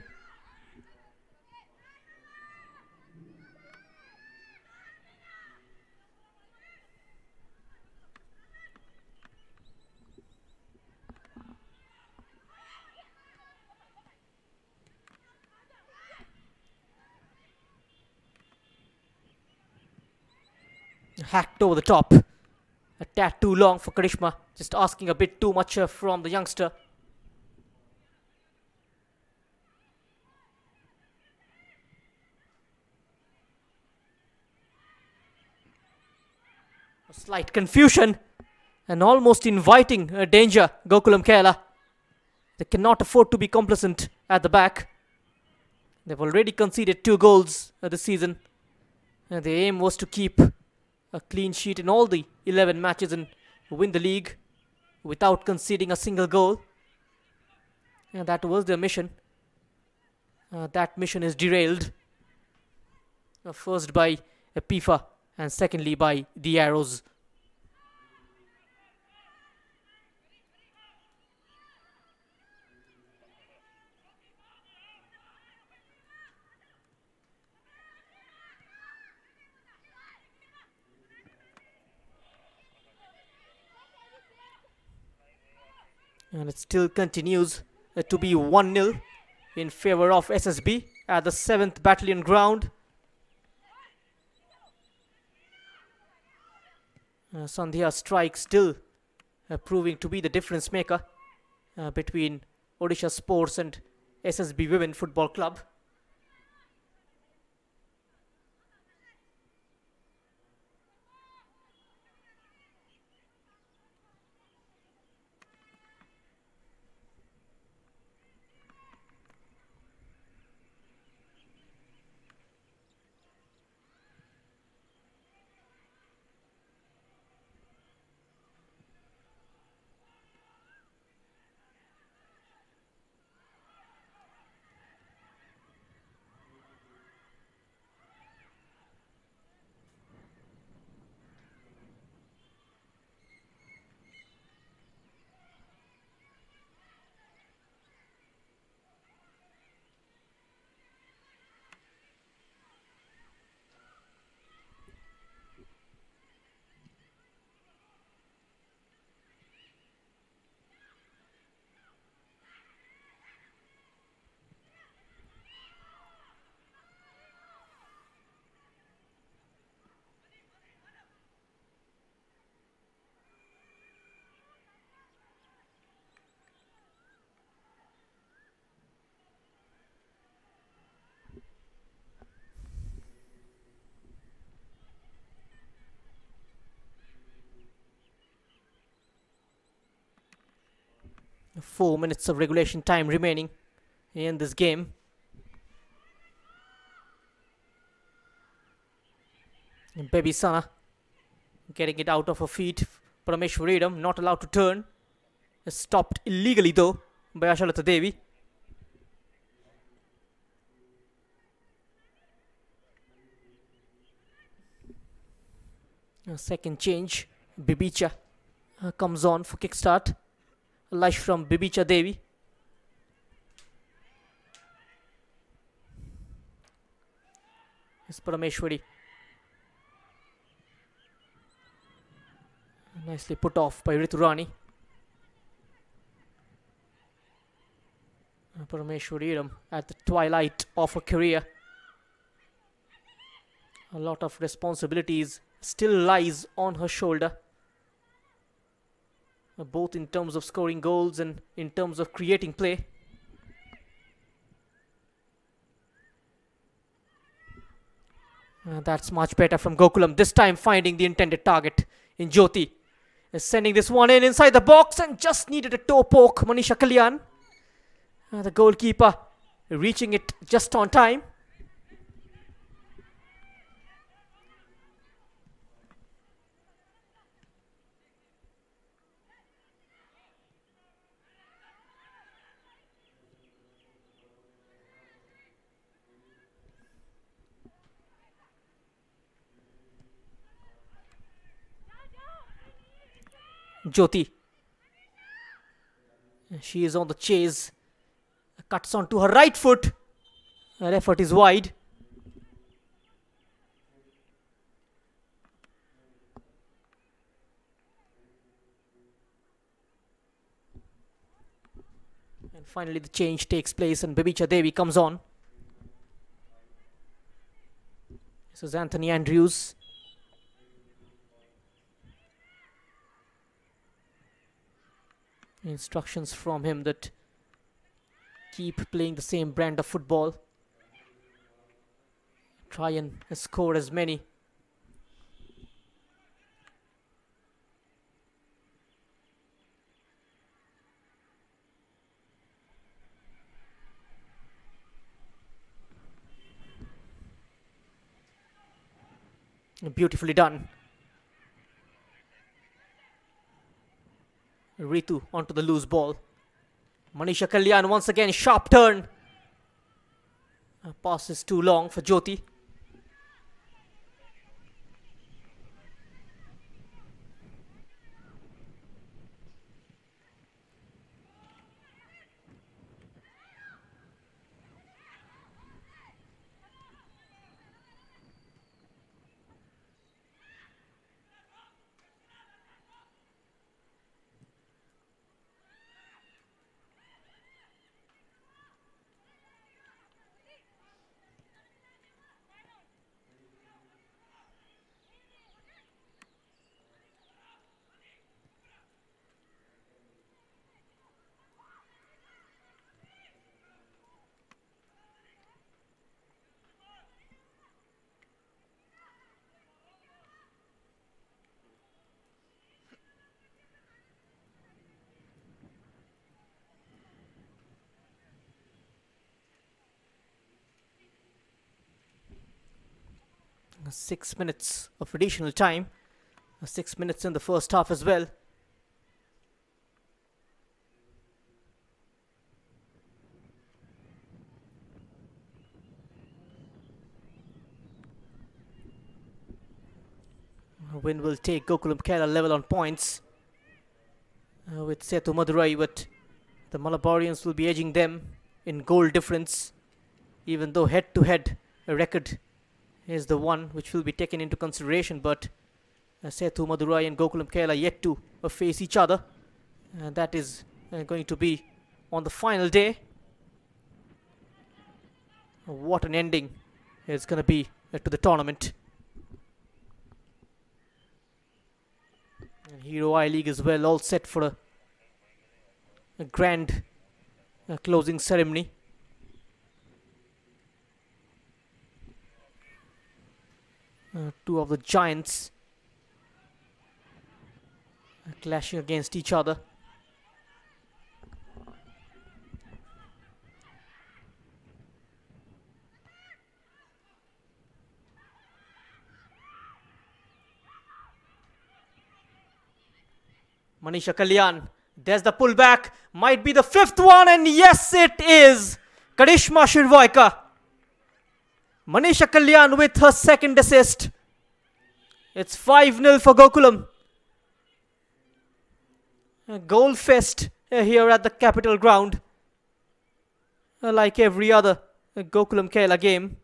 Hacked over the top. A tad too long for Karishma. Just asking a bit too much uh, from the youngster. A slight confusion and almost inviting uh, danger, Gokulam Kerala. They cannot afford to be complacent at the back. They've already conceded two goals uh, this season. And the aim was to keep a clean sheet in all the eleven matches and win the league without conceding a single goal. And that was their mission. Uh, that mission is derailed. Uh, first by uh, P I F A and secondly by the Arrows. And it still continues uh, to be one nil in favor of S S B at the seventh Battalion ground. Uh, Sandhya strike still uh, proving to be the difference maker uh, between Odisha Sports and S S B Women Football Club. Four minutes of regulation time remaining in this game. And Baby Sana getting it out of her feet. Parameshwaridam not allowed to turn. Stopped illegally though by Ashalata Devi. A second change. Bibicha uh, comes on for kickstart. Lush from Bibicha Devi. It's Parameshwari. Nicely put off by Riturani. Parameshwari at the twilight of her career. A lot of responsibilities still lies on her shoulder. Both in terms of scoring goals and in terms of creating play. Uh, that's much better from Gokulam. This time finding the intended target in Jyoti. Uh, sending this one in inside the box and just needed a toe poke. Manisha Kalyan. Uh, the goalkeeper reaching it just on time. Jyoti. She is on the chase. Cuts onto her right foot. Her effort is wide. And finally the change takes place and Babicha Devi comes on. This is Anthony Andrews. Instructions from him that keep playing the same brand of football. Try and score as many. Beautifully done. Ritu onto the loose ball. Manisha Kalyan once again, sharp turn. Uh, pass is too long for Jyoti. Six minutes of additional time. Six minutes in the first half as well. A win will take Gokulam Kerala level on points uh, with Setu Madurai, but the Malabarians will be edging them in goal difference, even though head-to-head -head record is the one which will be taken into consideration, but uh, Setu Madurai and Gokulam Kerala yet to uh, face each other, and that is uh, going to be on the final day. What an ending it's going to be uh, to the tournament. And Hero I League as well, all set for a, a grand uh, closing ceremony. Uh, two of the giants uh, clashing against each other. Manisha Kalyan, there's the pullback, might be the fifth one, and yes it is! Karishma Shirvoika. Manisha Kalyan with her second assist. It's five nil for Gokulam. A goal fest uh, here at the Capital Ground. Uh, like every other uh, Gokulam Kerala game.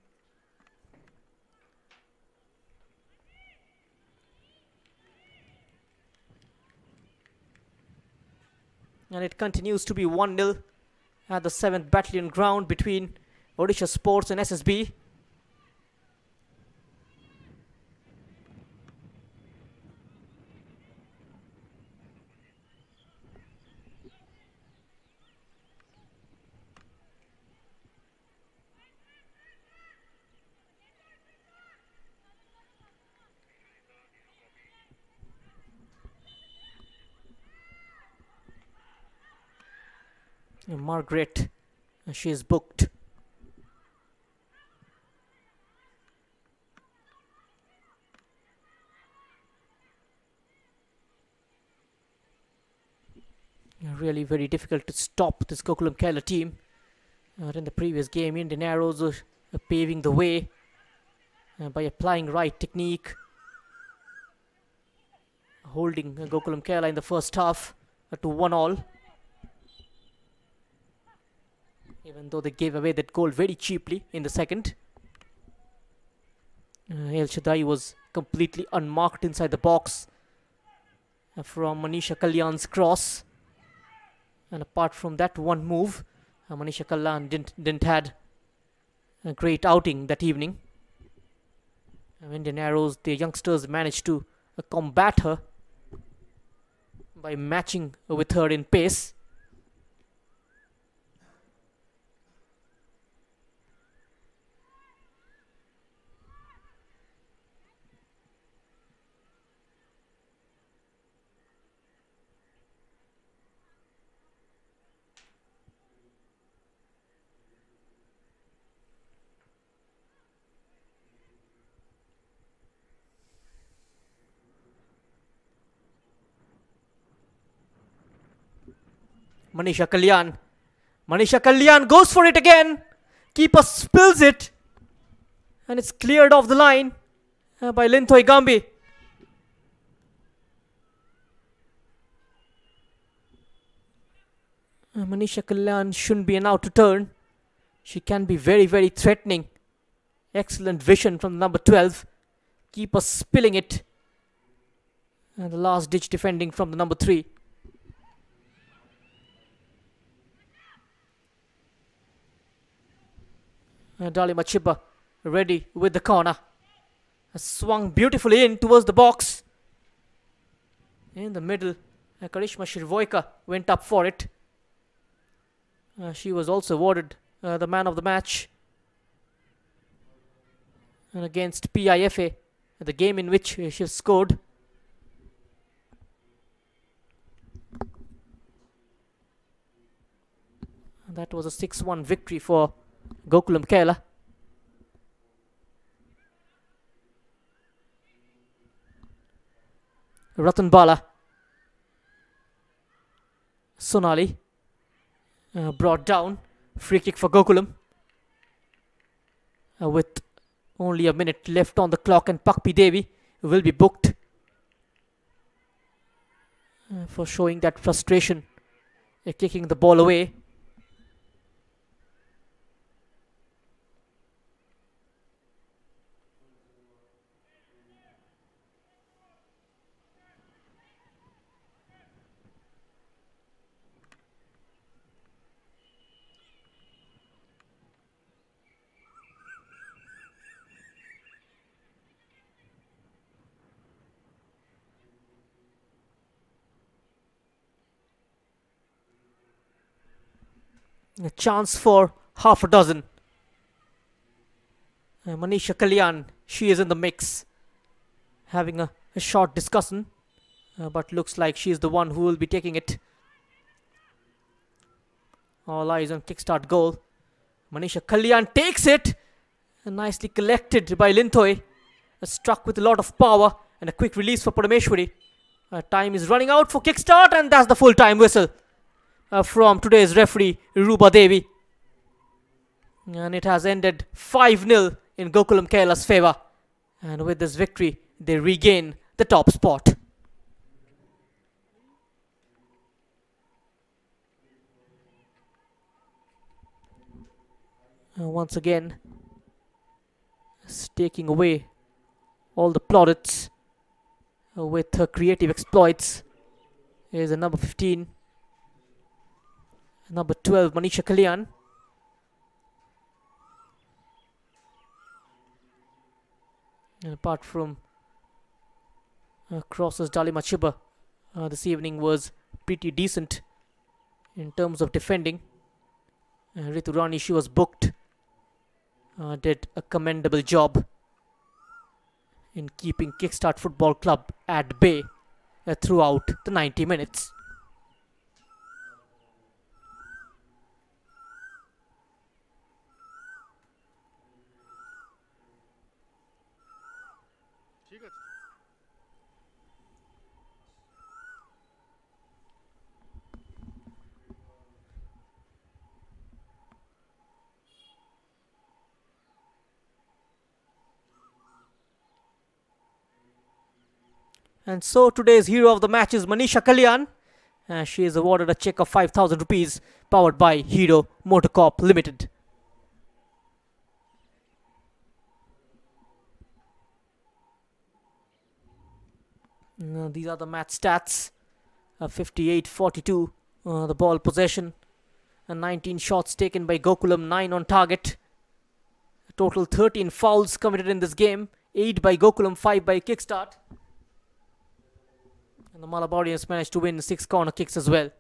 And it continues to be one nil at the seventh Battalion Ground between Odisha Sports and S S B. Margaret, she is booked. Really very difficult to stop this Gokulam Kerala team. Uh, in the previous game, Indian Arrows are uh, paving the way uh, by applying right technique, holding Gokulam Kerala in the first half uh, to one all. Even though they gave away that goal very cheaply in the second. Uh, El Shaddai was completely unmarked inside the box uh, from Manisha Kalyan's cross. And apart from that one move, uh, Manisha Kalyan didn't, didn't had a great outing that evening. Uh, Indian Arrows, the youngsters managed to uh, combat her by matching with her in pace. Manisha Kalyan. Manisha Kalyan goes for it again. Keeper spills it. And it's cleared off the line uh, by Linthoi Gambi. Uh, Manisha Kalyan shouldn't be an out to turn. She can be very, very threatening. Excellent vision from number twelve. Keeper spilling it. And the last ditch defending from the number three. Dalima Chiba ready with the corner. Swung beautifully in towards the box. In the middle, uh, Karishma Shirvoika went up for it. Uh, she was also awarded uh, the man of the match. And against P I F A, the game in which uh, she scored. And that was a six one victory for Gokulam Kerala. Ratan Bala. Sonali uh, brought down. Free kick for Gokulam. Uh, with only a minute left on the clock, and Pakpi Devi will be booked uh, for showing that frustration, uh, kicking the ball away. A chance for half a dozen. Uh, Manisha Kalyan, she is in the mix, having a, a short discussion, uh, but looks like she is the one who will be taking it. All eyes on kickstart goal. Manisha Kalyan takes it, and nicely collected by Linthoi. Uh, struck with a lot of power, and a quick release for Parameshwari. Uh, time is running out for kickstart, and that's the full time whistle. Uh, from today's referee, Ruba Devi. And it has ended five nil in Gokulam Kerala's favour. And with this victory, they regain the top spot. Uh, once again, taking away all the plaudits uh, with her creative exploits is a number fifteen. Number twelve, Manisha Kalyan. And apart from uh, crosses, Dalima Chiba uh, this evening was pretty decent in terms of defending. Uh, Ritu Rani, she was booked. Uh, did a commendable job in keeping Kickstart Football Club at bay uh, throughout the ninety minutes. And so today's hero of the match is Manisha Kalyan. Uh, she is awarded a check of five thousand rupees powered by Hero Motorcorp Limited. Uh, these are the match stats. Uh, fifty-eight forty-two uh, the ball possession. And nineteen shots taken by Gokulam, nine on target. A total thirteen fouls committed in this game. eight by Gokulam, five by Kickstart. And the Malabarians managed to win six corner kicks as well.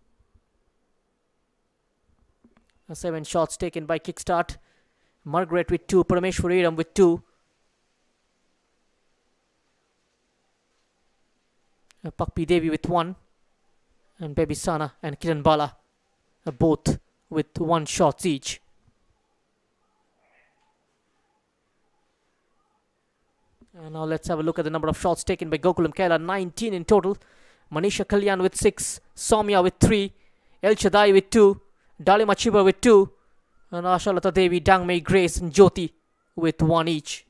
Uh, seven shots taken by Kickstart. Margaret with two, Parameshwariram with two. Uh, Pakpi Devi with one. And Baby Sana and Kiran Bala uh, both with one shots each. And now let's have a look at the number of shots taken by Gokulam Kerala. nineteen in total. Manisha Kalyan with six. Soumya with three. El Shaddai with two. Dalima Chiba with two. And Ashalata Devi, Dangmei Grace and Jyoti with one each.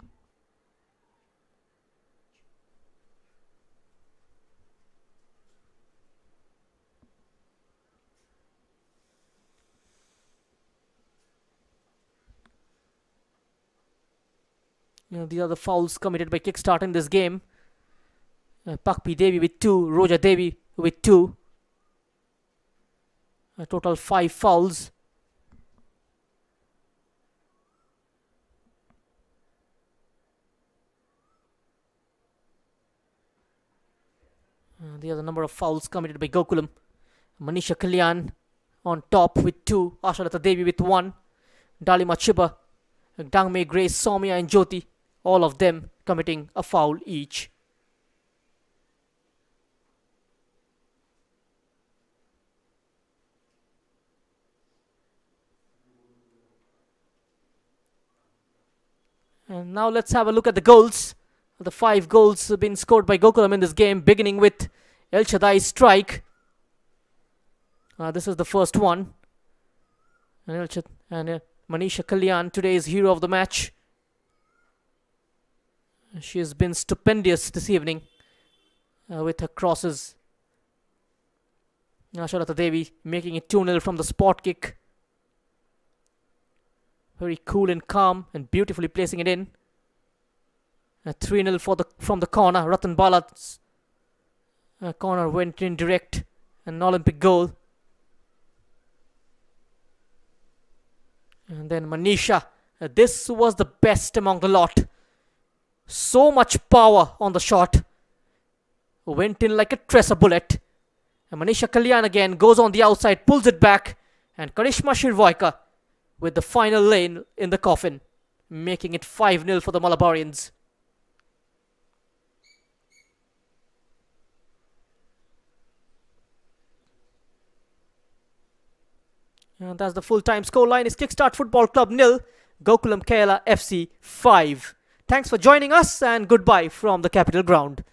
You know, these are the fouls committed by Kickstart in this game. Uh, Pakpi Devi with two, Roja Devi with two. A total five fouls. Uh, these are the number of fouls committed by Gokulam. Manisha Kalyan on top with two, Ashalata Devi with one, Dalima Chiba, Dangmei Grace, Soumya and Jyoti, all of them committing a foul each. And now let's have a look at the goals. The five goals have been scored by Gokulam in this game, beginning with El Shaddai's strike. Uh, this is the first one. And, El Shad and uh, Manisha Kalyan, today's hero of the match. She has been stupendous this evening uh, with her crosses. Ashalata Devi making it two nil from the spot kick. Very cool and calm and beautifully placing it in. Uh, three nil for the, from the corner. Ratan Bala's uh, corner went in direct. An Olympic goal. And then Manisha. Uh, this was the best among the lot. So much power on the shot. Went in like a tracer bullet. And Manisha Kalyan again goes on the outside, pulls it back. And Karishma Shirvoika with the final lane in the coffin, making it five nil for the Malabarians. And that's the full-time scoreline. Is Kickstart Football Club nil, Gokulam Kerala F C five. Thanks for joining us and goodbye from the Capital Ground.